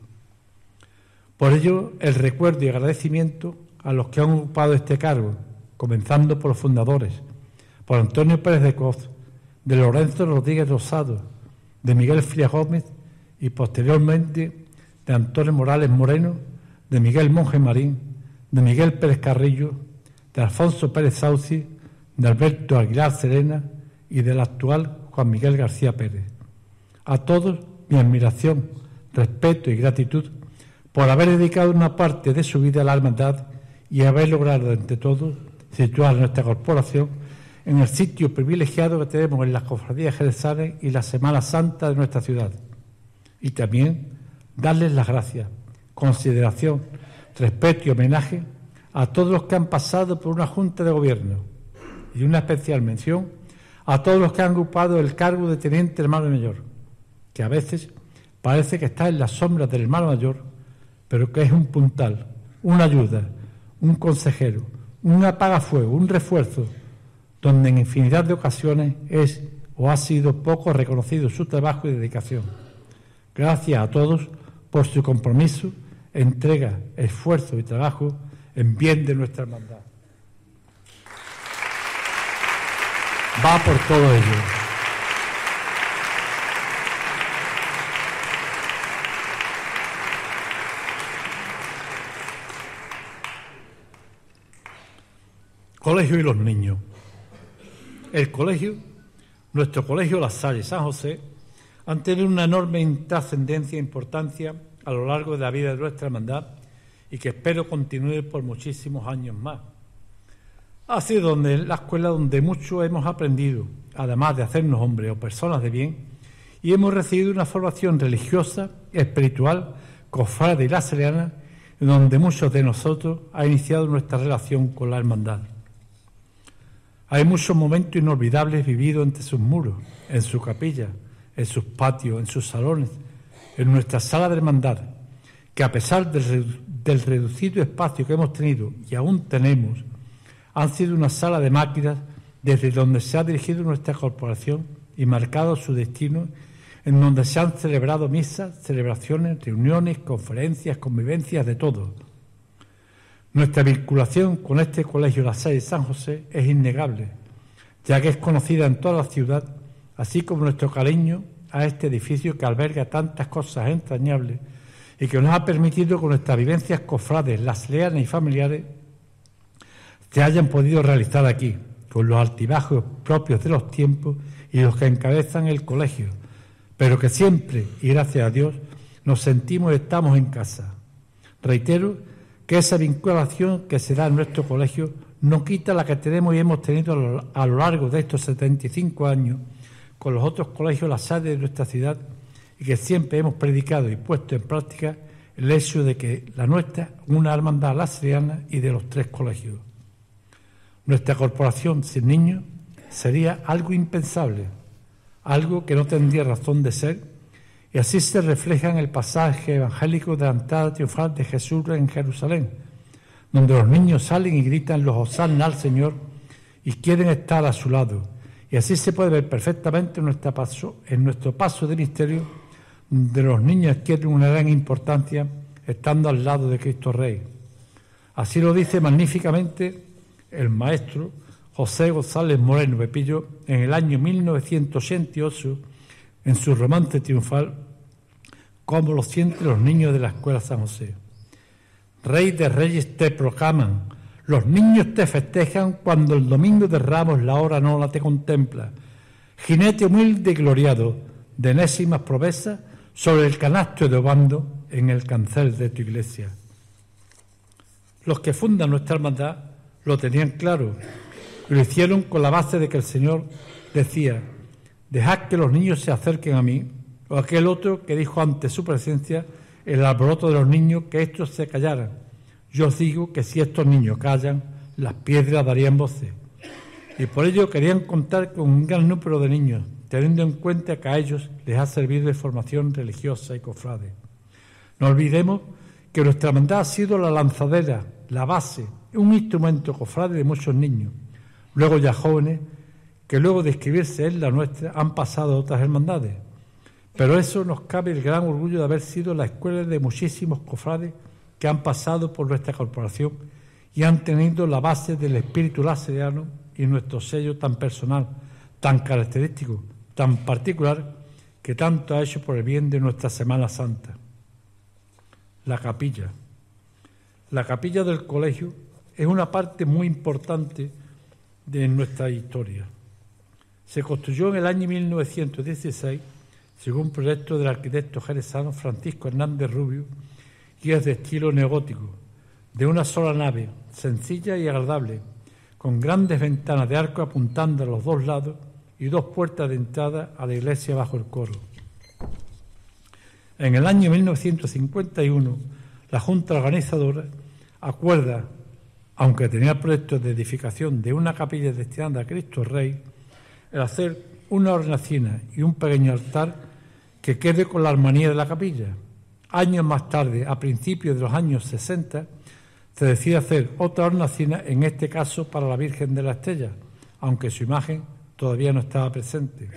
Por ello, el recuerdo y agradecimiento a los que han ocupado este cargo, comenzando por los fundadores, por Antonio Pérez de Coz, de Lorenzo Rodríguez Rosado, de Miguel Frías Gómez y posteriormente de Antonio Morales Moreno, de Miguel Monje Marín, de Miguel Pérez Carrillo, de Alfonso Pérez Sauci, de Alberto Aguilar Serena y del actual Juan Miguel García Pérez. A todos mi admiración, respeto y gratitud por haber dedicado una parte de su vida a la hermandad y haber logrado, entre todos, situar nuestra corporación en el sitio privilegiado que tenemos en las cofradías jerezanas y la Semana Santa de nuestra ciudad. Y también darles las gracias, consideración, respeto y homenaje a todos los que han pasado por una Junta de Gobierno, y una especial mención a todos los que han ocupado el cargo de teniente hermano mayor, que a veces parece que está en las sombras del hermano mayor, pero que es un puntal, una ayuda, un consejero, un apagafuego, un refuerzo, donde en infinidad de ocasiones es o ha sido poco reconocido su trabajo y dedicación. Gracias a todos por su compromiso, entrega, esfuerzo y trabajo en bien de nuestra hermandad. Va por todo ello. Colegio y los niños. El colegio, nuestro colegio La Salle y San José, han tenido una enorme trascendencia e importancia a lo largo de la vida de nuestra hermandad y que espero continúe por muchísimos años más. Ha sido donde, la escuela donde mucho hemos aprendido, además de hacernos hombres o personas de bien, y hemos recibido una formación religiosa, espiritual, cofrade y laseriana, donde muchos de nosotros ha iniciado nuestra relación con la hermandad. Hay muchos momentos inolvidables vividos entre sus muros, en su capilla, en sus patios, en sus salones, en nuestra sala de hermandad, que a pesar del, del reducido espacio que hemos tenido y aún tenemos, han sido una sala de máquinas desde donde se ha dirigido nuestra corporación y marcado su destino, en donde se han celebrado misas, celebraciones, reuniones, conferencias, convivencias, de todo. Nuestra vinculación con este colegio La Salle de San José es innegable, ya que es conocida en toda la ciudad, así como nuestro cariño a este edificio que alberga tantas cosas entrañables y que nos ha permitido con nuestras vivencias cofrades, laserianas y familiares se hayan podido realizar aquí, con los altibajos propios de los tiempos y los que encabezan el colegio, pero que siempre, y gracias a Dios, nos sentimos y estamos en casa. Reitero que esa vinculación que se da en nuestro colegio no quita la que tenemos y hemos tenido a lo, a lo largo de estos setenta y cinco años con los otros colegios La Salle de nuestra ciudad, y que siempre hemos predicado y puesto en práctica el hecho de que la nuestra es una hermandad laseriana y de los tres colegios. Nuestra corporación sin niños sería algo impensable, algo que no tendría razón de ser, y así se refleja en el pasaje evangélico de la entrada triunfal de Jesús en Jerusalén, donde los niños salen y gritan los hosanna al Señor y quieren estar a su lado. Y así se puede ver perfectamente en, nuestra paso, en nuestro paso de misterio, de los niños adquieren una gran importancia estando al lado de Cristo Rey. Así lo dice magníficamente el maestro José González Moreno Pepillo en el año mil novecientos ochenta y ocho en su romance triunfal Cómo lo sienten los niños de la Escuela San José. Rey de Reyes te proclaman, los niños te festejan cuando el domingo de Ramos la hora no la te contempla. Jinete humilde y gloriado de enésimas proezas sobre el canasto de Obando en el cancel de tu iglesia. Los que fundan nuestra hermandad lo tenían claro y lo hicieron con la base de que el Señor decía: dejad que los niños se acerquen a mí, o aquel otro que dijo ante su presencia el alboroto de los niños que estos se callaran. Yo os digo que si estos niños callan, las piedras darían voces. Y por ello querían contar con un gran número de niños, teniendo en cuenta que a ellos les ha servido de formación religiosa y cofrade. No olvidemos que nuestra hermandad ha sido la lanzadera, la base, un instrumento cofrade de muchos niños, luego ya jóvenes, que luego de inscribirse en la nuestra han pasado a otras hermandades. Pero eso nos cabe el gran orgullo de haber sido la escuela de muchísimos cofrades que han pasado por nuestra corporación y han tenido la base del espíritu laseriano y nuestro sello tan personal, tan característico, tan particular, que tanto ha hecho por el bien de nuestra Semana Santa. La capilla. La capilla del colegio es una parte muy importante de nuestra historia. Se construyó en el año mil novecientos dieciséis según proyecto del arquitecto jerezano Francisco Hernández Rubio y es de estilo neogótico, de una sola nave, sencilla y agradable, con grandes ventanas de arco apuntando a los dos lados y dos puertas de entrada a la iglesia bajo el coro. En el año mil novecientos cincuenta y uno, la Junta Organizadora acuerda, aunque tenía proyectos de edificación de una capilla destinada a Cristo Rey, el hacer una hornacina y un pequeño altar que quede con la armonía de la capilla. Años más tarde, a principios de los años sesenta, se decide hacer otra hornacina, en este caso para la Virgen de la Estrella, aunque su imagen todavía no estaba presente.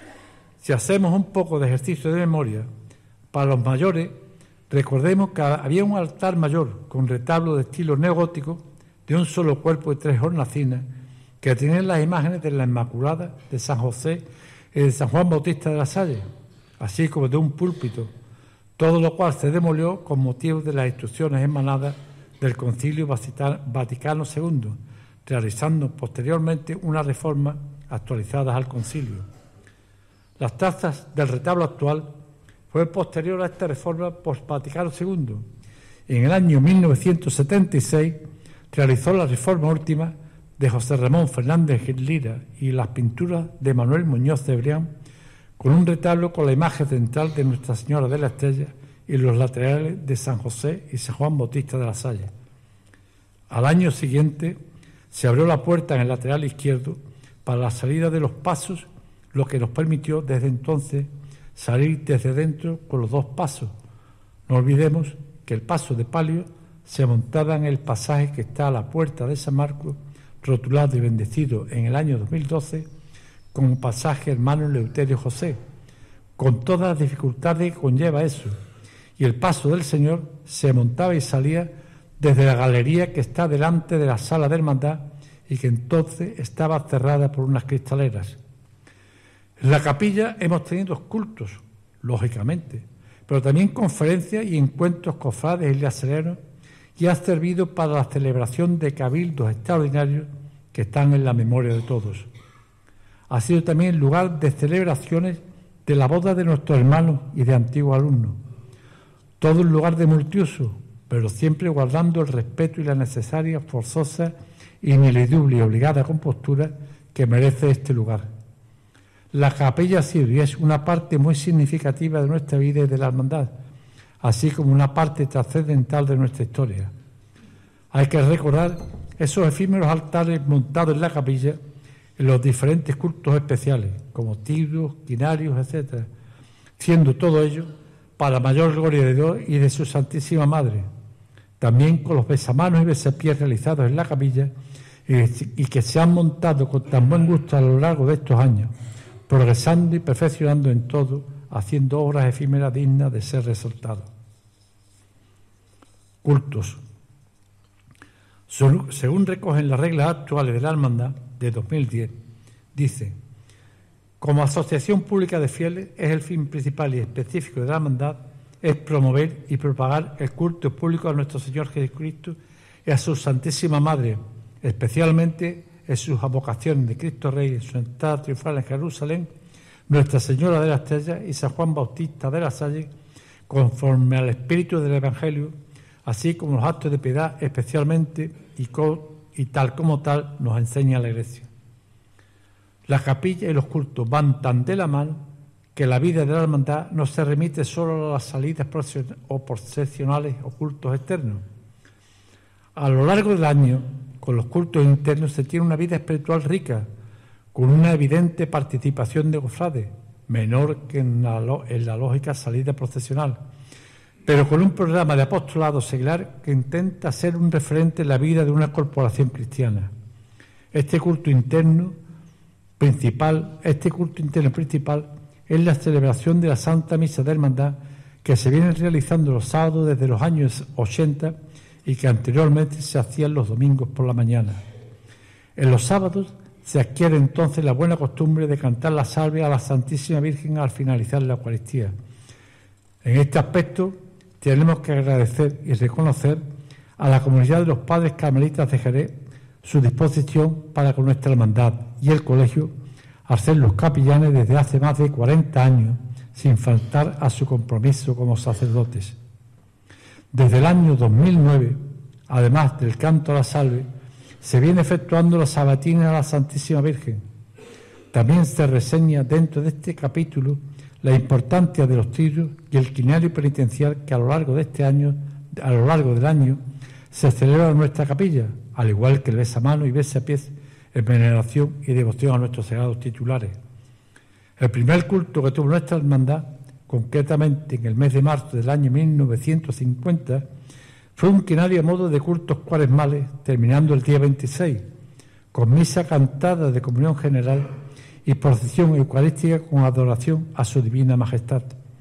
Si hacemos un poco de ejercicio de memoria, para los mayores, recordemos que había un altar mayor con retablo de estilo neogótico de un solo cuerpo y tres hornacinas que tenían las imágenes de la Inmaculada, de San José y de San Juan Bautista de la Salle, así como de un púlpito, todo lo cual se demolió con motivo de las instrucciones emanadas del Concilio Vaticano segundo, realizando posteriormente una reforma actualizadas al concilio. Las trazas del retablo actual fue posterior a esta reforma post-Vaticano segundo. En el año mil novecientos setenta y seis realizó la reforma última de José Ramón Fernández Lira y las pinturas de Manuel Muñoz de Brián, con un retablo con la imagen central de Nuestra Señora de la Estrella y los laterales de San José y San Juan Bautista de la Salle. Al año siguiente se abrió la puerta en el lateral izquierdo para la salida de los pasos, lo que nos permitió desde entonces salir desde dentro con los dos pasos. No olvidemos que el paso de palio se montaba en el pasaje que está a la puerta de San Marcos, rotulado y bendecido en el año dos mil doce como pasaje hermano Eleuterio José, con todas las dificultades que conlleva eso, y el paso del Señor se montaba y salía desde la galería que está delante de la sala de hermandad y que entonces estaba cerrada por unas cristaleras. En la capilla hemos tenido cultos, lógicamente, pero también conferencias y encuentros cofrades y laserianos, y ha servido para la celebración de cabildos extraordinarios que están en la memoria de todos. Ha sido también lugar de celebraciones de la boda de nuestros hermanos y de antiguos alumnos. Todo un lugar de multiuso, pero siempre guardando el respeto y la necesaria, forzosa, ineludible y obligada compostura que merece este lugar. La capilla ha sido y es una parte muy significativa de nuestra vida y de la hermandad, así como una parte trascendental de nuestra historia. Hay que recordar esos efímeros altares montados en la capilla en los diferentes cultos especiales, como tigros, quinarios, etcétera, siendo todo ello para mayor gloria de Dios y de su Santísima Madre, también con los besamanos y besapiés realizados en la capilla y que se han montado con tan buen gusto a lo largo de estos años, progresando y perfeccionando en todo haciendo obras efímeras dignas de ser resaltadas. Cultos. Según recogen las reglas actuales de la Hermandad de dos mil diez, dice: como asociación pública de fieles, es el fin principal y específico de la Hermandad es promover y propagar el culto público a nuestro Señor Jesucristo y a su Santísima Madre, especialmente en sus advocaciones de Cristo Rey en su entrada triunfal en Jerusalén, Nuestra Señora de la Estrella y San Juan Bautista de la Salle, conforme al espíritu del Evangelio, así como los actos de piedad especialmente y, co, y tal como tal nos enseña la Iglesia. La capilla y los cultos van tan de la mano que la vida de la hermandad no se remite solo a las salidas o procesionales o cultos externos. A lo largo del año, con los cultos internos se tiene una vida espiritual rica, con una evidente participación de cofrades, menor que en la, en la lógica salida procesional, pero con un programa de apostolado seglar que intenta ser un referente en la vida de una corporación cristiana. Este culto interno principal, este culto interno principal es la celebración de la Santa Misa de Hermandad, que se viene realizando los sábados desde los años ochenta y que anteriormente se hacían los domingos por la mañana. En los sábados se adquiere entonces la buena costumbre de cantar la salve a la Santísima Virgen al finalizar la Eucaristía. En este aspecto tenemos que agradecer y reconocer a la comunidad de los padres carmelitas de Jerez su disposición para con nuestra hermandad y el colegio al ser los capellanes desde hace más de cuarenta años, sin faltar a su compromiso como sacerdotes. Desde el año dos mil nueve, además del canto a la salve, se viene efectuando la sabatina a la Santísima Virgen. También se reseña dentro de este capítulo la importancia de los tiros y el quinario penitencial que a lo largo de este año, a lo largo del año, se celebra en nuestra capilla, al igual que el besamano y besapiés en veneración y devoción a nuestros sagrados titulares. El primer culto que tuvo nuestra hermandad, concretamente en el mes de marzo del año mil novecientos cincuenta, fue un quinario a modo de cultos cuaresmales, terminando el día veintiséis, con misa cantada de comunión general y procesión eucarística con adoración a su divina majestad.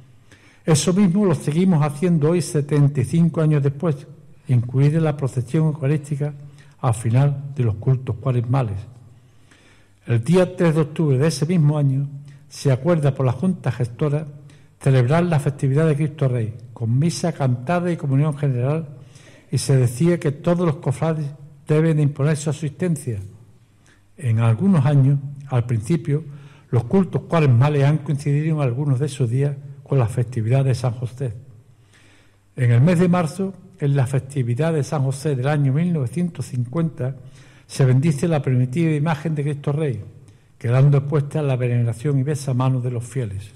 Eso mismo lo seguimos haciendo hoy, setenta y cinco años después, incluida la procesión eucarística al final de los cultos cuaresmales. El día tres de octubre de ese mismo año se acuerda por la Junta Gestora celebrar la festividad de Cristo Rey, con misa cantada y comunión general, y se decía que todos los cofrades deben de imponer su asistencia. En algunos años, al principio, los cultos cuaresmales han coincidido en algunos de esos días con la festividad de San José. En el mes de marzo, en la festividad de San José del año mil novecientos cincuenta, se bendice la primitiva imagen de Cristo Rey, quedando expuesta la veneración y besamano de los fieles.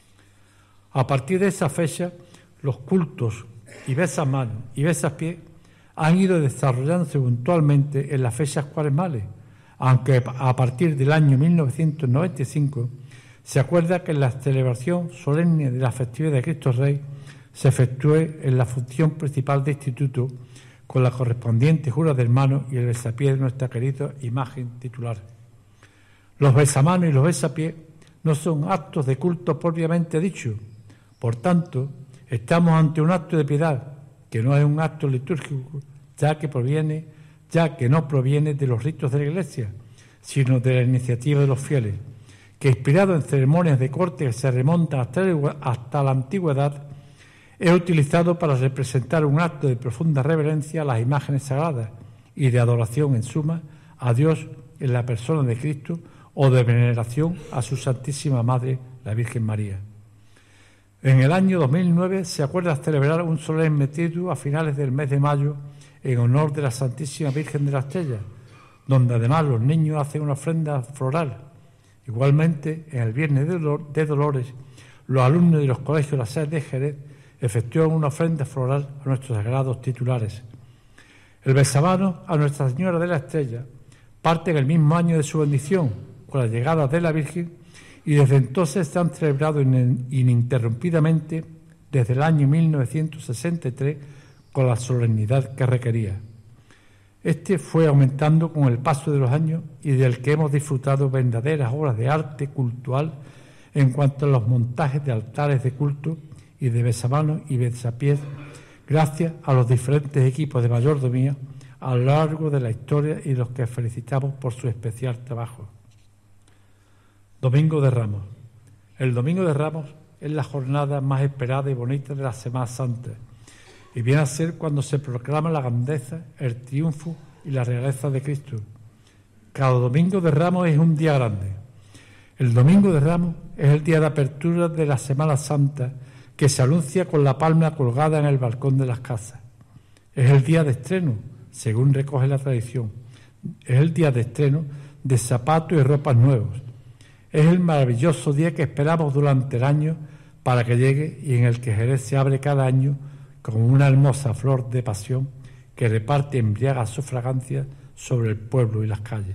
A partir de esa fecha, los cultos y besamano y besapié han ido desarrollándose puntualmente en las fechas cuaresmales, aunque a partir del año mil novecientos noventa y cinco se acuerda que la celebración solemne de la festividad de Cristo Rey se efectúe en la función principal de instituto con la correspondiente jura de hermanos y el besapié de nuestra querida imagen titular. Los besamanos y los besapiés no son actos de culto propiamente dicho, por tanto, estamos ante un acto de piedad que no es un acto litúrgico, ya que proviene, ya que no proviene de los ritos de la Iglesia, sino de la iniciativa de los fieles, que inspirado en ceremonias de corte que se remontan hasta, hasta la antigüedad, es utilizado para representar un acto de profunda reverencia a las imágenes sagradas y de adoración, en suma, a Dios en la persona de Cristo o de veneración a su Santísima Madre, la Virgen María. En el año dos mil nueve se acuerda celebrar un solemne triduo a finales del mes de mayo en honor de la Santísima Virgen de la Estrella, donde además los niños hacen una ofrenda floral. Igualmente, en el Viernes de Dolores, los alumnos de los colegios de la sede de Jerez efectúan una ofrenda floral a nuestros sagrados titulares. El besamano a Nuestra Señora de la Estrella parte en el mismo año de su bendición, con la llegada de la Virgen, y desde entonces se han celebrado ininterrumpidamente desde el año mil novecientos sesenta y tres con la solemnidad que requería. Este fue aumentando con el paso de los años y del que hemos disfrutado verdaderas obras de arte cultural en cuanto a los montajes de altares de culto y de besamanos y besapiés, gracias a los diferentes equipos de mayordomía a lo largo de la historia y los que felicitamos por su especial trabajo. Domingo de Ramos. El Domingo de Ramos es la jornada más esperada y bonita de la Semana Santa y viene a ser cuando se proclama la grandeza, el triunfo y la realeza de Cristo. Cada Domingo de Ramos es un día grande. El Domingo de Ramos es el día de apertura de la Semana Santa, que se anuncia con la palma colgada en el balcón de las casas. Es el día de estreno, según recoge la tradición. Es el día de estreno de zapatos y ropas nuevos. Es el maravilloso día que esperamos durante el año para que llegue y en el que Jerez se abre cada año como una hermosa flor de pasión que reparte embriaga su fragancia sobre el pueblo y las calles.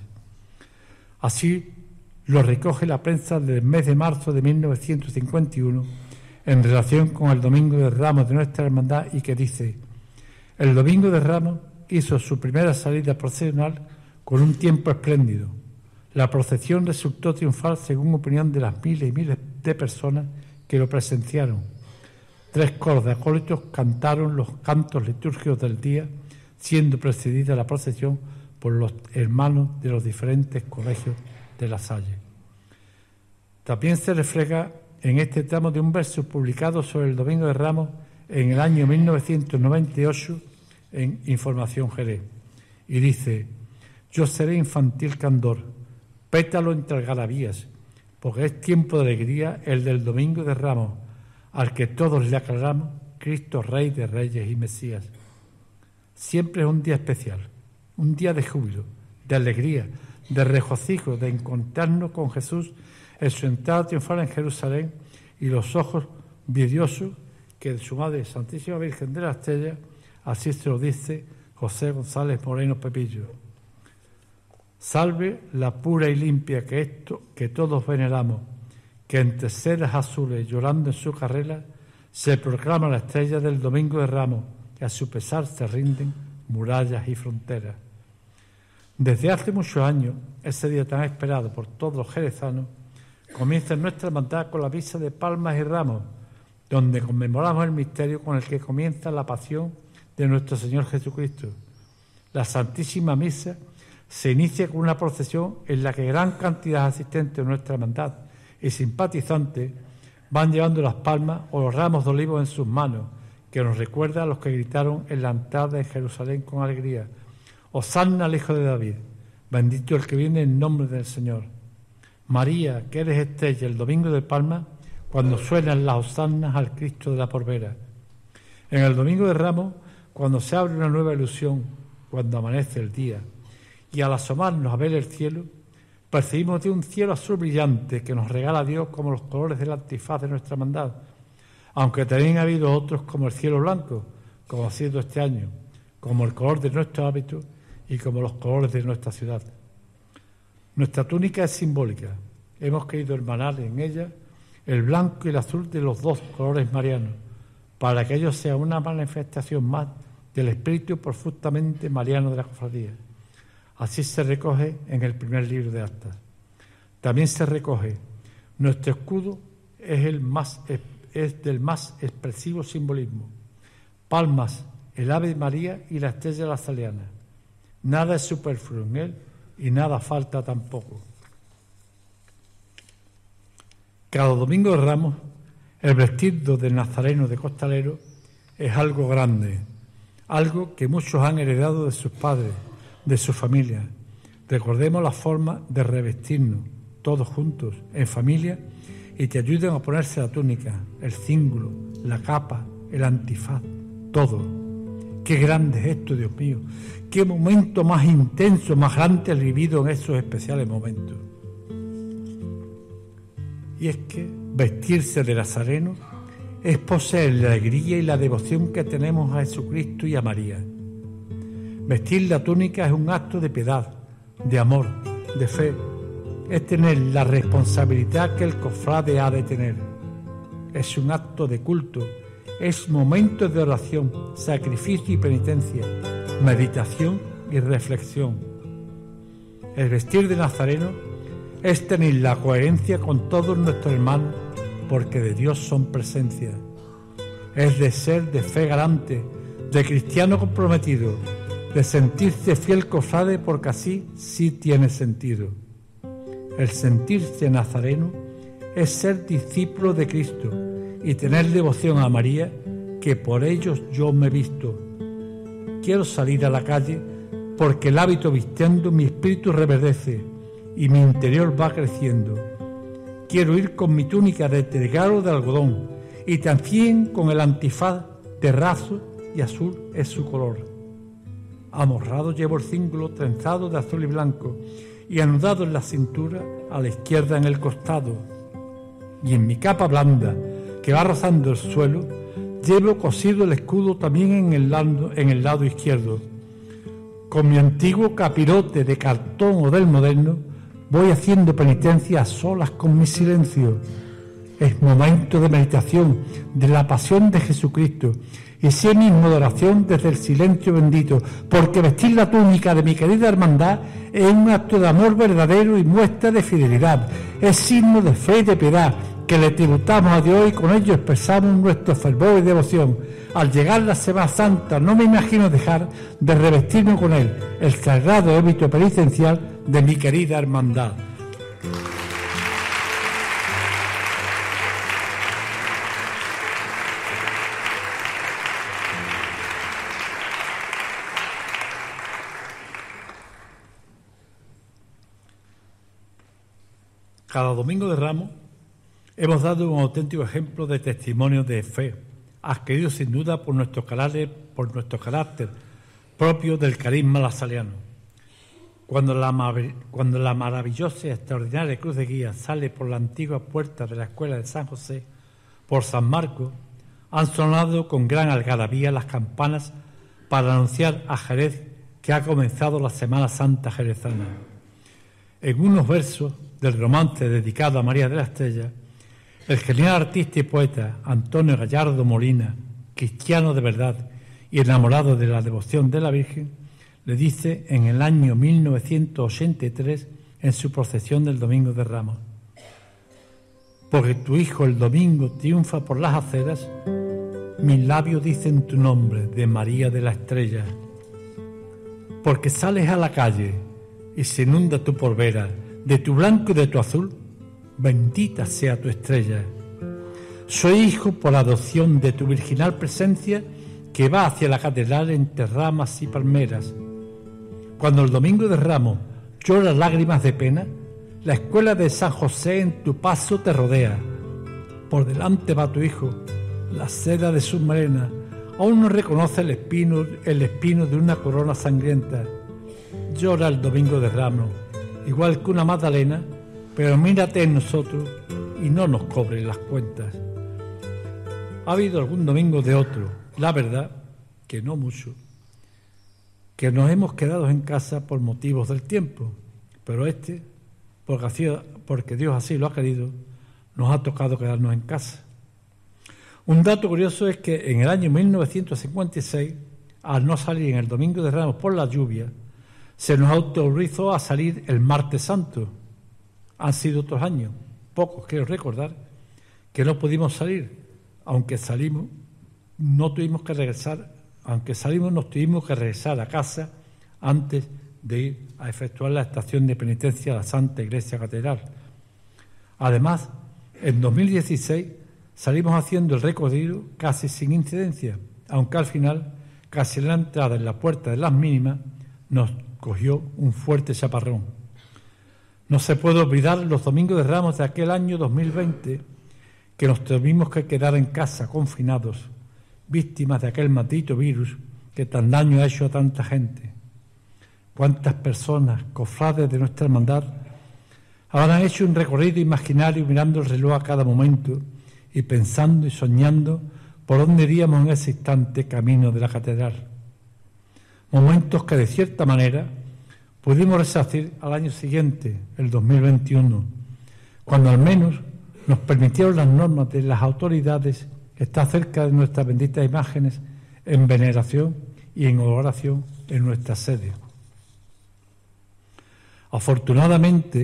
Así lo recoge la prensa del mes de marzo de mil novecientos cincuenta y uno en relación con el Domingo de Ramos de nuestra hermandad y que dice: el Domingo de Ramos hizo su primera salida procesional con un tiempo espléndido. La procesión resultó triunfal según opinión de las miles y miles de personas que lo presenciaron. Tres coros de acólitos cantaron los cantos litúrgicos del día, siendo precedida la procesión por los hermanos de los diferentes colegios de La Salle. También se refleja en este tramo de un verso publicado sobre el Domingo de Ramos en el año mil novecientos noventa y ocho en Información Jerez, y dice: yo seré infantil candor, pétalo entre algarabías, porque es tiempo de alegría el del Domingo de Ramos, al que todos le aclaramos Cristo Rey de Reyes y Mesías. Siempre es un día especial, un día de júbilo, de alegría, de regocijo, de encontrarnos con Jesús en su entrada triunfal en Jerusalén y los ojos vidriosos que de su Madre Santísima Virgen de la Estrella, así se lo dice José González Moreno Pepillo. Salve la pura y limpia que esto que todos veneramos, que entre sedas azules llorando en su carrera se proclama la estrella del Domingo de Ramos, que a su pesar se rinden murallas y fronteras. Desde hace muchos años, ese día tan esperado por todos los jerezanos, comienza nuestra hermandad con la misa de Palmas y Ramos, donde conmemoramos el misterio con el que comienza la pasión de nuestro Señor Jesucristo. La Santísima Misa se inicia con una procesión en la que gran cantidad de asistentes de nuestra hermandad y simpatizantes van llevando las palmas o los ramos de olivo en sus manos, que nos recuerda a los que gritaron en la entrada de Jerusalén con alegría: Hosanna al Hijo de David, bendito el que viene en nombre del Señor. María, que eres estrella el Domingo de Palma, cuando suenan las hosannas al Cristo de la Porvera. En el Domingo de Ramos, cuando se abre una nueva ilusión, cuando amanece el día, y al asomarnos a ver el cielo, percibimos de un cielo azul brillante que nos regala Dios como los colores del antifaz de nuestra hermandad, aunque también ha habido otros como el cielo blanco, como ha sido este año, como el color de nuestro hábito y como los colores de nuestra ciudad. Nuestra túnica es simbólica. Hemos querido hermanar en ella el blanco y el azul de los dos colores marianos, para que ello sea una manifestación más del espíritu profundamente mariano de la cofradía. Así se recoge en el primer libro de actas. También se recoge: nuestro escudo es, el más, es del más expresivo simbolismo. Palmas, el Ave María y la estrella lazariana. Nada es superfluo en él y nada falta tampoco. Cada Domingo de Ramos, el vestido del nazareno de costalero es algo grande, algo que muchos han heredado de sus padres, de su familia. Recordemos la forma de revestirnos todos juntos, en familia, y te ayuden a ponerse la túnica, el cíngulo, la capa, el antifaz, todo. Qué grande es esto, Dios mío. Qué momento más intenso, más grande el vivido en esos especiales momentos. Y es que vestirse de nazareno es poseer la alegría y la devoción que tenemos a Jesucristo y a María. Vestir la túnica es un acto de piedad, de amor, de fe. Es tener la responsabilidad que el cofrade ha de tener. Es un acto de culto. Es momento de oración, sacrificio y penitencia, meditación y reflexión. El vestir de nazareno es tener la coherencia con todos nuestros hermanos, porque de Dios son presencia. Es de ser de fe garante, de cristiano comprometido, de sentirse fiel cofrade, porque así sí tiene sentido. El sentirse nazareno es ser discípulo de Cristo y tener devoción a María, que por ellos yo me he visto. Quiero salir a la calle porque el hábito vistiendo mi espíritu reverdece y mi interior va creciendo. Quiero ir con mi túnica de tegaro de algodón y también con el antifaz de raso y azul es su color. Amorrado llevo el cíngulo trenzado de azul y blanco y anudado en la cintura, a la izquierda en el costado. Y en mi capa blanda, que va rozando el suelo, llevo cosido el escudo también en el lado, en el lado izquierdo. Con mi antiguo capirote de cartón o del moderno, voy haciendo penitencia a solas con mi silencio. Es momento de meditación de la pasión de Jesucristo y sí mismo de oración desde el silencio bendito, porque vestir la túnica de mi querida hermandad es un acto de amor verdadero y muestra de fidelidad. Es signo de fe y de piedad que le tributamos a Dios y con ello expresamos nuestro fervor y devoción. Al llegar la Semana Santa no me imagino dejar de revestirme con él, el sagrado hábito penitencial de mi querida hermandad. Cada domingo de Ramos hemos dado un auténtico ejemplo de testimonio de fe, adquirido sin duda por nuestro carácter, por nuestro carácter propio del carisma lasaliano. Cuando la, cuando la maravillosa y extraordinaria cruz de guía sale por la antigua puerta de la escuela de San José, por San Marcos, han sonado con gran algarabía las campanas para anunciar a Jerez que ha comenzado la Semana Santa jerezana. En unos versos del romance dedicado a María de la Estrella, el genial artista y poeta Antonio Gallardo Molina, cristiano de verdad y enamorado de la devoción de la Virgen, le dice en el año mil novecientos ochenta y tres en su procesión del Domingo de Ramos: porque tu hijo el domingo triunfa por las aceras, mis labios dicen tu nombre de María de la Estrella. Porque sales a la calle y se inunda tu polvera de tu blanco y de tu azul, bendita sea tu estrella. Soy hijo por adopción de tu virginal presencia, que va hacia la catedral entre ramas y palmeras. Cuando el domingo de Ramos lloras lágrimas de pena, la escuela de San José en tu paso te rodea. Por delante va tu hijo, la seda de su melena, aún no reconoce el espino, el espino de una corona sangrienta. Llora el domingo de Ramos, igual que una Magdalena, pero mírate en nosotros y no nos cobres las cuentas. Ha habido algún domingo de otro, la verdad que no mucho, que nos hemos quedado en casa por motivos del tiempo, pero este, porque, así, porque Dios así lo ha querido, nos ha tocado quedarnos en casa. Un dato curioso es que en el año mil novecientos cincuenta y seis, al no salir en el Domingo de Ramos por la lluvia, se nos autorizó a salir el Martes Santo. Han sido otros años, pocos quiero recordar, que no pudimos salir, aunque salimos, no tuvimos que regresar, aunque salimos nos tuvimos que regresar a casa antes de ir a efectuar la estación de penitencia a la Santa Iglesia Catedral. Además, en dos mil dieciséis salimos haciendo el recorrido casi sin incidencia, aunque al final, casi en la entrada en la puerta de las mínimas, nos cogió un fuerte chaparrón. No se puede olvidar los domingos de Ramos de aquel año dos mil veinte, que nos tuvimos que quedar en casa confinados, víctimas de aquel maldito virus que tan daño ha hecho a tanta gente. ¿Cuántas personas, cofrades de nuestra hermandad, habrán hecho un recorrido imaginario mirando el reloj a cada momento y pensando y soñando por dónde iríamos en ese instante camino de la catedral? Momentos que de cierta manera pudimos resarcir al año siguiente, el dos mil veintiuno, cuando al menos nos permitieron las normas de las autoridades estar cerca de nuestras benditas imágenes en veneración y en oración en nuestra sede. Afortunadamente,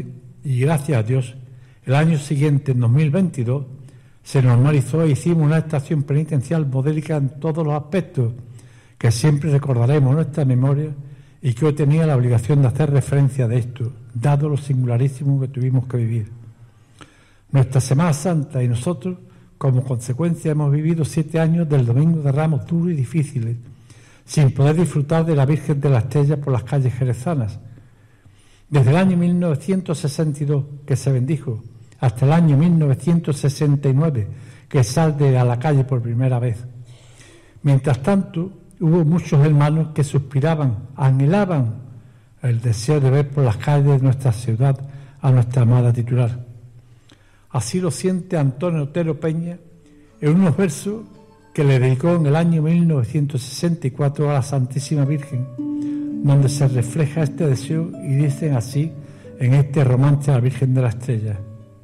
y gracias a Dios, el año siguiente, en dos mil veintidós, se normalizó e hicimos una estación penitencial modélica en todos los aspectos, que siempre recordaremos en nuestra memoria y que hoy tenía la obligación de hacer referencia de esto, dado lo singularísimo que tuvimos que vivir. Nuestra Semana Santa y nosotros, como consecuencia, hemos vivido siete años del Domingo de Ramos duros y difíciles, sin poder disfrutar de la Virgen de la Estrella por las calles jerezanas. Desde el año mil novecientos sesenta y dos, que se bendijo, hasta el año mil novecientos sesenta y nueve, que sale a la calle por primera vez. Mientras tanto, hubo muchos hermanos que suspiraban, anhelaban el deseo de ver por las calles de nuestra ciudad a nuestra amada titular. Así lo siente Antonio Otero Peña en unos versos que le dedicó en el año mil novecientos sesenta y cuatro a la Santísima Virgen, donde se refleja este deseo y dicen así en este romance a la Virgen de la Estrella: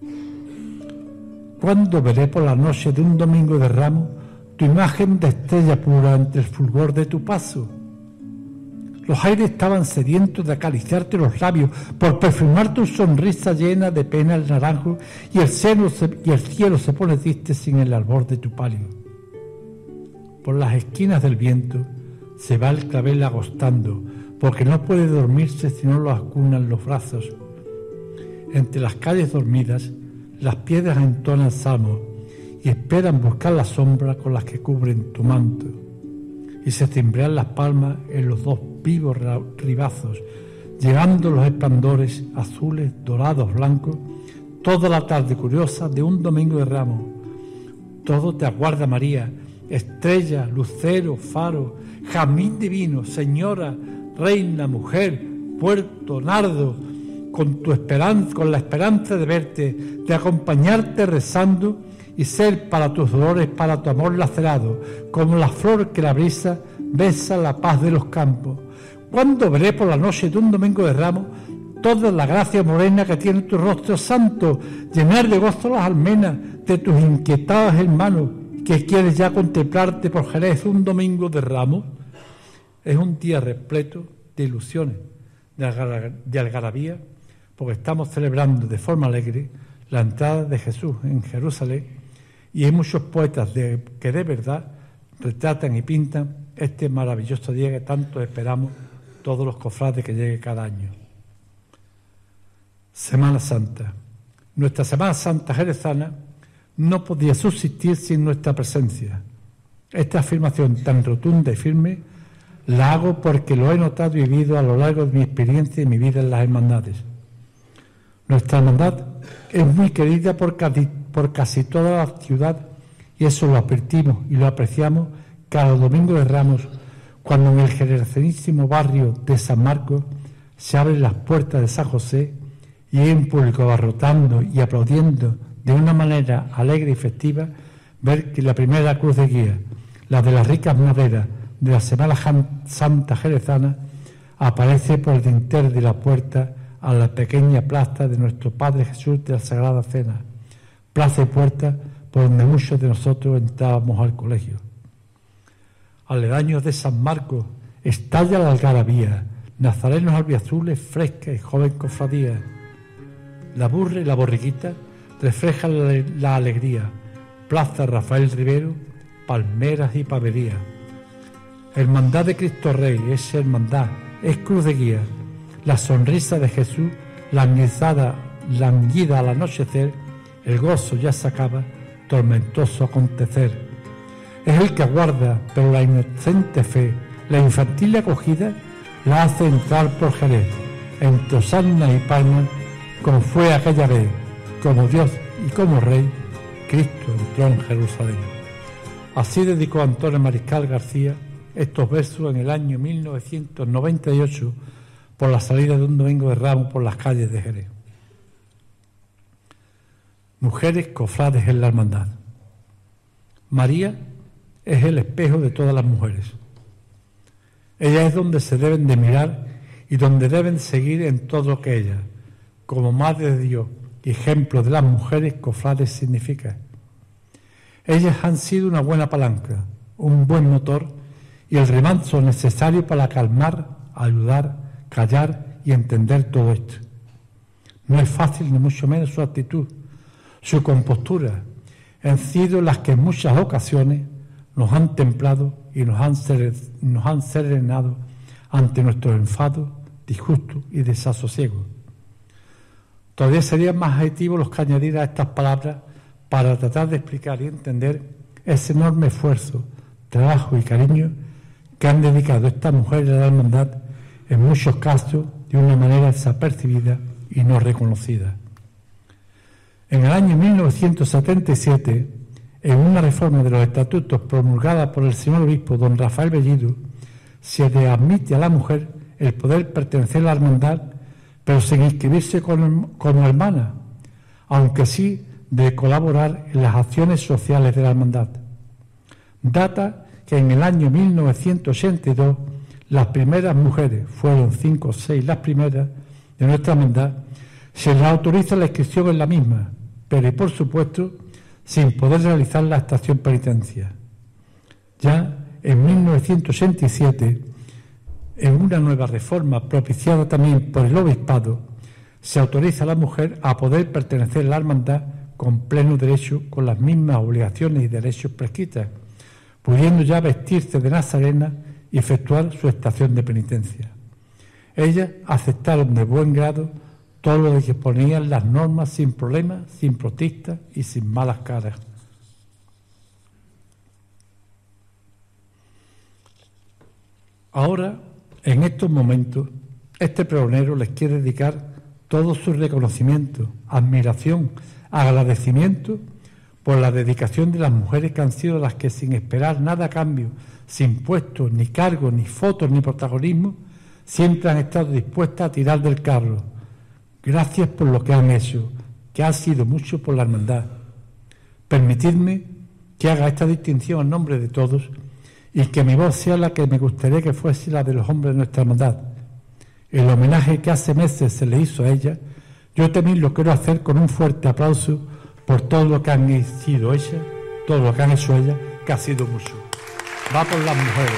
¿cuándo veré por la noche de un domingo de Ramos tu imagen de estrella pura entre el fulgor de tu paso? Los aires estaban sedientos de acariciarte los labios, por perfumar tu sonrisa llena de pena el naranjo, y el cielo se, y el cielo se pone triste sin el albor de tu palio. Por las esquinas del viento se va el clavel agostando, porque no puede dormirse si no lo acunan los brazos. Entre las calles dormidas, las piedras entonan salmos y esperan buscar la sombra con las que cubren tu manto. Y se cimbrean las palmas en los dos vivos ribazos, llegando los esplendores azules, dorados, blancos, toda la tarde curiosa de un domingo de Ramos. Todo te aguarda, María, estrella, lucero, faro, jazmín divino, señora, reina, mujer, puerto, nardo, con tu esperanza, con la esperanza de verte, de acompañarte rezando y ser para tus dolores, para tu amor lacerado, como la flor que la brisa besa la paz de los campos. ¿Cuándo veré por la noche de un domingo de Ramos toda la gracia morena que tiene tu rostro santo, llenar de gozo las almenas de tus inquietados hermanos, que quieres ya contemplarte por Jerez un domingo de Ramos? Es un día repleto de ilusiones, de, algar de algarabía, porque estamos celebrando de forma alegre la entrada de Jesús en Jerusalén, y hay muchos poetas de, que de verdad retratan y pintan este maravilloso día que tanto esperamos todos los cofrades que llegue cada año. Semana Santa. Nuestra Semana Santa jerezana no podía subsistir sin nuestra presencia. Esta afirmación tan rotunda y firme la hago porque lo he notado y vivido a lo largo de mi experiencia y mi vida en las hermandades. Nuestra hermandad es muy querida por casi, por casi toda la ciudad, y eso lo advertimos y lo apreciamos cada domingo de Ramos, cuando en el generacionísimo barrio de San Marcos se abren las puertas de San José y hay un público abarrotando y aplaudiendo de una manera alegre y festiva ver que la primera cruz de guía, la de las ricas maderas de la Semana Santa jerezana, aparece por el dintel de la puerta a la pequeña plaza de nuestro Padre Jesús de la Sagrada Cena, plaza y puerta por donde muchos de nosotros entrábamos al colegio. Aledaños de San Marcos estalla la algarabía, nazarenos albiazules, fresca y joven cofradía. La burra y la borriquita reflejan la, la alegría, plaza Rafael Rivero, palmeras y pavería. Hermandad de Cristo Rey es hermandad, es cruz de guía, la sonrisa de Jesús, languida, languida al anochecer, el gozo ya se acaba, tormentoso acontecer. Es el que aguarda, pero la inocente fe, la infantil acogida, la hace entrar por Jerez, entre osanas y palmas, como fue aquella vez, como Dios y como Rey, Cristo entró en Jerusalén. Así dedicó Antonio Mariscal García estos versos en el año mil novecientos noventa y ocho, por la salida de un domingo de Ramos por las calles de Jerez. Mujeres cofrades en la hermandad. María es el espejo de todas las mujeres. Ella es donde se deben de mirar y donde deben seguir en todo lo que ella, como Madre de Dios y ejemplo de las mujeres cofrades, significa. Ellas han sido una buena palanca, un buen motor y el remanso necesario para calmar, ayudar, callar y entender todo esto. No es fácil ni mucho menos su actitud, su compostura, han sido las que en muchas ocasiones nos han templado y nos han, ser, nos han serenado ante nuestros enfados, disgustos y desasosiegos. Todavía serían más adjetivos los que añadir a estas palabras para tratar de explicar y entender ese enorme esfuerzo, trabajo y cariño que han dedicado estas mujeres a la hermandad, en muchos casos de una manera desapercibida y no reconocida. En el año mil novecientos setenta y siete, en una reforma de los estatutos promulgada por el señor obispo don Rafael Bellido, se le admite a la mujer el poder pertenecer a la hermandad, pero sin inscribirse como, como hermana, aunque sí de colaborar en las acciones sociales de la hermandad. Data que en el año mil novecientos ochenta y dos las primeras mujeres, fueron cinco o seis las primeras de nuestra hermandad, se les autoriza la inscripción en la misma, pero y por supuesto sin poder realizar la estación penitencia. Ya en mil novecientos ochenta y siete, en una nueva reforma propiciada también por el obispado, se autoriza a la mujer a poder pertenecer a la hermandad con pleno derecho, con las mismas obligaciones y derechos prescritas, pudiendo ya vestirse de nazarena y efectuar su estación de penitencia. Ellas aceptaron de buen grado todo lo que ponían las normas sin problemas, sin protestas y sin malas caras. Ahora, en estos momentos, este pregonero les quiere dedicar todo su reconocimiento, admiración, agradecimiento por la dedicación de las mujeres que han sido las que, sin esperar nada a cambio, sin puestos, ni cargos, ni fotos, ni protagonismo, siempre han estado dispuestas a tirar del carro. Gracias por lo que han hecho, que ha sido mucho por la hermandad. Permitidme que haga esta distinción en nombre de todos y que mi voz sea la que me gustaría que fuese la de los hombres de nuestra hermandad. El homenaje que hace meses se le hizo a ella, yo también lo quiero hacer con un fuerte aplauso por todo lo que han sido ellas, todo lo que han hecho ellas, que ha sido mucho. Va por las mujeres.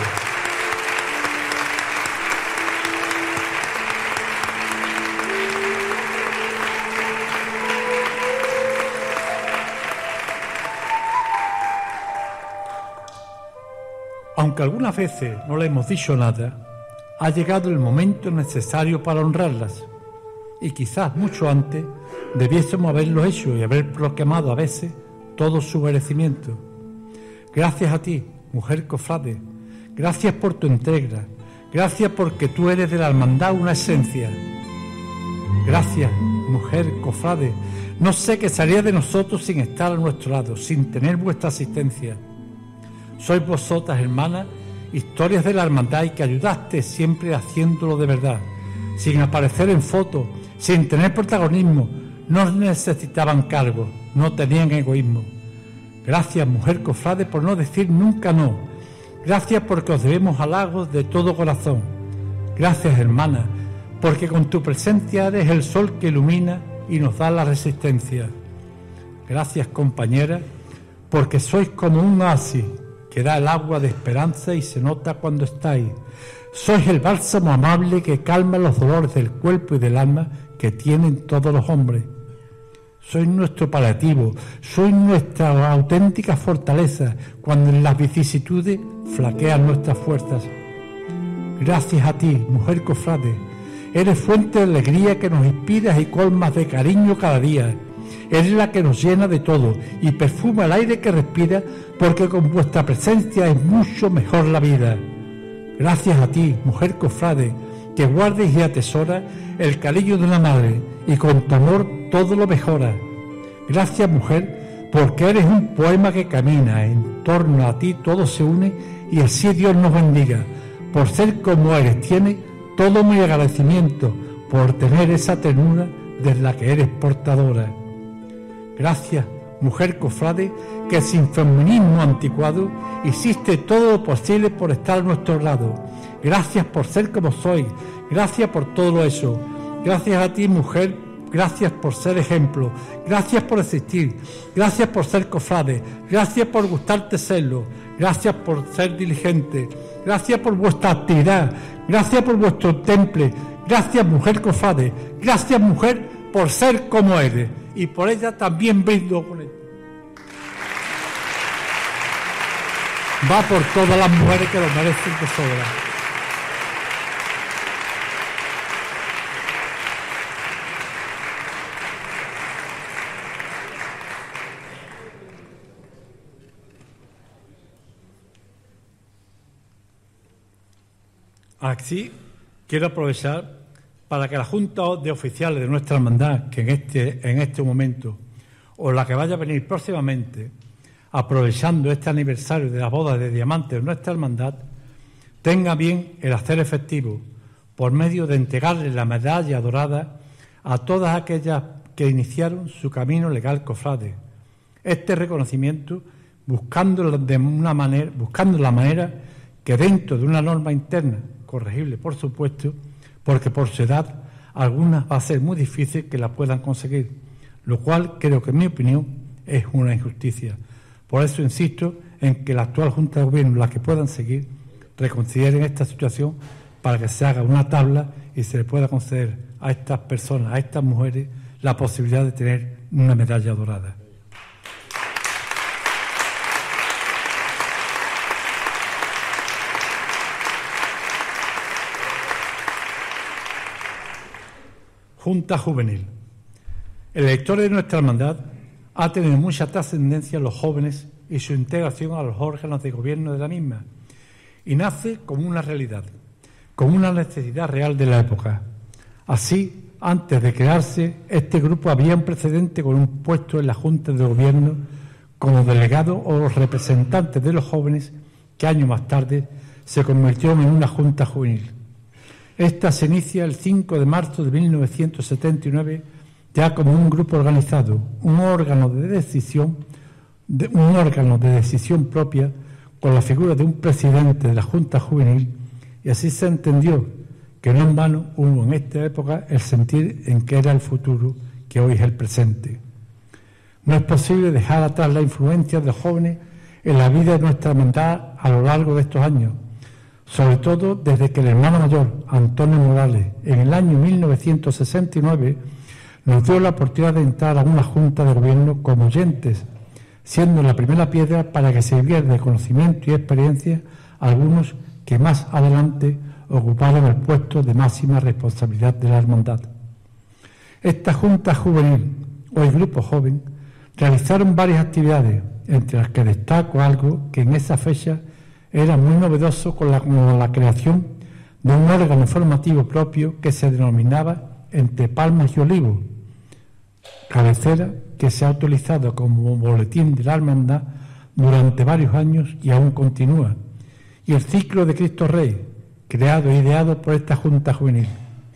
Aunque algunas veces no le hemos dicho nada, ha llegado el momento necesario para honrarlas, y quizás mucho antes debiésemos haberlo hecho y haber proclamado a veces todo su merecimiento. Gracias a ti, mujer cofrade, gracias por tu entrega, gracias porque tú eres de la hermandad una esencia. Gracias, mujer cofrade, no sé qué sería de nosotros sin estar a nuestro lado, sin tener vuestra asistencia. Sois vosotras, hermanas, historias de la hermandad y que ayudaste siempre haciéndolo de verdad, sin aparecer en fotos, sin tener protagonismo, no necesitaban cargos, no tenían egoísmo. Gracias, mujer cofrade, por no decir nunca no. Gracias porque os debemos halagos de todo corazón. Gracias, hermana, porque con tu presencia eres el sol que ilumina y nos da la resistencia. Gracias, compañera, porque sois como un oasis que da el agua de esperanza y se nota cuando estáis. Sois el bálsamo amable que calma los dolores del cuerpo y del alma que tienen todos los hombres. Sois nuestro paliativo, sois nuestra auténtica fortaleza cuando en las vicisitudes flaquean nuestras fuerzas. Gracias a ti, mujer cofrade, eres fuente de alegría que nos inspiras y colmas de cariño cada día. Eres la que nos llena de todo y perfuma el aire que respira, porque con vuestra presencia es mucho mejor la vida. Gracias a ti, mujer cofrade, que guardes y atesoras el cariño de una madre y con tu amor todo lo mejora. Gracias, mujer, porque eres un poema que camina, en torno a ti todo se une y así Dios nos bendiga. Por ser como eres, tiene todo mi agradecimiento por tener esa ternura de la que eres portadora. Gracias, mujer cofrade, que sin feminismo anticuado hiciste todo lo posible por estar a nuestro lado. Gracias por ser como sois, gracias por todo eso. Gracias a ti, mujer, gracias por ser ejemplo, gracias por existir, gracias por ser cofrade, gracias por gustarte serlo, gracias por ser diligente, gracias por vuestra actividad, gracias por vuestro temple, gracias, mujer cofrade, gracias, mujer, por ser como eres, y por ella también brindo con él. Va por todas las mujeres que lo merecen de sobra. Así quiero aprovechar para que la Junta de Oficiales de nuestra hermandad, que en este, en este momento, o la que vaya a venir próximamente, aprovechando este aniversario de la boda de diamantes de nuestra hermandad, tenga bien el hacer efectivo, por medio de entregarle la medalla dorada a todas aquellas que iniciaron su camino legal cofrade. Este reconocimiento, buscando de una manera, buscando la manera que dentro de una norma interna, corregible por supuesto, porque por su edad algunas va a ser muy difícil que la puedan conseguir, lo cual creo que en mi opinión es una injusticia. Por eso insisto en que la actual Junta de Gobierno, las que puedan seguir, reconsideren esta situación para que se haga una tabla y se le pueda conceder a estas personas, a estas mujeres, la posibilidad de tener una medalla dorada. Junta Juvenil. En la historia de nuestra hermandad ha tenido mucha trascendencia los jóvenes y su integración a los órganos de gobierno de la misma, y nace como una realidad, como una necesidad real de la época. Así, antes de crearse, este grupo había un precedente con un puesto en la Junta de Gobierno como delegado o los representantes de los jóvenes, que años más tarde se convirtió en una Junta Juvenil. Esta se inicia el cinco de marzo de mil novecientos setenta y nueve, ya como un grupo organizado, un órgano de decisión, de, un órgano de decisión propia, con la figura de un presidente de la Junta Juvenil, y así se entendió que no en vano hubo en esta época el sentir en que era el futuro, que hoy es el presente. No es posible dejar atrás la influencia de los jóvenes en la vida de nuestra hermandad a lo largo de estos años, sobre todo desde que el hermano mayor, Antonio Morales, en el año mil novecientos sesenta y nueve, nos dio la oportunidad de entrar a una Junta de Gobierno como oyentes, siendo la primera piedra para que sirviera de conocimiento y experiencia a algunos que más adelante ocuparon el puesto de máxima responsabilidad de la hermandad. Esta Junta Juvenil, hoy Grupo Joven, realizaron varias actividades, entre las que destaco algo que en esa fecha era muy novedoso, con la, con la creación de un órgano informativo propio que se denominaba Entre Palmas y Olivos, cabecera que se ha utilizado como boletín de la hermandad durante varios años y aún continúa, y el ciclo de Cristo Rey, creado e ideado por esta Junta Juvenil.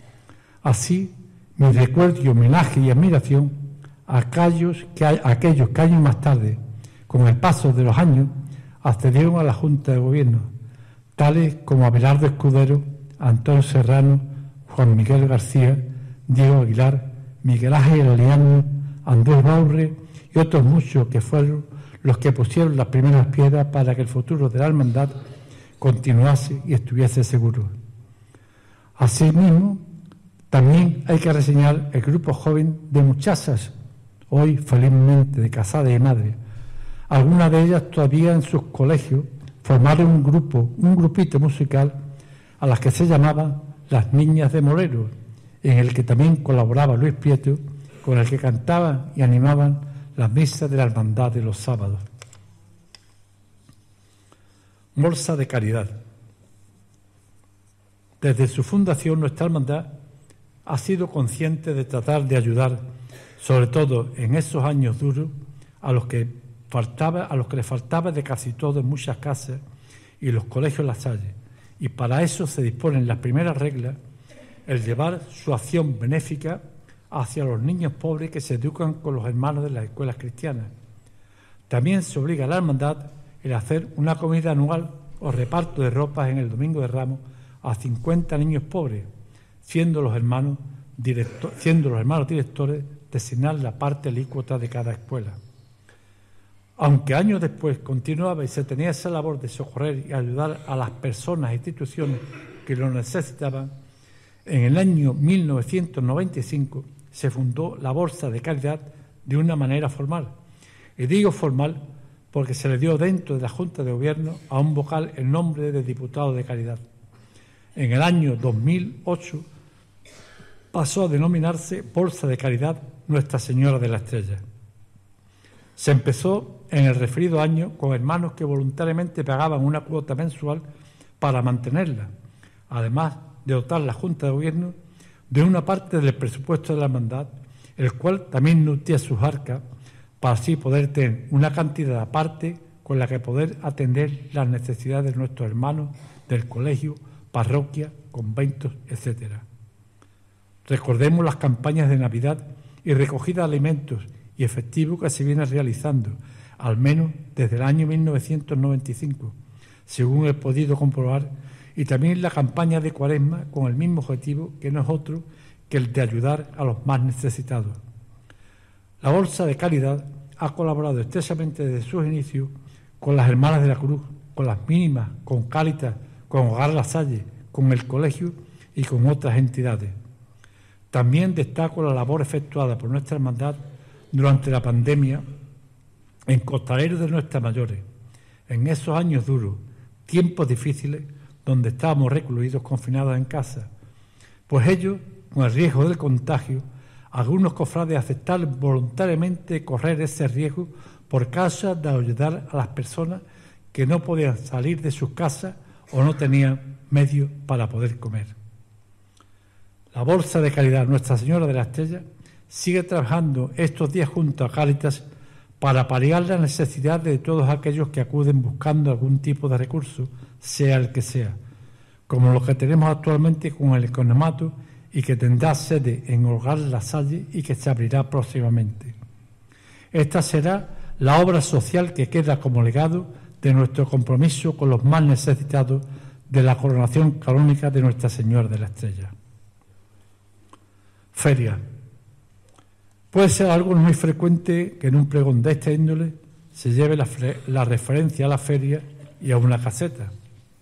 Así, mi recuerdo y homenaje y admiración a aquellos que, a aquellos que años más tarde, con el paso de los años, accedieron a la Junta de Gobierno, tales como Abelardo Escudero, Antonio Serrano, Juan Miguel García, Diego Aguilar, Miguel Ángel Aliano, Andrés Baurre y otros muchos que fueron los que pusieron las primeras piedras para que el futuro de la hermandad continuase y estuviese seguro. Asimismo, también hay que reseñar el grupo joven de muchachas, hoy felizmente de casadas y madres. Algunas de ellas todavía en sus colegios formaron un grupo, un grupito musical a las que se llamaban las Niñas de Morero, en el que también colaboraba Luis Prieto, con el que cantaban y animaban las misas de la hermandad de los sábados. Bolsa de Caridad. Desde su fundación, nuestra hermandad ha sido consciente de tratar de ayudar, sobre todo en esos años duros, a los que faltaba, a los que les faltaba de casi todo en muchas casas y los colegios La Salle, y para eso se disponen las primeras reglas, el llevar su acción benéfica hacia los niños pobres que se educan con los hermanos de las escuelas cristianas. También se obliga a la hermandad el hacer una comida anual o reparto de ropas en el Domingo de Ramos a cincuenta niños pobres, siendo los hermanos, directo, siendo los hermanos directores designar la parte alícuota de cada escuela. Aunque años después continuaba y se tenía esa labor de socorrer y ayudar a las personas e instituciones que lo necesitaban, en el año mil novecientos noventa y cinco se fundó la Bolsa de Caridad de una manera formal. Y digo formal porque se le dio dentro de la Junta de Gobierno a un vocal el nombre de diputado de Caridad. En el año dos mil ocho pasó a denominarse Bolsa de Caridad Nuestra Señora de la Estrella. Se empezó en el referido año con hermanos que voluntariamente pagaban una cuota mensual para mantenerla, además de dotar la Junta de Gobierno de una parte del presupuesto de la hermandad, el cual también nutría sus arcas para así poder tener una cantidad aparte con la que poder atender las necesidades de nuestros hermanos del colegio, parroquia, conventos, etcétera. Recordemos las campañas de Navidad y recogida de alimentos y efectivo que se viene realizando, al menos desde el año mil novecientos noventa y cinco, según he podido comprobar, y también la campaña de Cuaresma con el mismo objetivo, que no es otro que el de ayudar a los más necesitados. La Bolsa de Caridad ha colaborado estrechamente desde sus inicios con las Hermanas de la Cruz, con las Mínimas, con Cáritas, con Hogar La Salle, con el colegio y con otras entidades. También destaco la labor efectuada por nuestra hermandad durante la pandemia en Costaleros de Nuestras Mayores, en esos años duros, tiempos difíciles, donde estábamos recluidos, confinados en casa, pues ellos, con el riesgo del contagio, algunos cofrades aceptaron voluntariamente correr ese riesgo por causa de ayudar a las personas que no podían salir de sus casas o no tenían medios para poder comer. La Bolsa de Caridad Nuestra Señora de la Estrella sigue trabajando estos días junto a Cáritas para paliar la necesidad de todos aquellos que acuden buscando algún tipo de recurso, sea el que sea, como lo que tenemos actualmente con el economato y que tendrá sede en Hogar La Salle y que se abrirá próximamente. Esta será la obra social que queda como legado de nuestro compromiso con los más necesitados de la coronación canónica de Nuestra Señora de la Estrella. Feria. Puede ser algo muy frecuente que en un pregón de esta índole se lleve la, la referencia a la feria y a una caseta.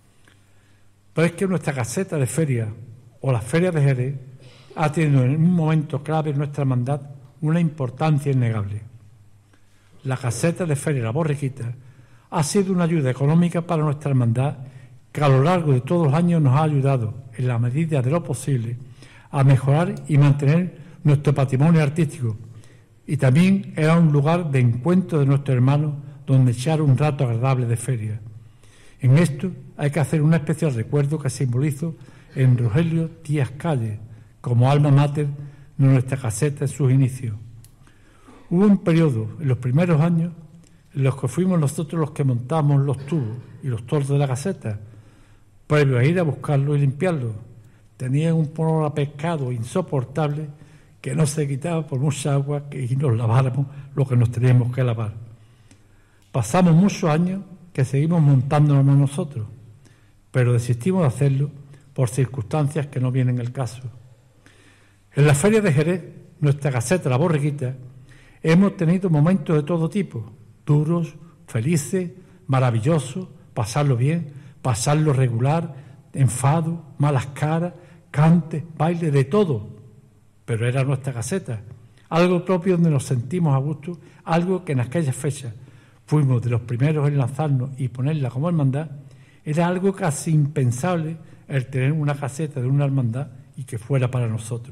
Pero es que nuestra caseta de feria o la feria de Jerez ha tenido en un momento clave en nuestra hermandad una importancia innegable. La caseta de feria La Borriquita ha sido una ayuda económica para nuestra hermandad que a lo largo de todos los años nos ha ayudado, en la medida de lo posible, a mejorar y mantener nuestro patrimonio artístico, y también era un lugar de encuentro de nuestros hermanos donde echar un rato agradable de feria. En esto hay que hacer un especial recuerdo que simbolizo en Rogelio Díaz Calle, como alma mater de nuestra caseta en sus inicios. Hubo un periodo, en los primeros años, en los que fuimos nosotros los que montamos los tubos y los tordos de la caseta, previo a ir a buscarlo y limpiarlo. Tenían un olor a pescado insoportable que no se quitaba por mucha agua que nos laváramos lo que nos teníamos que lavar. Pasamos muchos años que seguimos montándonos nosotros, pero desistimos de hacerlo por circunstancias que no vienen al caso. En la Feria de Jerez, nuestra caseta La Borriquita, hemos tenido momentos de todo tipo, duros, felices, maravillosos, pasarlo bien, pasarlo regular, enfado, malas caras, cantes, baile, de todo. Pero era nuestra caseta, algo propio donde nos sentimos a gusto, algo que en aquellas fechas fuimos de los primeros en lanzarnos y ponerla como hermandad. Era algo casi impensable el tener una caseta de una hermandad y que fuera para nosotros.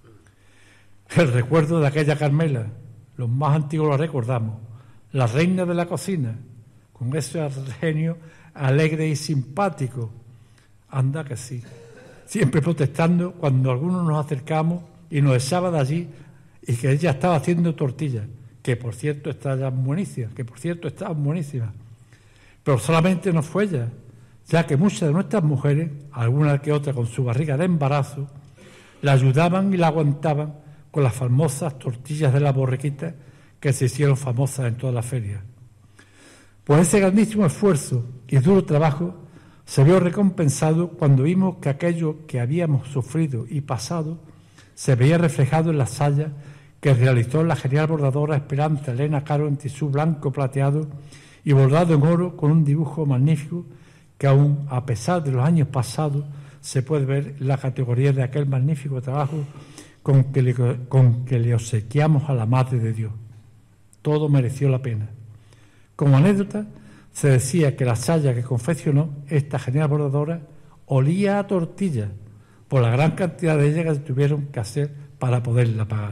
El recuerdo de aquella Carmela, los más antiguos lo recordamos, la reina de la cocina, con ese genio alegre y simpático. Anda que sí, siempre protestando cuando algunos nos acercamos y nos echaba de allí y que ella estaba haciendo tortillas, que por cierto estaban buenísimas, que por cierto estaban buenísimas. Pero solamente no fue ella, ya que muchas de nuestras mujeres, alguna que otra con su barriga de embarazo, la ayudaban y la aguantaban con las famosas tortillas de La Borriquita que se hicieron famosas en toda la feria. Pues ese grandísimo esfuerzo y duro trabajo se vio recompensado cuando vimos que aquello que habíamos sufrido y pasado se veía reflejado en la saya que realizó la genial bordadora Esperanza Elena Caro en tisú blanco plateado y bordado en oro con un dibujo magnífico que aún a pesar de los años pasados se puede ver la categoría de aquel magnífico trabajo con que le, con que le obsequiamos a la Madre de Dios. Todo mereció la pena. Como anécdota, se decía que la saya que confeccionó esta genial bordadora olía a tortilla por la gran cantidad de ella que tuvieron que hacer para poderla pagar.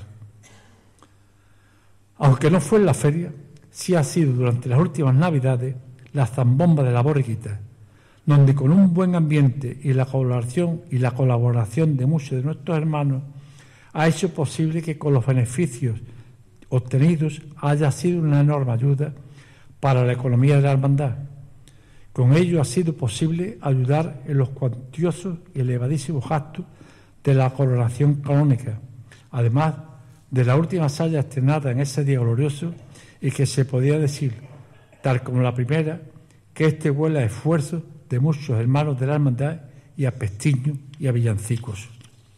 Aunque no fue en la feria, sí ha sido durante las últimas Navidades la zambomba de la borriquita, donde con un buen ambiente y la colaboración y la colaboración de muchos de nuestros hermanos ha hecho posible que con los beneficios obtenidos haya sido una enorme ayuda para la economía de la hermandad. Con ello ha sido posible ayudar en los cuantiosos y elevadísimos gastos de la coronación canónica, además de la última saya estrenada en ese día glorioso y que se podía decir, tal como la primera, que este huele a esfuerzo de muchos hermanos de la hermandad y a pestiños y a villancicos.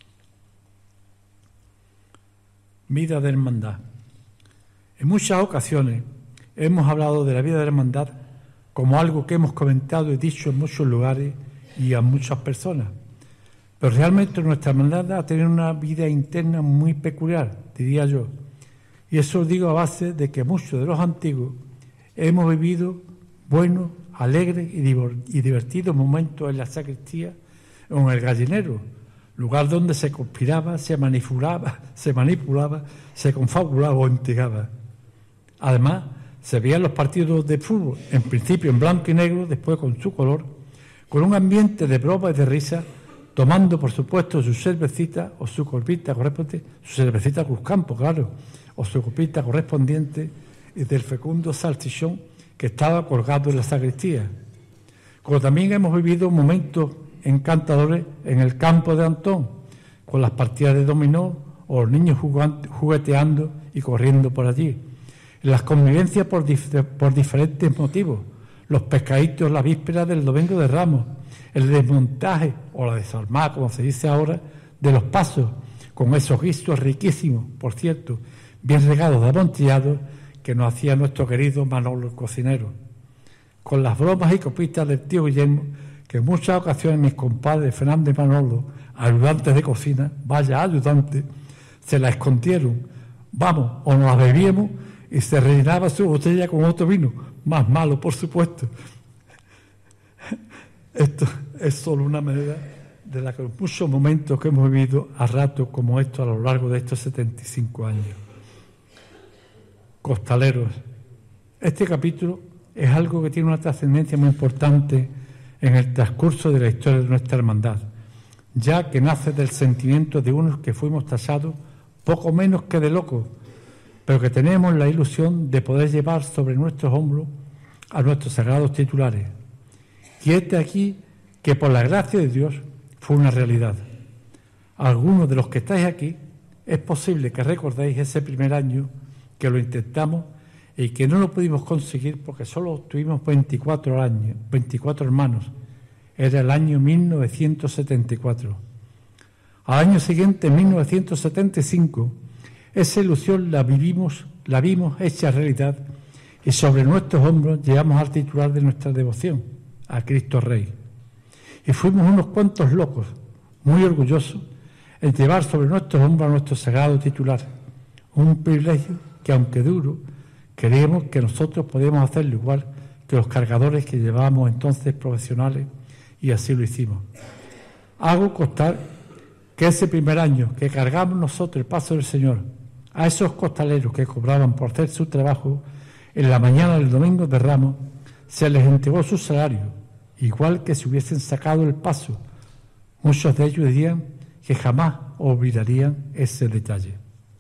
Vida de hermandad. En muchas ocasiones hemos hablado de la vida de la hermandad como algo que hemos comentado y dicho en muchos lugares y a muchas personas, pero realmente nuestra hermandad ha tenido una vida interna muy peculiar, diría yo, y eso lo digo a base de que muchos de los antiguos hemos vivido buenos, alegres y divertidos momentos en la sacristía o en el gallinero, lugar donde se conspiraba, se manipulaba, se manipulaba, se confabulaba o intrigaba. Además, se veían los partidos de fútbol, en principio en blanco y negro, después con su color, con un ambiente de broma y de risa, tomando, por supuesto, su cervecita o su copita correspondiente, su cervecita Cruzcampo, claro, o su copita correspondiente del fecundo salchichón que estaba colgado en la sacristía. Como también hemos vivido momentos encantadores en el campo de Antón, con las partidas de dominó o los niños jugando, jugueteando y corriendo por allí. En las convivencias por, dif- por diferentes motivos, los pescaditos la víspera del Domingo de Ramos, el desmontaje o la desarmada, como se dice ahora, de los pasos, con esos guisos riquísimos, por cierto, bien regados de amontillados, que nos hacía nuestro querido Manolo el cocinero. Con las bromas y copitas del tío Guillermo, que en muchas ocasiones mis compadres Fernando y Manolo, ayudantes de cocina, vaya ayudantes, se la escondieron, vamos, o nos la bebíamos y se rellenaba su botella con otro vino, más malo, por supuesto. Esto es solo una manera de la que muchos momentos que hemos vivido a ratos como esto a lo largo de estos setenta y cinco años. Costaleros. Este capítulo es algo que tiene una trascendencia muy importante en el transcurso de la historia de nuestra hermandad, ya que nace del sentimiento de unos que fuimos tasados poco menos que de locos, pero que tenemos la ilusión de poder llevar sobre nuestros hombros a nuestros sagrados titulares. Y este aquí, que por la gracia de Dios fue una realidad. Algunos de los que estáis aquí, es posible que recordéis ese primer año que lo intentamos y que no lo pudimos conseguir porque solo tuvimos veinticuatro años, veinticuatro hermanos. Era el año mil novecientos setenta y cuatro. Al año siguiente, en mil novecientos setenta y cinco, esa ilusión la vivimos, la vimos hecha realidad y sobre nuestros hombros llevamos al titular de nuestra devoción, a Cristo Rey. Y fuimos unos cuantos locos, muy orgullosos, en llevar sobre nuestros hombros a nuestro sagrado titular, un privilegio que, aunque duro, creíamos que nosotros podíamos hacerlo igual que los cargadores que llevábamos entonces profesionales, y así lo hicimos. Hago constar que ese primer año que cargamos nosotros el paso del Señor a esos costaleros que cobraban por hacer su trabajo, en la mañana del Domingo de Ramos se les entregó su salario, igual que si hubiesen sacado el paso. Muchos de ellos dirían que jamás olvidarían ese detalle.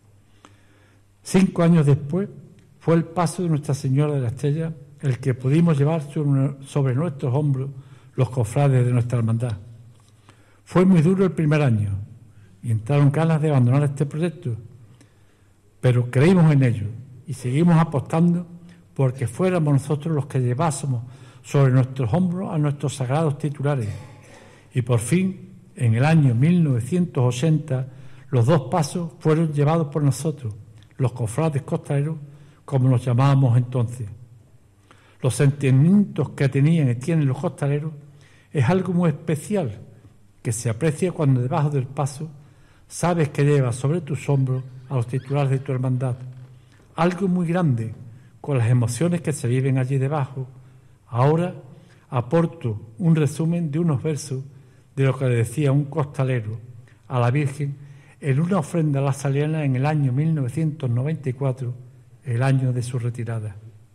Cinco años después fue el paso de Nuestra Señora de la Estrella el que pudimos llevar sobre nuestros hombros los cofrades de nuestra hermandad. Fue muy duro el primer año y entraron ganas de abandonar este proyecto, pero creímos en ello y seguimos apostando porque fuéramos nosotros los que llevásemos sobre nuestros hombros a nuestros sagrados titulares. Y por fin, en el año mil novecientos ochenta, los dos pasos fueron llevados por nosotros, los cofrades costaleros, como nos llamábamos entonces. Los sentimientos que tenían y tienen los costaleros es algo muy especial, que se aprecia cuando debajo del paso sabes que llevas sobre tus hombros a los titulares de tu hermandad. Algo muy grande, con las emociones que se viven allí debajo. Ahora aporto un resumen de unos versos de lo que le decía un costalero a la Virgen en una ofrenda a la Saliana en el año mil novecientos noventa y cuatro, el año de su retirada.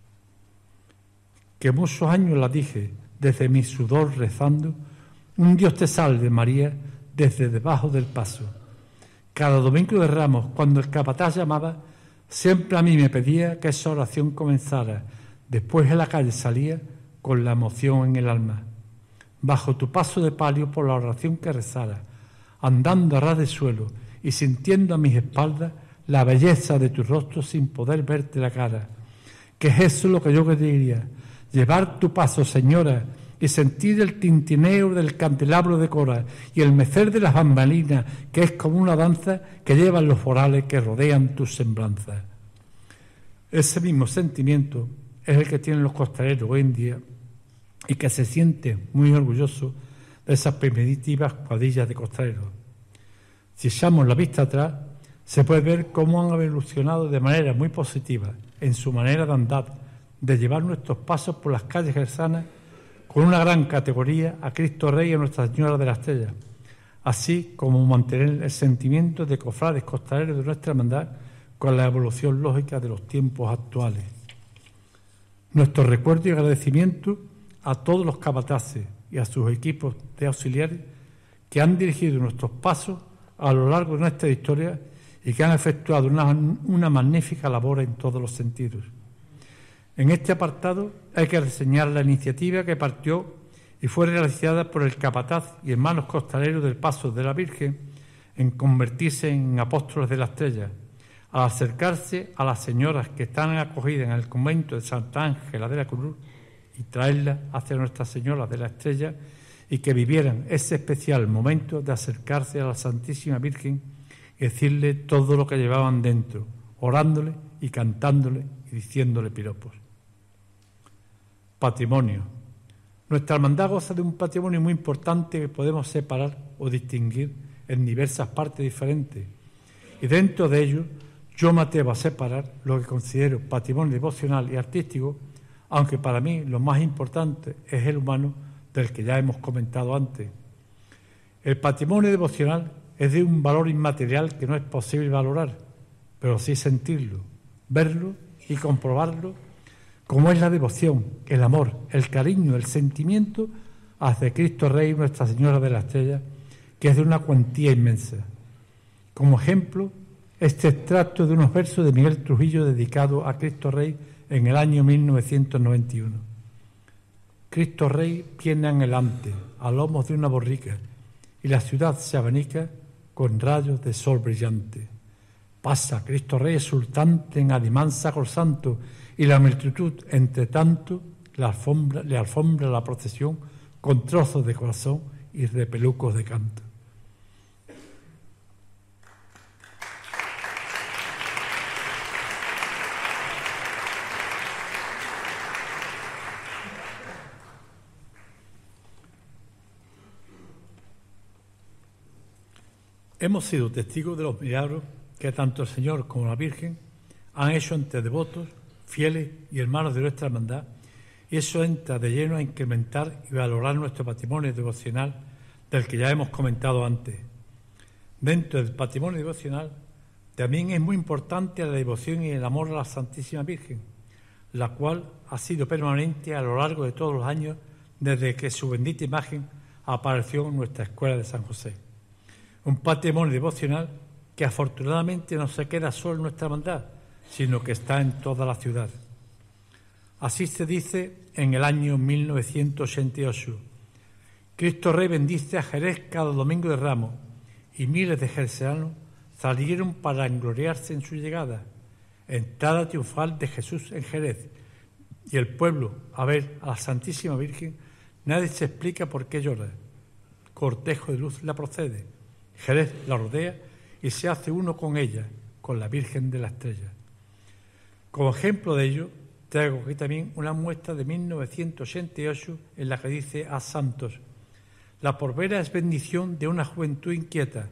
Que muchos años la dije, desde mi sudor rezando, un Dios te salve María, desde debajo del paso. Cada domingo de Ramos, cuando el capataz llamaba, siempre a mí me pedía que esa oración comenzara. Después en la calle salía con la emoción en el alma. Bajo tu paso de palio por la oración que rezara, andando a ras de suelo y sintiendo a mis espaldas la belleza de tu rostro sin poder verte la cara. Que es eso lo que yo quería, llevar tu paso, señora, y sentir el tintineo del candelabro de cora y el mecer de las bambalinas, que es como una danza que llevan los forales que rodean tus semblanzas. Ese mismo sentimiento es el que tienen los costaleros hoy en día y que se siente muy orgulloso de esas primitivas cuadrillas de costaleros. Si echamos la vista atrás, se puede ver cómo han evolucionado de manera muy positiva en su manera de andar, de llevar nuestros pasos por las calles jersanas con una gran categoría a Cristo Rey y a Nuestra Señora de la Estrella, así como mantener el sentimiento de cofrades costaleros de nuestra hermandad con la evolución lógica de los tiempos actuales. Nuestro recuerdo y agradecimiento a todos los capataces y a sus equipos de auxiliares que han dirigido nuestros pasos a lo largo de nuestra historia y que han efectuado una, una magnífica labor en todos los sentidos. En este apartado hay que reseñar la iniciativa que partió y fue realizada por el capataz y hermanos costaleros del Paso de la Virgen en convertirse en apóstoles de la Estrella, al acercarse a las señoras que están acogidas en el convento de Santa Ángela de la Cruz y traerlas hacia Nuestra Señora de la Estrella y que vivieran ese especial momento de acercarse a la Santísima Virgen y decirle todo lo que llevaban dentro, orándole y cantándole y diciéndole piropos. Patrimonio. Nuestra hermandad goza de un patrimonio muy importante que podemos separar o distinguir en diversas partes diferentes. Y dentro de ello, yo me atrevo a separar lo que considero patrimonio devocional y artístico, aunque para mí lo más importante es el humano, del que ya hemos comentado antes. El patrimonio devocional es de un valor inmaterial que no es posible valorar, pero sí sentirlo, verlo y comprobarlo, como es la devoción, el amor, el cariño, el sentimiento hacia Cristo Rey y Nuestra Señora de la Estrella, que es de una cuantía inmensa. Como ejemplo, este extracto de unos versos de Miguel Trujillo dedicado a Cristo Rey en el año mil novecientos noventa y uno. Cristo Rey viene adelante, a lomos de una borrica, y la ciudad se abanica con rayos de sol brillante. Pasa Cristo Rey exultante en adimán sacro santo, y la multitud, entre tanto, le alfombra, le alfombra la procesión con trozos de corazón y repelucos de canto. Hemos sido testigos de los milagros que tanto el Señor como la Virgen han hecho entre devotos, fieles y hermanos de nuestra hermandad, y eso entra de lleno a incrementar y valorar nuestro patrimonio devocional del que ya hemos comentado antes. Dentro del patrimonio devocional también es muy importante la devoción y el amor a la Santísima Virgen, la cual ha sido permanente a lo largo de todos los años desde que su bendita imagen apareció en nuestra escuela de San José. Un patrimonio devocional que afortunadamente no se queda solo en nuestra hermandad, sino que está en toda la ciudad. Así se dice en el año mil novecientos ochenta y ocho. Cristo Rey bendice a Jerez cada domingo de Ramos y miles de jerseanos salieron para engloriarse en su llegada. Entrada triunfal de Jesús en Jerez y el pueblo a ver a la Santísima Virgen, nadie se explica por qué llora. Cortejo de luz la procede, Jerez la rodea y se hace uno con ella, con la Virgen de la Estrella. Como ejemplo de ello, traigo aquí también una muestra de mil novecientos ochenta y ocho en la que dice a Santos: la porvera es bendición de una juventud inquieta,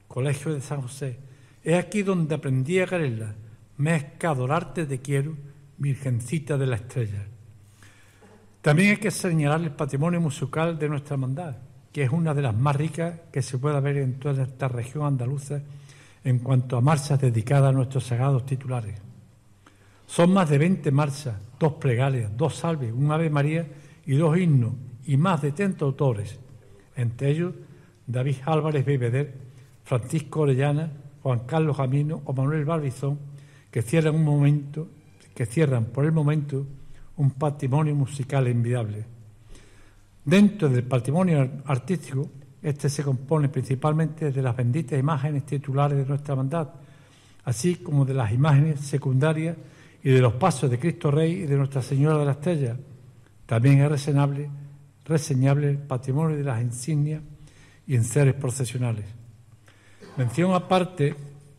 Colegio de San José. Es aquí donde aprendí a quererla. Me es que adorarte te quiero, Virgencita de la Estrella. También hay que señalar el patrimonio musical de nuestra hermandad, que es una de las más ricas que se pueda ver en toda esta región andaluza en cuanto a marchas dedicadas a nuestros sagrados titulares. Son más de veinte marchas, dos plegarias, dos salves, un Ave María y dos himnos, y más de treinta autores, entre ellos David Álvarez Bebeder, Francisco Orellana, Juan Carlos Camino o Manuel Barbizón, que cierran un momento, que cierran por el momento un patrimonio musical envidiable. Dentro del patrimonio artístico, este se compone principalmente de las benditas imágenes titulares de nuestra hermandad, así como de las imágenes secundarias y de los pasos de Cristo Rey y de Nuestra Señora de la Estrella. También es reseñable, reseñable el patrimonio de las insignias y enseres procesionales. Mención aparte,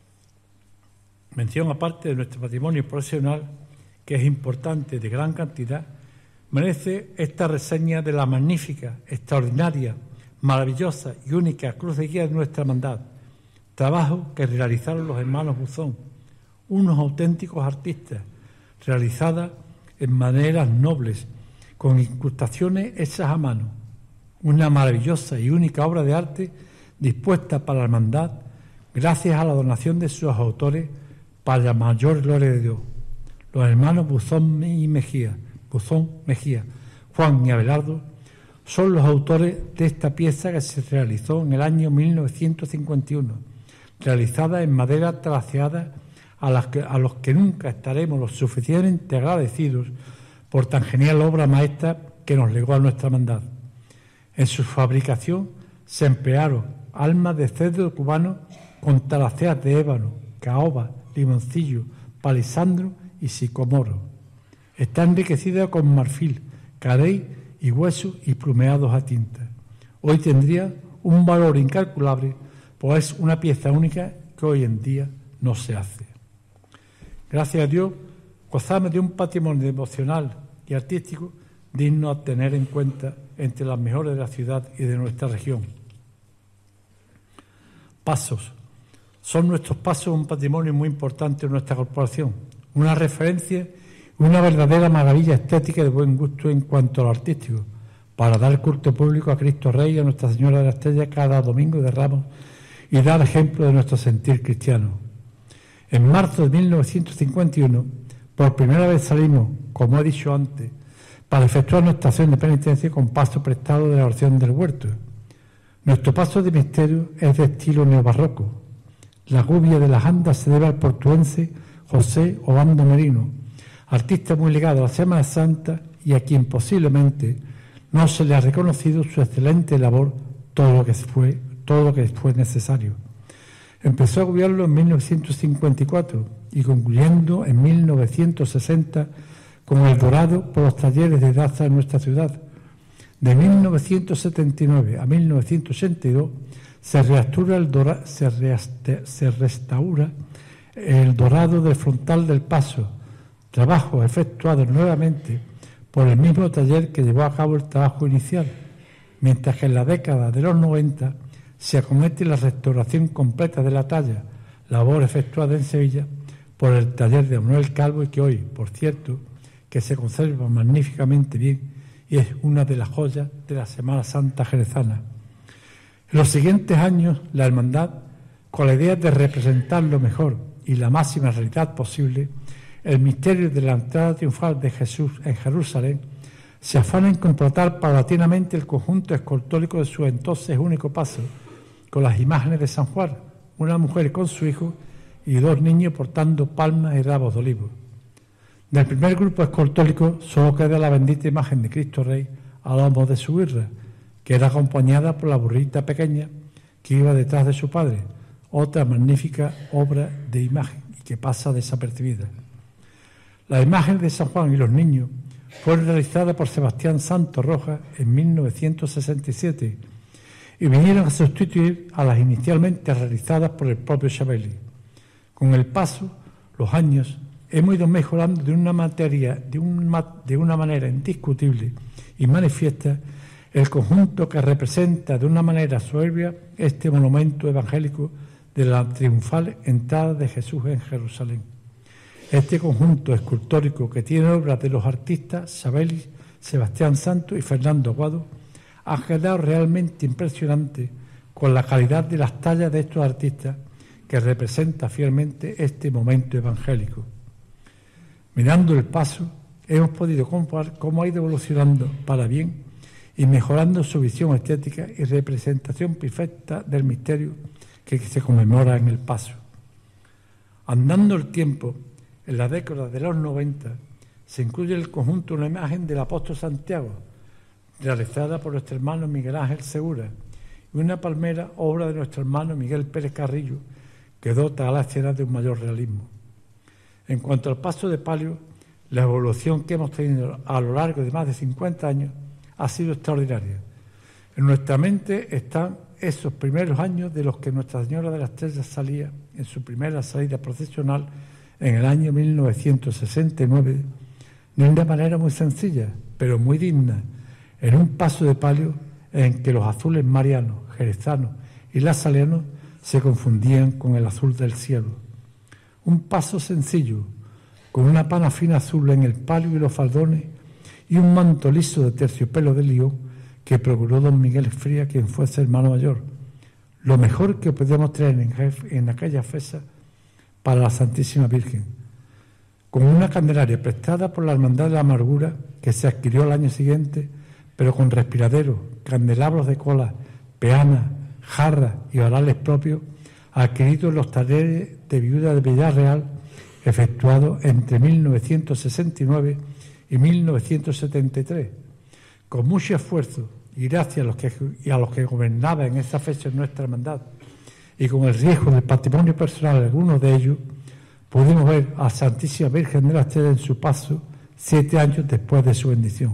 mención aparte de nuestro patrimonio procesional, que es importante, de gran cantidad, merece esta reseña de la magnífica, extraordinaria, maravillosa y única cruz de guía de nuestra hermandad, trabajo que realizaron los hermanos Buzón, unos auténticos artistas, realizada en maneras nobles, con incrustaciones hechas a mano, una maravillosa y única obra de arte dispuesta para la hermandad gracias a la donación de sus autores para la mayor gloria de Dios, los hermanos Buzón y Mejía, Buzón, Mejía, Juan y Abelardo, son los autores de esta pieza que se realizó en el año mil novecientos cincuenta y uno, realizada en madera traceada a, las que, a los que nunca estaremos lo suficientemente agradecidos por tan genial obra maestra que nos legó a nuestra hermandad. En su fabricación se emplearon almas de cedro cubano con talaceas de ébano, caoba, limoncillo, palisandro y sicomoro. Está enriquecida con marfil, carey y huesos y plumeados a tinta. Hoy tendría un valor incalculable, pues es una pieza única que hoy en día no se hace. Gracias a Dios, gozamos de un patrimonio emocional y artístico digno a tener en cuenta entre las mejores de la ciudad y de nuestra región. Pasos. Son nuestros pasos un patrimonio muy importante en nuestra corporación, una referencia y una verdadera maravilla estética de buen gusto en cuanto a lo artístico, para dar culto público a Cristo Rey y a Nuestra Señora de la Estrella cada domingo de Ramos y dar ejemplo de nuestro sentir cristiano. En marzo de mil novecientos cincuenta y uno, por primera vez salimos, como he dicho antes, para efectuar nuestra acción de penitencia con paso prestado de la oración del huerto. Nuestro paso de misterio es de estilo neobarroco. La gubia de las andas se debe al portuense José Obando Merino, artista muy ligado a la Semana Santa y a quien posiblemente no se le ha reconocido su excelente labor todo lo que fue, todo lo que fue necesario. Empezó a guiarlo en mil novecientos cincuenta y cuatro y concluyendo en mil novecientos sesenta con el dorado por los talleres de Daza en nuestra ciudad. De mil novecientos setenta y nueve a mil novecientos ochenta y dos se restaura el, dora, se reaste, se restaura el dorado del frontal del paso, trabajo efectuado nuevamente por el mismo taller que llevó a cabo el trabajo inicial, mientras que en la década de los noventa se acomete la restauración completa de la talla, labor efectuada en Sevilla por el taller de Manuel Calvo y que hoy, por cierto, que se conserva magníficamente bien y es una de las joyas de la Semana Santa jerezana. En los siguientes años, la hermandad, con la idea de representar lo mejor y la máxima realidad posible, el misterio de la entrada triunfal de Jesús en Jerusalén, se afana en completar paulatinamente el conjunto escultórico de su entonces único paso, con las imágenes de San Juan, una mujer con su hijo y dos niños portando palmas y rabos de olivo. Del primer grupo escultórico solo queda la bendita imagen de Cristo Rey a lomo de su birra, que era acompañada por la burrita pequeña que iba detrás de su padre, otra magnífica obra de imagen y que pasa desapercibida. La imagen de San Juan y los niños fue realizada por Sebastián Santos Rojas en mil novecientos sesenta y siete y vinieron a sustituir a las inicialmente realizadas por el propio Chabeli. Con el paso, los años, hemos ido mejorando de una materia, de, un, de una manera indiscutible y manifiesta el conjunto que representa de una manera soberbia este monumento evangélico de la triunfal entrada de Jesús en Jerusalén. Este conjunto escultórico, que tiene obras de los artistas Sabelis, Sebastián Santos y Fernando Aguado, ha quedado realmente impresionante con la calidad de las tallas de estos artistas, que representa fielmente este momento evangélico. Mirando el paso, hemos podido comprobar cómo ha ido evolucionando para bien y mejorando su visión estética y representación perfecta del misterio que se conmemora en el paso. Andando el tiempo, en la década de los noventa, se incluye en el conjunto una imagen del apóstol Santiago, realizada por nuestro hermano Miguel Ángel Segura, y una palmera, obra de nuestro hermano Miguel Pérez Carrillo, que dota a la escena de un mayor realismo. En cuanto al paso de palio, la evolución que hemos tenido a lo largo de más de cincuenta años ha sido extraordinaria. En nuestra mente están esos primeros años de los que Nuestra Señora de la Estrella salía en su primera salida procesional en el año mil novecientos sesenta y nueve, de una manera muy sencilla, pero muy digna, en un paso de palio en que los azules marianos, jerezanos y lasalianos se confundían con el azul del cielo. Un paso sencillo, con una pana fina azul en el palio y los faldones, y un manto liso de terciopelo de Lión que procuró don Miguel Fría, quien fuese hermano mayor. Lo mejor que podíamos traer en, en aquella fecha para la Santísima Virgen, con una candelaria prestada por la Hermandad de la Amargura, que se adquirió al año siguiente, pero con respiraderos, candelabros de cola, peanas, jarras y varales propios, adquiridos en los talleres de viuda de Villarreal, efectuados entre mil novecientos sesenta y nueve y mil novecientos setenta y tres. Con mucho esfuerzo y gracias a los que, y a los que gobernaban en esa fecha en nuestra hermandad, y con el riesgo del patrimonio personal de algunos de ellos, pudimos ver a Santísima Virgen de la Estrella en su paso siete años después de su bendición.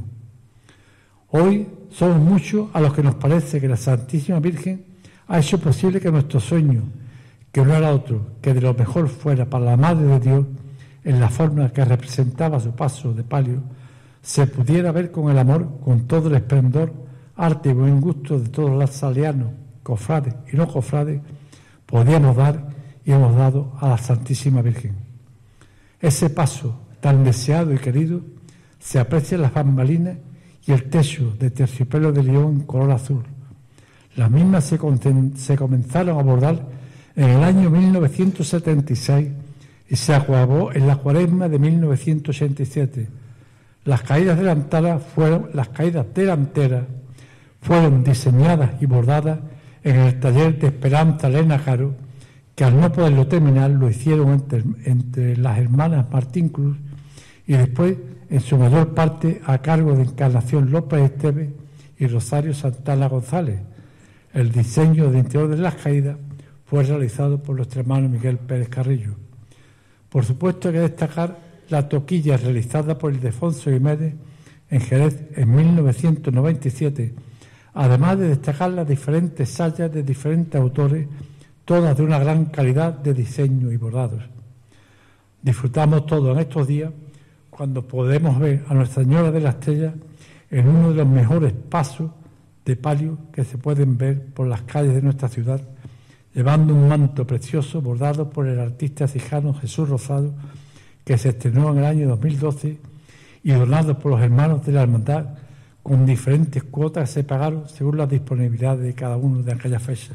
Hoy somos muchos a los que nos parece que la Santísima Virgen ha hecho posible que nuestro sueño, que no era otro que de lo mejor fuera para la Madre de Dios, en la forma que representaba su paso de palio, se pudiera ver con el amor, con todo el esplendor, arte y buen gusto de todos los salianos, cofrades y no cofrades, podíamos dar y hemos dado a la Santísima Virgen. Ese paso tan deseado y querido se aprecia en las bambalinas y el techo de terciopelo de Lión en color azul. Las mismas se, se comenzaron a bordar en el año mil novecientos setenta y seis y se acabó en la cuaresma de mil novecientos ochenta y siete. Las caídas delanteras fueron, las caídas delanteras fueron diseñadas y bordadas en el taller de Esperanza Elena Caro, que al no poderlo terminar lo hicieron entre, entre las hermanas Martín Cruz y después en su mayor parte a cargo de Encarnación López Esteves y Rosario Santana González. El diseño de interior de las caídas fue realizado por nuestro hermano Miguel Pérez Carrillo. Por supuesto hay que destacar la toquilla realizada por Ildefonso Jiménez en Jerez en mil novecientos noventa y siete, además de destacar las diferentes sayas de diferentes autores, todas de una gran calidad de diseño y bordados. Disfrutamos todos en estos días cuando podemos ver a Nuestra Señora de la Estrella en uno de los mejores pasos de palio que se pueden ver por las calles de nuestra ciudad, llevando un manto precioso bordado por el artista cijano Jesús Rosado, que se estrenó en el año dos mil doce y donado por los hermanos de la hermandad con diferentes cuotas que se pagaron según la disponibilidad de cada uno de aquellas fechas.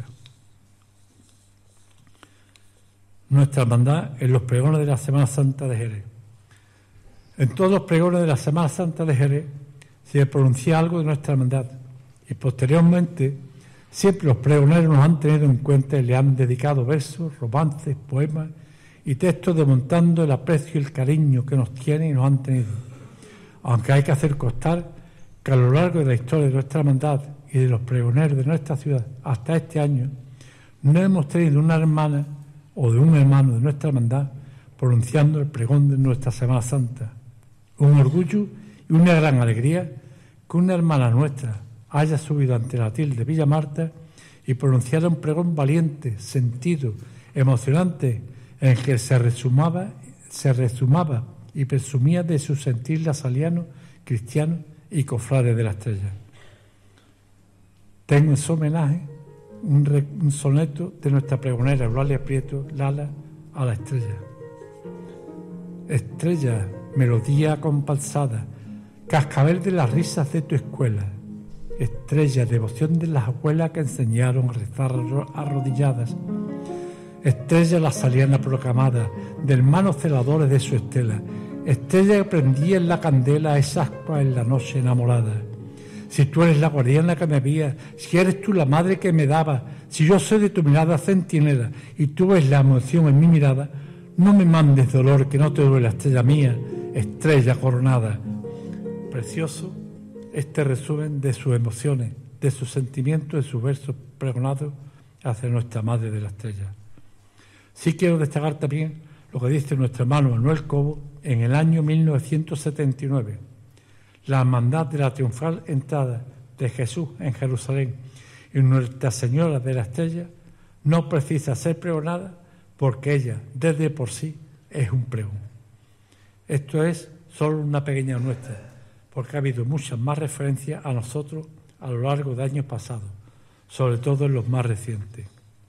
Nuestra hermandad en los pregones de la Semana Santa de Jerez. En todos los pregones de la Semana Santa de Jerez se pronuncia algo de nuestra hermandad y posteriormente siempre los pregoneros nos han tenido en cuenta y le han dedicado versos, romances, poemas y textos demostrando el aprecio y el cariño que nos tienen y nos han tenido. Aunque hay que hacer constar que a lo largo de la historia de nuestra hermandad y de los pregoneros de nuestra ciudad hasta este año, no hemos tenido una hermana o de un hermano de nuestra hermandad pronunciando el pregón de nuestra Semana Santa. Un orgullo y una gran alegría que una hermana nuestra haya subido ante la tilde de Villa Marta y pronunciara un pregón valiente, sentido, emocionante, en el que se resumaba, se resumaba y presumía de su sentir lasaliano, cristiano y cofrade de la Estrella. Tengo ese homenaje un, re, un soneto de nuestra pregonera Eulalia Prieto, Lala, a la estrella. Estrella, melodía compasada, cascabel de las risas de tu escuela. Estrella, devoción de las abuelas que enseñaron a rezar arrodilladas. Estrella, la saliana proclamada, de hermanos celadores de su estela. Estrella que prendía en la candela esa ascua en la noche enamorada. Si tú eres la guardiana que me guía, si eres tú la madre que me daba, si yo soy de tu mirada centinela y tú ves la emoción en mi mirada, no me mandes dolor que no te duele, estrella mía, estrella coronada. Precioso este resumen de sus emociones, de sus sentimientos, de sus versos pregonados hacia nuestra Madre de la Estrella. Sí quiero destacar también lo que dice nuestro hermano Manuel Cobo en el año mil novecientos setenta y nueve. La hermandad de la triunfal entrada de Jesús en Jerusalén y Nuestra Señora de la Estrella no precisa ser pregonada porque ella, desde por sí, es un pregón. Esto es solo una pequeña muestra, porque ha habido muchas más referencias a nosotros a lo largo de años pasados, sobre todo en los más recientes.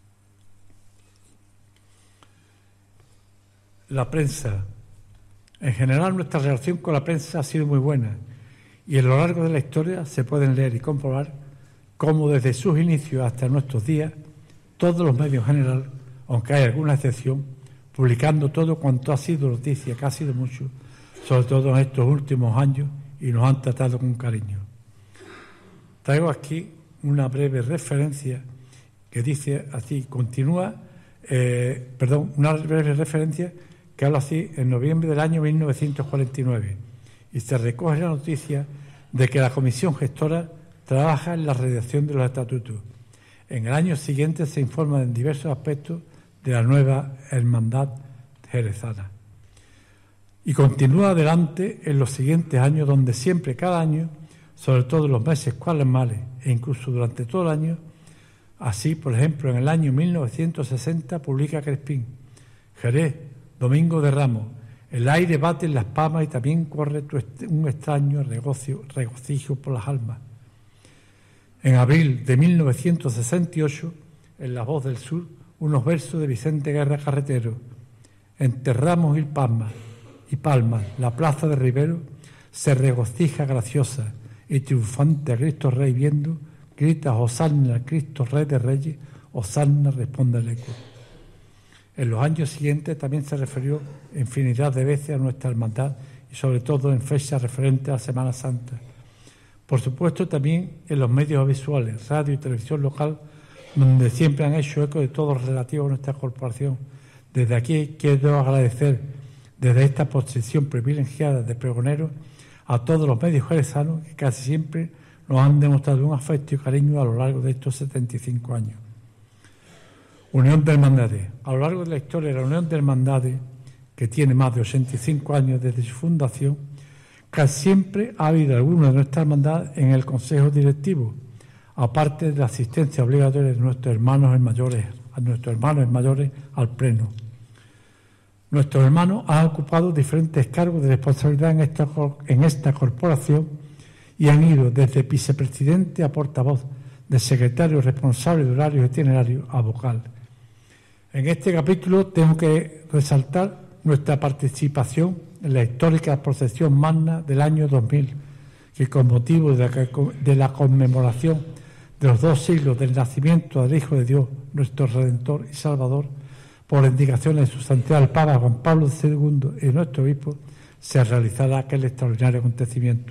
La prensa. En general, nuestra relación con la prensa ha sido muy buena y a lo largo de la historia se pueden leer y comprobar cómo desde sus inicios hasta nuestros días, todos los medios en general, aunque hay alguna excepción, publicando todo cuanto ha sido noticia, que ha sido mucho, sobre todo en estos últimos años, y nos han tratado con cariño. Traigo aquí una breve referencia que dice así, continúa, eh, perdón, una breve referencia que habla así en noviembre del año mil novecientos cuarenta y nueve y se recoge la noticia de que la comisión gestora trabaja en la redacción de los estatutos. En el año siguiente se informa en diversos aspectos de la nueva hermandad jerezana. Y continúa adelante en los siguientes años, donde siempre, cada año, sobre todo en los meses cuaresmales e incluso durante todo el año, así, por ejemplo, en el año mil novecientos sesenta publica Crespín, Jerez, Domingo de Ramos, el aire bate en las palmas y también corre un extraño regocijo, regocijo por las almas. En abril de mil novecientos sesenta y ocho, en La Voz del Sur, unos versos de Vicente Guerra Carretero, enterramos y palmas, y palmas, la plaza de Rivero se regocija graciosa y triunfante a Cristo Rey viendo, grita Hosanna, Cristo Rey de Reyes, Hosanna, responde el eco. En los años siguientes también se refirió infinidad de veces a nuestra hermandad y sobre todo en fechas referentes a la Semana Santa. Por supuesto también en los medios visuales, radio y televisión local, donde siempre han hecho eco de todo lo relativo a nuestra corporación. Desde aquí quiero agradecer desde esta posición privilegiada de pregonero a todos los medios jerezanos que casi siempre nos han demostrado un afecto y cariño a lo largo de estos setenta y cinco años. Unión de Hermandades. A lo largo de la historia de la Unión de Hermandades, que tiene más de ochenta y cinco años desde su fundación, casi siempre ha habido alguna de nuestras hermandades en el Consejo Directivo, aparte de la asistencia obligatoria de nuestros hermanos mayores, a nuestros hermanos mayores al Pleno. Nuestros hermanos han ocupado diferentes cargos de responsabilidad en esta, en esta corporación y han ido desde vicepresidente a portavoz, de secretario responsable de horarios itinerarios a vocal. En este capítulo tengo que resaltar nuestra participación en la histórica procesión magna del año dos mil, que con motivo de la, de la conmemoración de los dos siglos del nacimiento del Hijo de Dios, nuestro Redentor y Salvador, por indicaciones de su santidad el Papa Juan Pablo segundo y nuestro obispo, se realizará aquel extraordinario acontecimiento.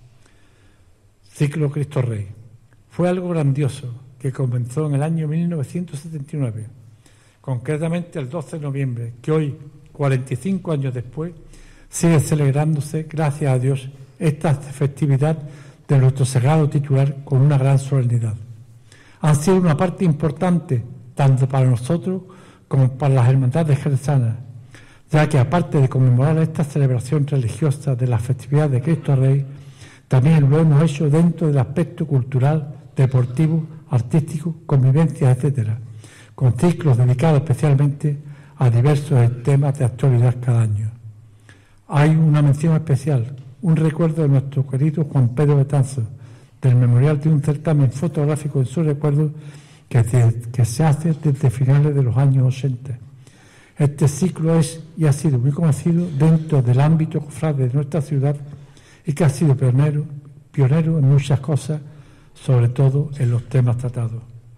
Ciclo Cristo Rey. Fue algo grandioso que comenzó en el año mil novecientos setenta y nueve, concretamente el doce de noviembre, que hoy, cuarenta y cinco años después, sigue celebrándose, gracias a Dios, esta festividad de nuestro sagrado titular con una gran solemnidad. Han sido una parte importante tanto para nosotros como para las hermandades jerezanas, ya que aparte de conmemorar esta celebración religiosa de la festividad de Cristo Rey, también lo hemos hecho dentro del aspecto cultural, deportivo, artístico, convivencia, etcétera, con ciclos dedicados especialmente a diversos temas de actualidad cada año. Hay una mención especial, un recuerdo de nuestro querido Juan Pedro Betanzo, del memorial de un certamen fotográfico en su recuerdo que, de, que se hace desde finales de los años ochenta. Este ciclo es y ha sido muy conocido dentro del ámbito cofrade de nuestra ciudad y que ha sido pionero, pionero en muchas cosas, sobre todo en los temas tratados.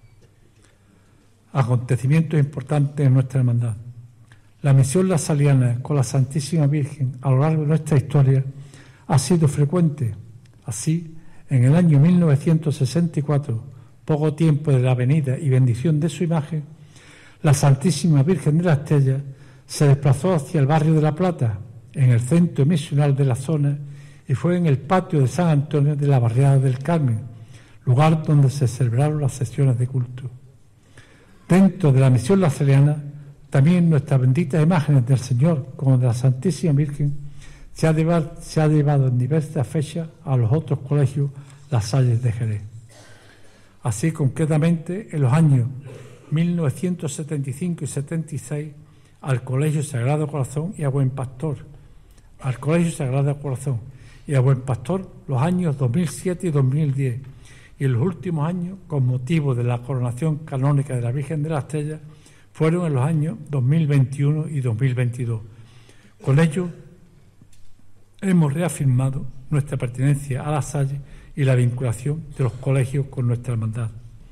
Acontecimientos importantes en nuestra hermandad. La misión lasaliana con la Santísima Virgen a lo largo de nuestra historia ha sido frecuente. Así, en el año mil novecientos sesenta y cuatro, poco tiempo de la venida y bendición de su imagen, la Santísima Virgen de la Estella se desplazó hacia el barrio de La Plata, en el centro misional de la zona, y fue en el patio de San Antonio de la barriada del Carmen, lugar donde se celebraron las sesiones de culto. Dentro de la misión lasaliana, también nuestras benditas imágenes del Señor como de la Santísima Virgen se ha llevado, se ha llevado en diversas fechas a los otros colegios Las Salles de Jerez. Así, concretamente, en los años mil novecientos setenta y cinco y setenta y seis, al Colegio Sagrado Corazón y a Buen Pastor, al Colegio Sagrado Corazón y a Buen Pastor los años dos mil siete y dos mil diez, y en los últimos años, con motivo de la coronación canónica de la Virgen de la Estella, fueron en los años dos mil veintiuno y dos mil veintidós. Con ello, hemos reafirmado nuestra pertenencia a La Salle y la vinculación de los colegios con nuestra hermandad.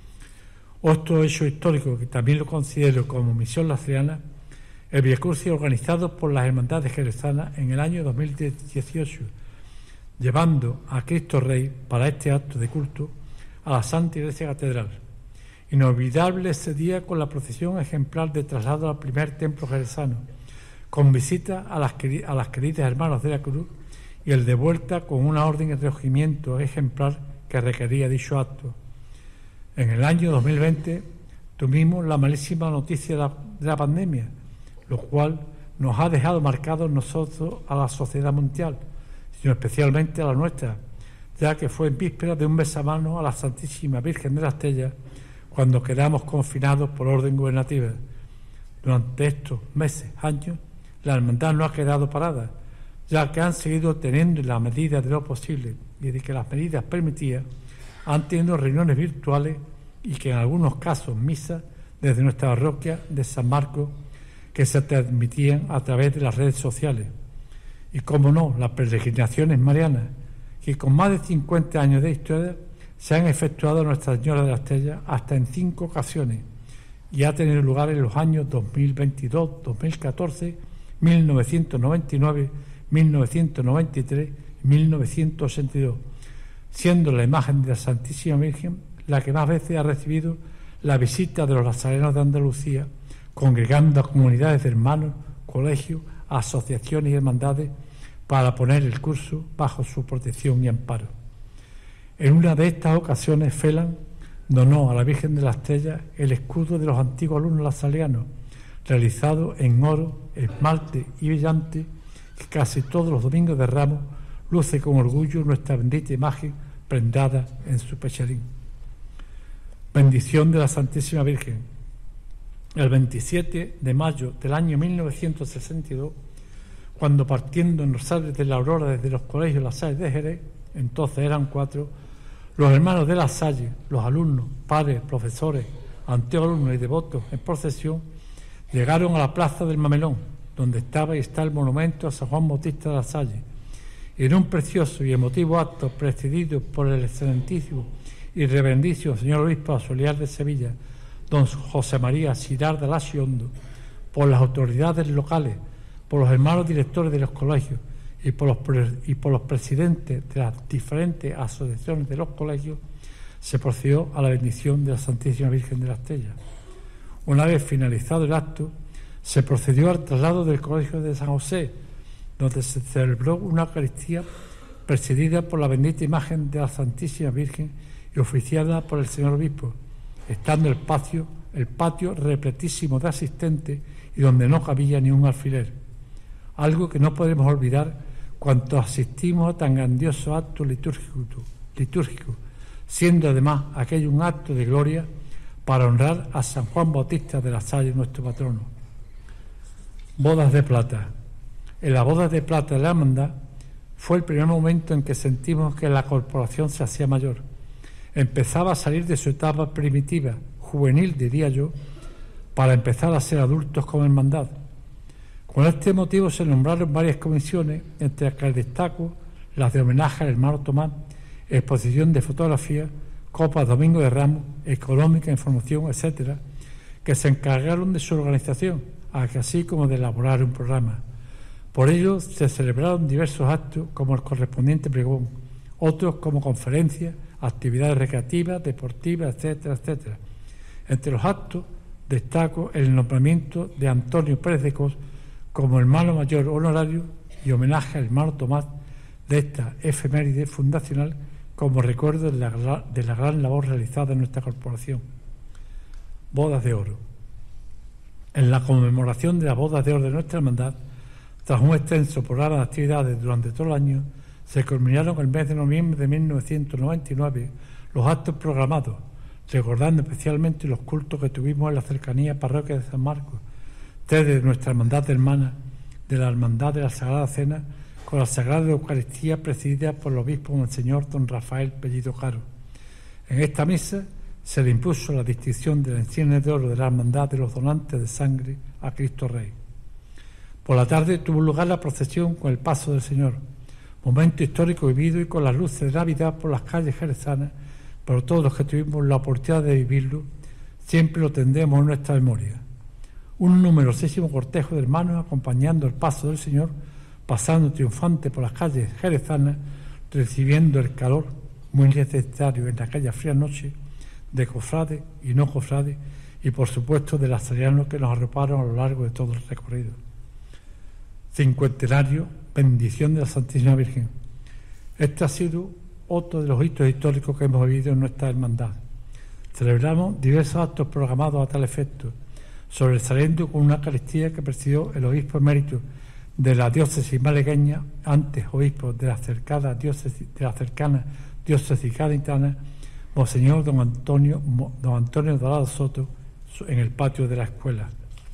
Otro hecho histórico que también lo considero como misión lasaliana, el viacrucis organizado por las hermandades jerezanas en el año dos mil dieciocho, llevando a Cristo Rey para este acto de culto a la Santa Iglesia Catedral. Inolvidable ese día con la procesión ejemplar de traslado al primer templo jerezano, con visita a las, a las queridas hermanas de la Cruz y el de vuelta con una orden de recogimiento ejemplar que requería dicho acto. En el año dos mil veinte tuvimos la malísima noticia de la, de la pandemia, lo cual nos ha dejado marcados nosotros a la sociedad mundial, sino especialmente a la nuestra, ya que fue en víspera de un besamano a la Santísima Virgen de la Estella cuando quedamos confinados por orden gubernativa. Durante estos meses, años, la hermandad no ha quedado parada, ya que han seguido teniendo en la medida de lo posible y de que las medidas permitían, han tenido reuniones virtuales y que en algunos casos misas desde nuestra parroquia de San Marcos que se transmitían a través de las redes sociales. Y como no, las peregrinaciones marianas, que con más de cincuenta años de historia se han efectuado a Nuestra Señora de la Estella hasta en cinco ocasiones y ha tenido lugar en los años dos mil veintidós, dos mil catorce, mil novecientos noventa y nueve, mil novecientos noventa y tres y mil novecientos ochenta y dos, siendo la imagen de la Santísima Virgen la que más veces ha recibido la visita de los lazarenos de Andalucía, congregando a comunidades de hermanos, colegios, asociaciones y hermandades para poner el curso bajo su protección y amparo. En una de estas ocasiones, Felan donó a la Virgen de la Estrella el escudo de los antiguos alumnos lasalianos, realizado en oro, esmalte y brillante, que casi todos los domingos de Ramos luce con orgullo nuestra bendita imagen prendada en su pecherín. Bendición de la Santísima Virgen. El veintisiete de mayo del año mil novecientos sesenta y dos, cuando partiendo en los sales de la aurora desde los colegios Las Salles de Jerez, entonces eran cuatro, los hermanos de La Salle, los alumnos, padres, profesores, antiguos alumnos y devotos en procesión, llegaron a la plaza del Mamelón, donde estaba y está el monumento a San Juan Bautista de La Salle, y en un precioso y emotivo acto presidido por el excelentísimo y reverendísimo señor obispo auxiliar de Sevilla, don José María Girarda Lasiondo, por las autoridades locales, por los hermanos directores de los colegios y por los, y por los presidentes de las diferentes asociaciones de los colegios, se procedió a la bendición de la Santísima Virgen de la Estrella. Una vez finalizado el acto, se procedió al traslado del colegio de San José, donde se celebró una Eucaristía presidida por la bendita imagen de la Santísima Virgen y oficiada por el señor obispo, estando el patio, el patio repletísimo de asistentes y donde no cabía ni un alfiler. Algo que no podemos olvidar cuanto asistimos a tan grandioso acto litúrgico, litúrgico, siendo además aquello un acto de gloria para honrar a San Juan Bautista de la Salle, nuestro patrono. Bodas de plata. En la boda de plata de la hermandad fue el primer momento en que sentimos que la corporación se hacía mayor. Empezaba a salir de su etapa primitiva, juvenil, diría yo, para empezar a ser adultos como hermandad. Con este motivo se nombraron varias comisiones, entre las que destaco las de homenaje al hermano Tomás, exposición de fotografía, copas Domingo de Ramos, económica, información, etcétera, que se encargaron de su organización, así como de elaborar un programa. Por ello se celebraron diversos actos como el correspondiente pregón, otros como conferencias, actividades recreativas, deportivas, etcétera, etcétera. Entre los actos destaco el nombramiento de Antonio Pérez de Cos como hermano mayor honorario y homenaje al hermano Tomás de esta efeméride fundacional como recuerdo de la, de la gran labor realizada en nuestra corporación. Bodas de oro. En la conmemoración de las bodas de oro de nuestra hermandad, tras un extenso programa de actividades durante todo el año, se culminaron el mes de noviembre de mil novecientos noventa y nueve los actos programados, recordando especialmente los cultos que tuvimos en la cercanía parroquia de San Marcos, desde nuestra hermandad hermana de la Hermandad de la Sagrada Cena, con la Sagrada Eucaristía presidida por el obispo Monseñor don Rafael Pellido Caro. En esta misa se le impuso la distinción de la insignia de oro de la Hermandad de los Donantes de Sangre a Cristo Rey. Por la tarde tuvo lugar la procesión con el Paso del Señor, momento histórico vivido y con las luces de Navidad por las calles jerezanas, pero todos los que tuvimos la oportunidad de vivirlo siempre lo tendremos en nuestra memoria. Un numerosísimo cortejo de hermanos acompañando el Paso del Señor, pasando triunfante por las calles jerezanas, recibiendo el calor muy necesario en aquella fría noche de cofrades y no cofrades y por supuesto de lazarianos que nos arroparon a lo largo de todo el recorrido. Cincuentenario, bendición de la Santísima Virgen. Este ha sido otro de los hitos históricos que hemos vivido en nuestra hermandad. Celebramos diversos actos programados a tal efecto, sobresaliendo con una Eucaristía que presidió el obispo emérito de la diócesis malagueña, antes obispo de la cercana diócesis, de la cercana diócesis gaditana, Monseñor don Antonio, don Antonio Dorado Soto, en el patio de la escuela.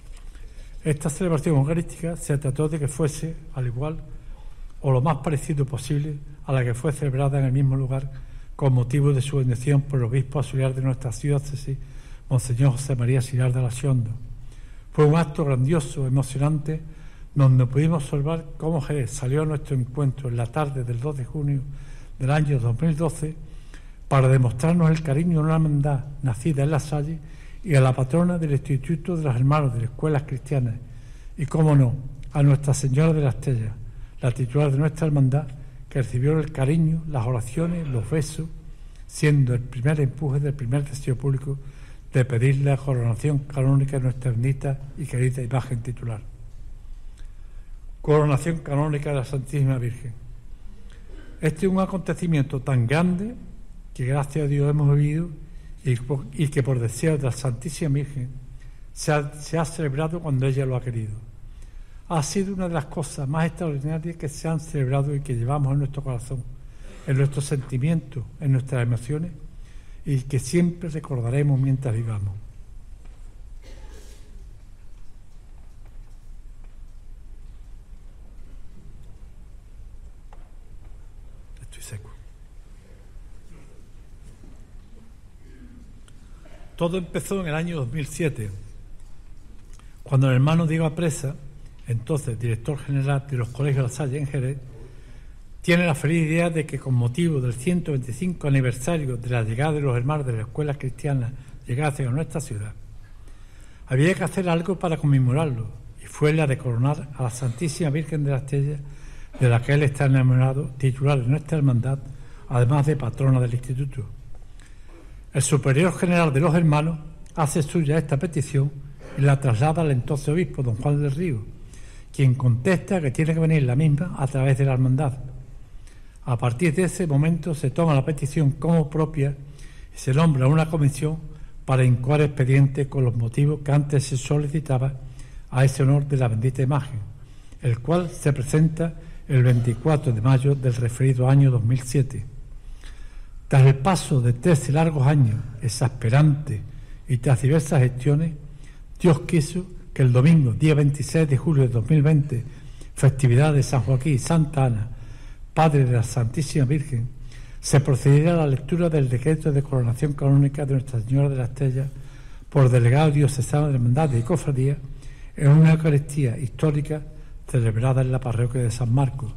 Esta celebración eucarística se trató de que fuese al igual o lo más parecido posible a la que fue celebrada en el mismo lugar con motivo de su bendición por el obispo auxiliar de nuestra diócesis, Monseñor José María Silar de Lasiondo. Fue un acto grandioso, emocionante, donde pudimos observar cómo Jerez salió a nuestro encuentro en la tarde del dos de junio del año dos mil doce para demostrarnos el cariño a una hermandad nacida en La Salle y a la patrona del Instituto de los Hermanos de las Escuelas Cristianas y, cómo no, a Nuestra Señora de la Estrella, la titular de nuestra hermandad, que recibió el cariño, las oraciones, los besos, siendo el primer empuje del primer deseo público de pedir la coronación canónica de nuestra bendita y querida imagen titular. Coronación canónica de la Santísima Virgen. Este es un acontecimiento tan grande que gracias a Dios hemos vivido y, y que por deseo de la Santísima Virgen se ha, se ha celebrado cuando ella lo ha querido. Ha sido una de las cosas más extraordinarias que se han celebrado y que llevamos en nuestro corazón, en nuestros sentimientos, en nuestras emociones y que siempre recordaremos mientras vivamos. Estoy seco. Todo empezó en el año dos mil siete, cuando el hermano Diego Apresa, entonces director general de los colegios de La Salle en Jerez, tiene la feliz idea de que con motivo del ciento veinticinco aniversario de la llegada de los hermanos de las escuelas cristianas llegadas a nuestra ciudad, había que hacer algo para conmemorarlo, y fue la de coronar a la Santísima Virgen de la Estrella, de la que él está enamorado, titular de nuestra hermandad, además de patrona del instituto. El superior general de los hermanos hace suya esta petición y la traslada al entonces obispo, don Juan del Río, quien contesta que tiene que venir la misma a través de la hermandad. A partir de ese momento se toma la petición como propia y se nombra una comisión para incoar expediente con los motivos que antes se solicitaba a ese honor de la bendita imagen, el cual se presenta el veinticuatro de mayo del referido año dos mil siete. Tras el paso de trece largos años exasperantes y tras diversas gestiones, Dios quiso que el domingo, día veintiséis de julio de dos mil veinte, festividad de San Joaquín y Santa Ana, Padre de la Santísima Virgen, se procediera a la lectura del decreto de coronación canónica de Nuestra Señora de la Estrella por delegado diocesano de hermandades y cofradías en una Eucaristía histórica celebrada en la parroquia de San Marcos.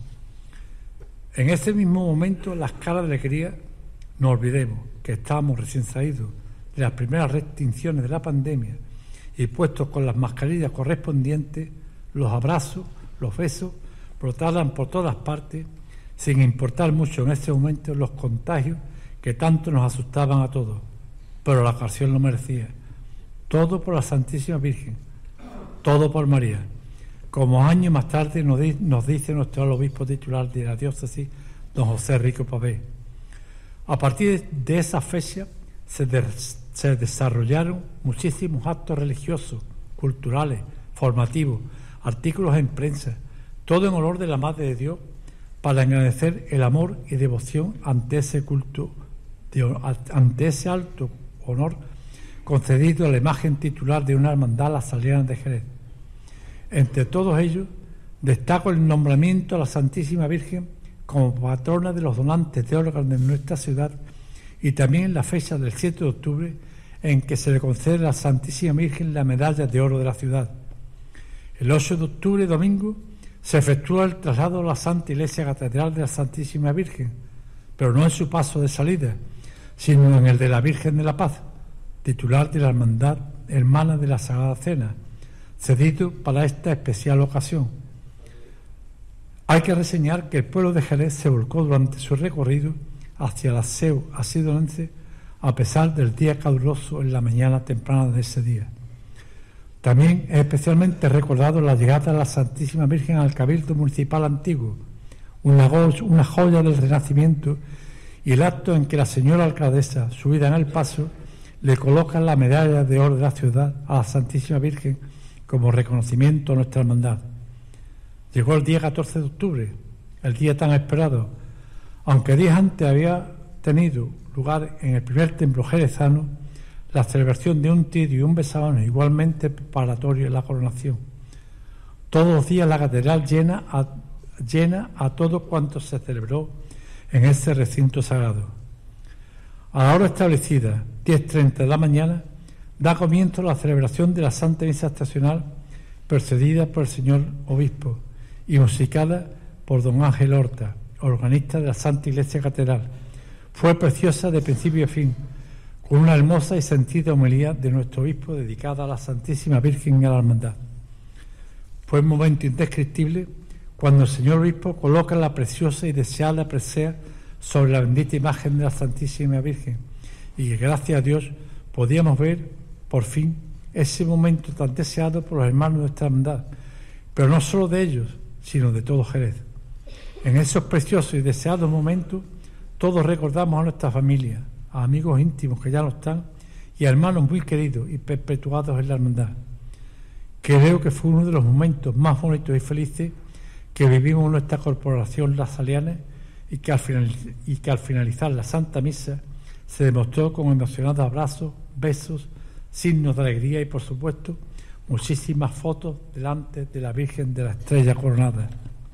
En ese mismo momento, las caras de alegría, no olvidemos que estábamos recién salidos de las primeras restricciones de la pandemia y puestos con las mascarillas correspondientes, los abrazos, los besos, brotaban por todas partes, sin importar mucho en ese momento los contagios que tanto nos asustaban a todos. Pero la ocasión lo merecía. Todo por la Santísima Virgen, todo por María. Como años más tarde nos, di, nos dice nuestro obispo titular de la diócesis, don José Rico Pavé. A partir de esa fecha se, de, se desarrollaron muchísimos actos religiosos, culturales, formativos, artículos en prensa, todo en honor de la Madre de Dios, para agradecer el amor y devoción ante ese culto, de, ante ese alto honor concedido a la imagen titular de una hermandad, la Saliana de Jerez. Entre todos ellos, destaco el nombramiento a la Santísima Virgen como patrona de los donantes de órganos de nuestra ciudad y también la fecha del siete de octubre en que se le concede a la Santísima Virgen la medalla de oro de la ciudad. El ocho de octubre, domingo, se efectúa el traslado a la Santa Iglesia Catedral de la Santísima Virgen, pero no en su paso de salida, sino en el de la Virgen de la Paz, titular de la Hermandad Hermana de la Sagrada Cena, cedido para esta especial ocasión. Hay que reseñar que el pueblo de Jerez se volcó durante su recorrido hacia la Seu asidonense a pesar del día caluroso en la mañana temprana de ese día. También es especialmente recordado la llegada de la Santísima Virgen al Cabildo Municipal Antiguo, una, una joya del Renacimiento, y el acto en que la señora alcaldesa, subida en el paso, le coloca la medalla de oro de la ciudad a la Santísima Virgen como reconocimiento a nuestra hermandad. Llegó el día catorce de octubre, el día tan esperado, aunque días antes había tenido lugar en el primer templo jerezano la celebración de un tirio y un besamanos igualmente preparatorio en la coronación. Todos los días la catedral llena a, llena a todo cuanto se celebró en ese recinto sagrado. A la hora establecida, diez treinta de la mañana, da comienzo la celebración de la Santa Misa Estacional, precedida por el señor obispo y musicada por don Ángel Horta, organista de la Santa Iglesia Catedral. Fue preciosa de principio a fin, con una hermosa y sentida homilía de nuestro obispo dedicada a la Santísima Virgen y a la Hermandad. Fue un momento indescriptible cuando el señor obispo coloca la preciosa y deseada presea sobre la bendita imagen de la Santísima Virgen, y que gracias a Dios podíamos ver por fin ese momento tan deseado por los hermanos de nuestra hermandad, pero no solo de ellos, sino de todo Jerez. En esos preciosos y deseados momentos todos recordamos a nuestra familia, a amigos íntimos que ya no están y a hermanos muy queridos y perpetuados en la hermandad. Creo que fue uno de los momentos más bonitos y felices que vivimos en nuestra corporación Las Salianas, y que al final, y que al finalizar la Santa Misa se demostró con emocionados abrazos, besos, signos de alegría y, por supuesto, muchísimas fotos delante de la Virgen de la Estrella Coronada.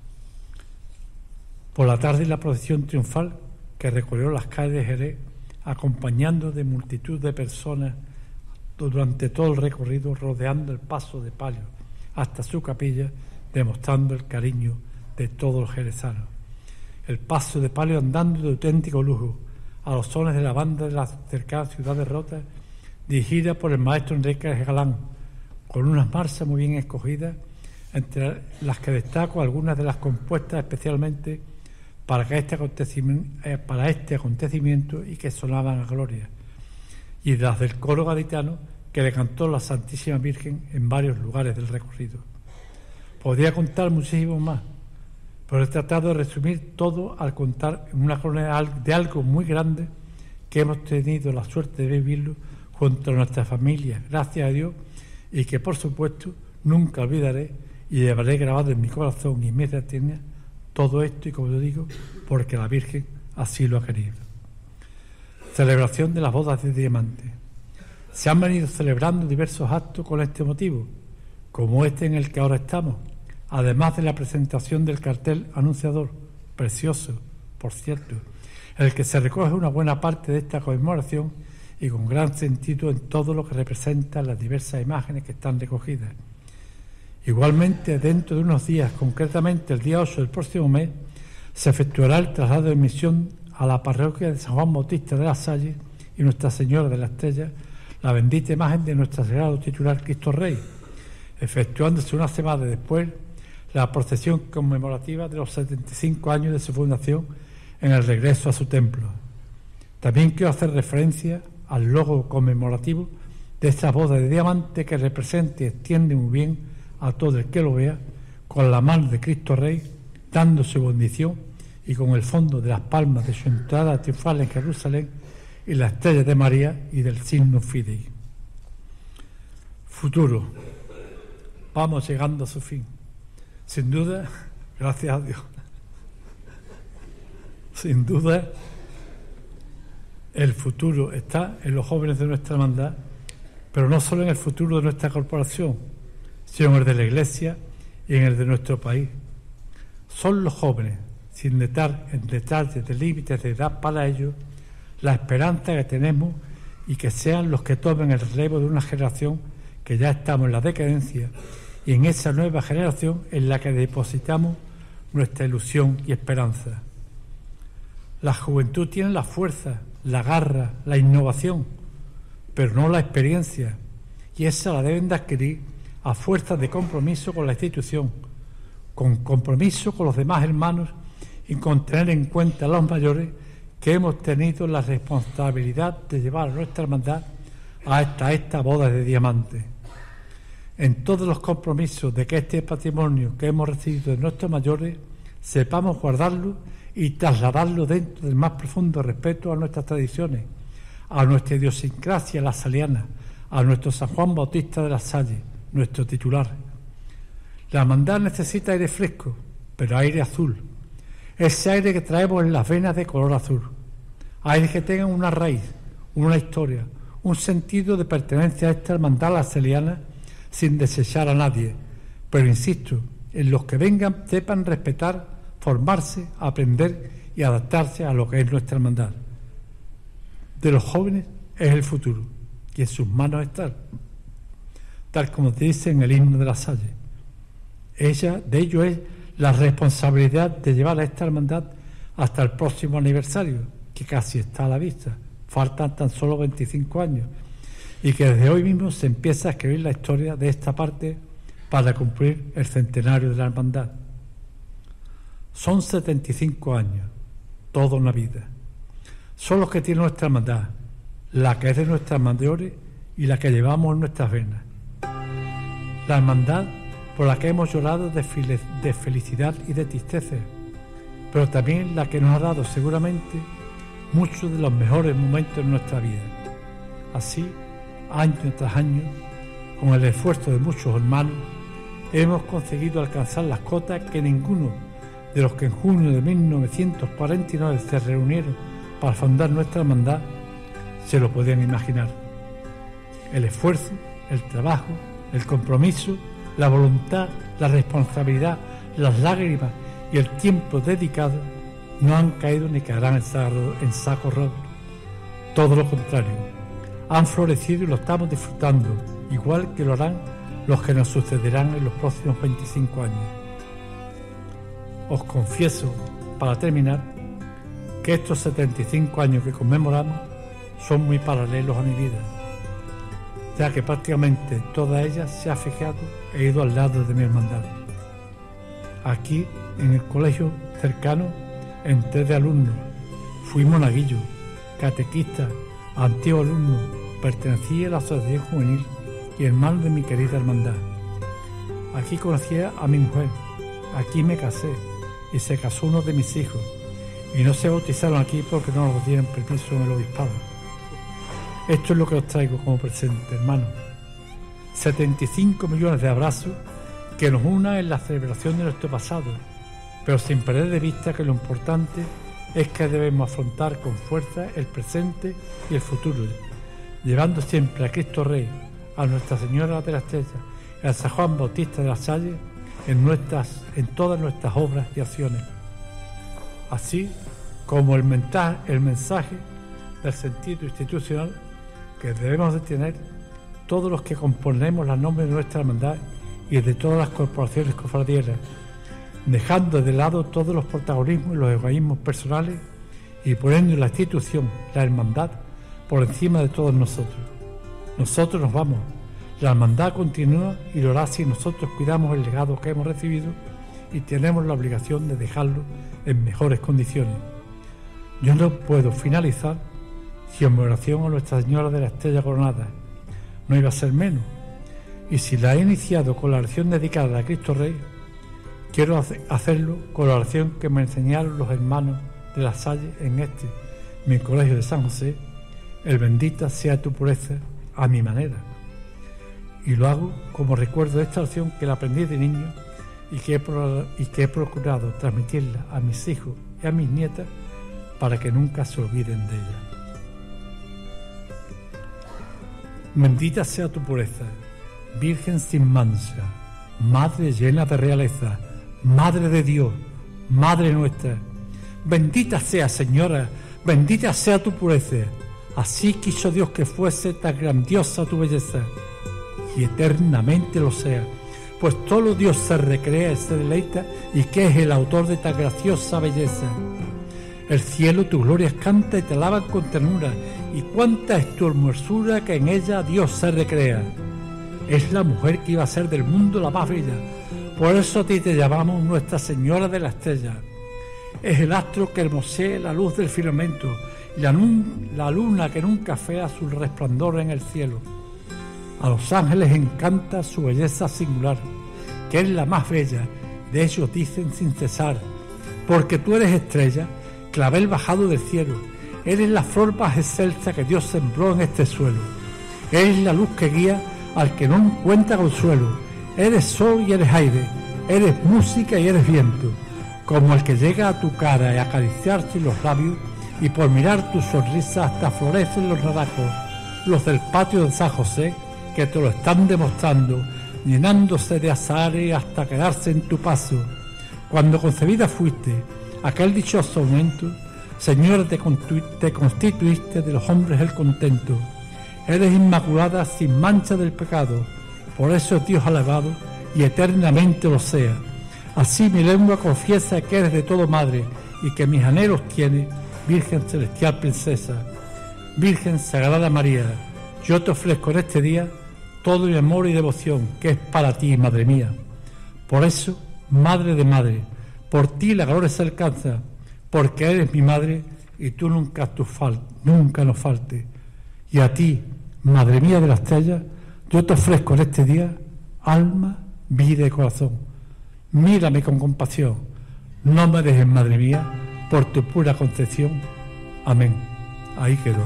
Por la tarde, la procesión triunfal que recorrió las calles de Jerez, acompañando de multitud de personas durante todo el recorrido, rodeando el paso de palio hasta su capilla, demostrando el cariño de todos los jerezanos. El paso de palio andando de auténtico lujo, a los sones de la banda de la cercana ciudad de Rota, dirigida por el maestro Enrique Galán, con unas marchas muy bien escogidas, entre las que destaco algunas de las compuestas especialmente para, que este, acontecimiento, eh, para este acontecimiento y que sonaban a gloria, y las del coro gaditano que le cantó la Santísima Virgen en varios lugares del recorrido. Podría contar muchísimo más, pero he tratado de resumir todo al contar en una crónica de algo muy grande que hemos tenido la suerte de vivirlo junto a nuestra familia, gracias a Dios, y que por supuesto nunca olvidaré y llevaré grabado en mi corazón y en mi retina todo esto, y como yo digo, porque la Virgen así lo ha querido. Celebración de las bodas de diamante. Se han venido celebrando diversos actos con este motivo, como este en el que ahora estamos, además de la presentación del cartel anunciador, precioso, por cierto, en el que se recoge una buena parte de esta conmemoración y con gran sentido en todo lo que representan las diversas imágenes que están recogidas. Igualmente, dentro de unos días, concretamente el día ocho del próximo mes, se efectuará el traslado de misión a la parroquia de San Juan Bautista de la Salle y Nuestra Señora de la Estrella, la bendita imagen de nuestro sagrado titular Cristo Rey, efectuándose una semana después la procesión conmemorativa de los setenta y cinco años de su fundación en el regreso a su templo. También quiero hacer referencia al logo conmemorativo de esta boda de diamante que representa y extiende muy bien a todo el que lo vea, con la mano de Cristo Rey dando su bendición y con el fondo de las palmas de su entrada triunfal en Jerusalén y la estrella de María y del signo Fidei. Futuro. Vamos llegando a su fin. Sin duda, gracias a Dios. Sin duda, el futuro está en los jóvenes de nuestra hermandad, pero no solo en el futuro de nuestra corporación, sino en el de la Iglesia y en el de nuestro país. Son los jóvenes, sin entrar en detalles de límites de edad para ellos, la esperanza que tenemos y que sean los que tomen el relevo de una generación que ya estamos en la decadencia y en esa nueva generación en la que depositamos nuestra ilusión y esperanza. La juventud tiene la fuerza, la garra, la innovación, pero no la experiencia, y esa la deben de adquirir a fuerza de compromiso con la institución, con compromiso con los demás hermanos y con tener en cuenta a los mayores que hemos tenido la responsabilidad de llevar a nuestra hermandad hasta esta boda de diamante. En todos los compromisos de que este patrimonio que hemos recibido de nuestros mayores sepamos guardarlo y trasladarlo dentro del más profundo respeto a nuestras tradiciones, a nuestra idiosincrasia la saliana, a nuestro San Juan Bautista de la Salle, nuestro titular. La hermandad necesita aire fresco, pero aire azul, ese aire que traemos en las venas de color azul, aire que tenga una raíz, una historia, un sentido de pertenencia a esta hermandad larseliana sin desechar a nadie, pero insisto, en los que vengan sepan respetar, formarse, aprender y adaptarse a lo que es nuestra hermandad. De los jóvenes es el futuro y en sus manos está, tal como dice en el himno de la Salle. Ella, de ello es la responsabilidad de llevar a esta hermandad hasta el próximo aniversario, que casi está a la vista, faltan tan solo veinticinco años, y que desde hoy mismo se empieza a escribir la historia de esta parte para cumplir el centenario de la hermandad. Son setenta y cinco años, toda una vida. Son los que tiene nuestra hermandad, la que es de nuestras mayores y la que llevamos en nuestras venas. La hermandad por la que hemos llorado de, de felicidad y de tristeza, pero también la que nos ha dado seguramente muchos de los mejores momentos de nuestra vida. Así, año tras año, con el esfuerzo de muchos hermanos, hemos conseguido alcanzar las cotas que ninguno de los que en junio de mil novecientos cuarenta y nueve se reunieron para fundar nuestra hermandad se lo podían imaginar. El esfuerzo, el trabajo, el compromiso, la voluntad, la responsabilidad, las lágrimas y el tiempo dedicado no han caído ni caerán en saco, en saco roto. Todo lo contrario, han florecido y lo estamos disfrutando, igual que lo harán los que nos sucederán en los próximos veinticinco años. Os confieso, para terminar, que estos setenta y cinco años que conmemoramos son muy paralelos a mi vida, ya que prácticamente toda ella se ha fijado e ido al lado de mi hermandad. Aquí, en el colegio cercano, entré de alumno, fui monaguillo, catequista, antiguo alumno, pertenecía a la asociación juvenil y hermano de mi querida hermandad. Aquí conocí a mi mujer, aquí me casé y se casó uno de mis hijos, y no se bautizaron aquí porque no nos dieron permiso en el obispado. Esto es lo que os traigo como presente, hermanos. setenta y cinco millones de abrazos que nos unan en la celebración de nuestro pasado, pero sin perder de vista que lo importante es que debemos afrontar con fuerza el presente y el futuro, llevando siempre a Cristo Rey, a Nuestra Señora de la Estrella y a San Juan Bautista de la Salle en, nuestras, en todas nuestras obras y acciones. Así como el mensaje, el mensaje del sentido institucional que debemos de tener todos los que componemos la nombre de nuestra hermandad y de todas las corporaciones cofradieras, dejando de lado todos los protagonismos y los egoísmos personales y poniendo la institución, la hermandad, por encima de todos nosotros. Nosotros nos vamos, la hermandad continúa y lo hará si nosotros cuidamos el legado que hemos recibido y tenemos la obligación de dejarlo en mejores condiciones. Yo no puedo finalizar sin mi oración a Nuestra Señora de la Estrella Coronada. No iba a ser menos. Y si la he iniciado con la oración dedicada a Cristo Rey, quiero hacerlo con la oración que me enseñaron los hermanos de La Salle en este, mi colegio de San José, el bendita sea tu pureza a mi manera. Y lo hago como recuerdo de esta oración que la aprendí de niño y que he, pro, y que he procurado transmitirla a mis hijos y a mis nietas para que nunca se olviden de ella. Bendita sea tu pureza, Virgen sin mancha, Madre llena de realeza, Madre de Dios, Madre nuestra. Bendita sea, Señora, bendita sea tu pureza. Así quiso Dios que fuese tan grandiosa tu belleza, y eternamente lo sea, pues todo Dios se recrea y se deleita, y que es el autor de tan graciosa belleza. El cielo tus glorias canta y te alaban con ternura, y cuánta es tu hermosura que en ella Dios se recrea. Es la mujer que iba a ser del mundo la más bella, por eso a ti te llamamos Nuestra Señora de la Estrella. Es el astro que hermosea la luz del firmamento, y la, la luna que nunca fea su resplandor en el cielo. A los ángeles encanta su belleza singular, que es la más bella, de ellos dicen sin cesar, porque tú eres estrella, clavel bajado del cielo, eres la flor más excelsa que Dios sembró en este suelo, eres la luz que guía al que no encuentra consuelo, eres sol y eres aire, eres música y eres viento, como el que llega a tu cara y acariciarte los labios, y por mirar tu sonrisa hasta florecen los naranjos, los del patio de San José, que te lo están demostrando, llenándose de azares hasta quedarse en tu paso. Cuando concebida fuiste, aquel dichoso momento, Señora, te, te constituiste de los hombres el contento. Eres inmaculada sin mancha del pecado, por eso es Dios alabado y eternamente lo sea. Así mi lengua confiesa que eres de todo madre y que mis anhelos tiene, Virgen celestial princesa. Virgen Sagrada María, yo te ofrezco en este día todo mi amor y devoción, que es para ti, Madre mía. Por eso, Madre de Madre, por ti la gloria se alcanza, porque eres mi Madre y tú nunca, tu fal nunca nos faltes. Y a ti, Madre mía de la Estrella, yo te ofrezco en este día alma, vida y corazón. Mírame con compasión, no me dejes, Madre mía, por tu pura concepción. Amén. Ahí quedó.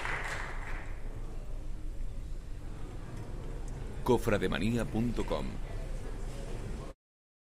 cofrademanía punto com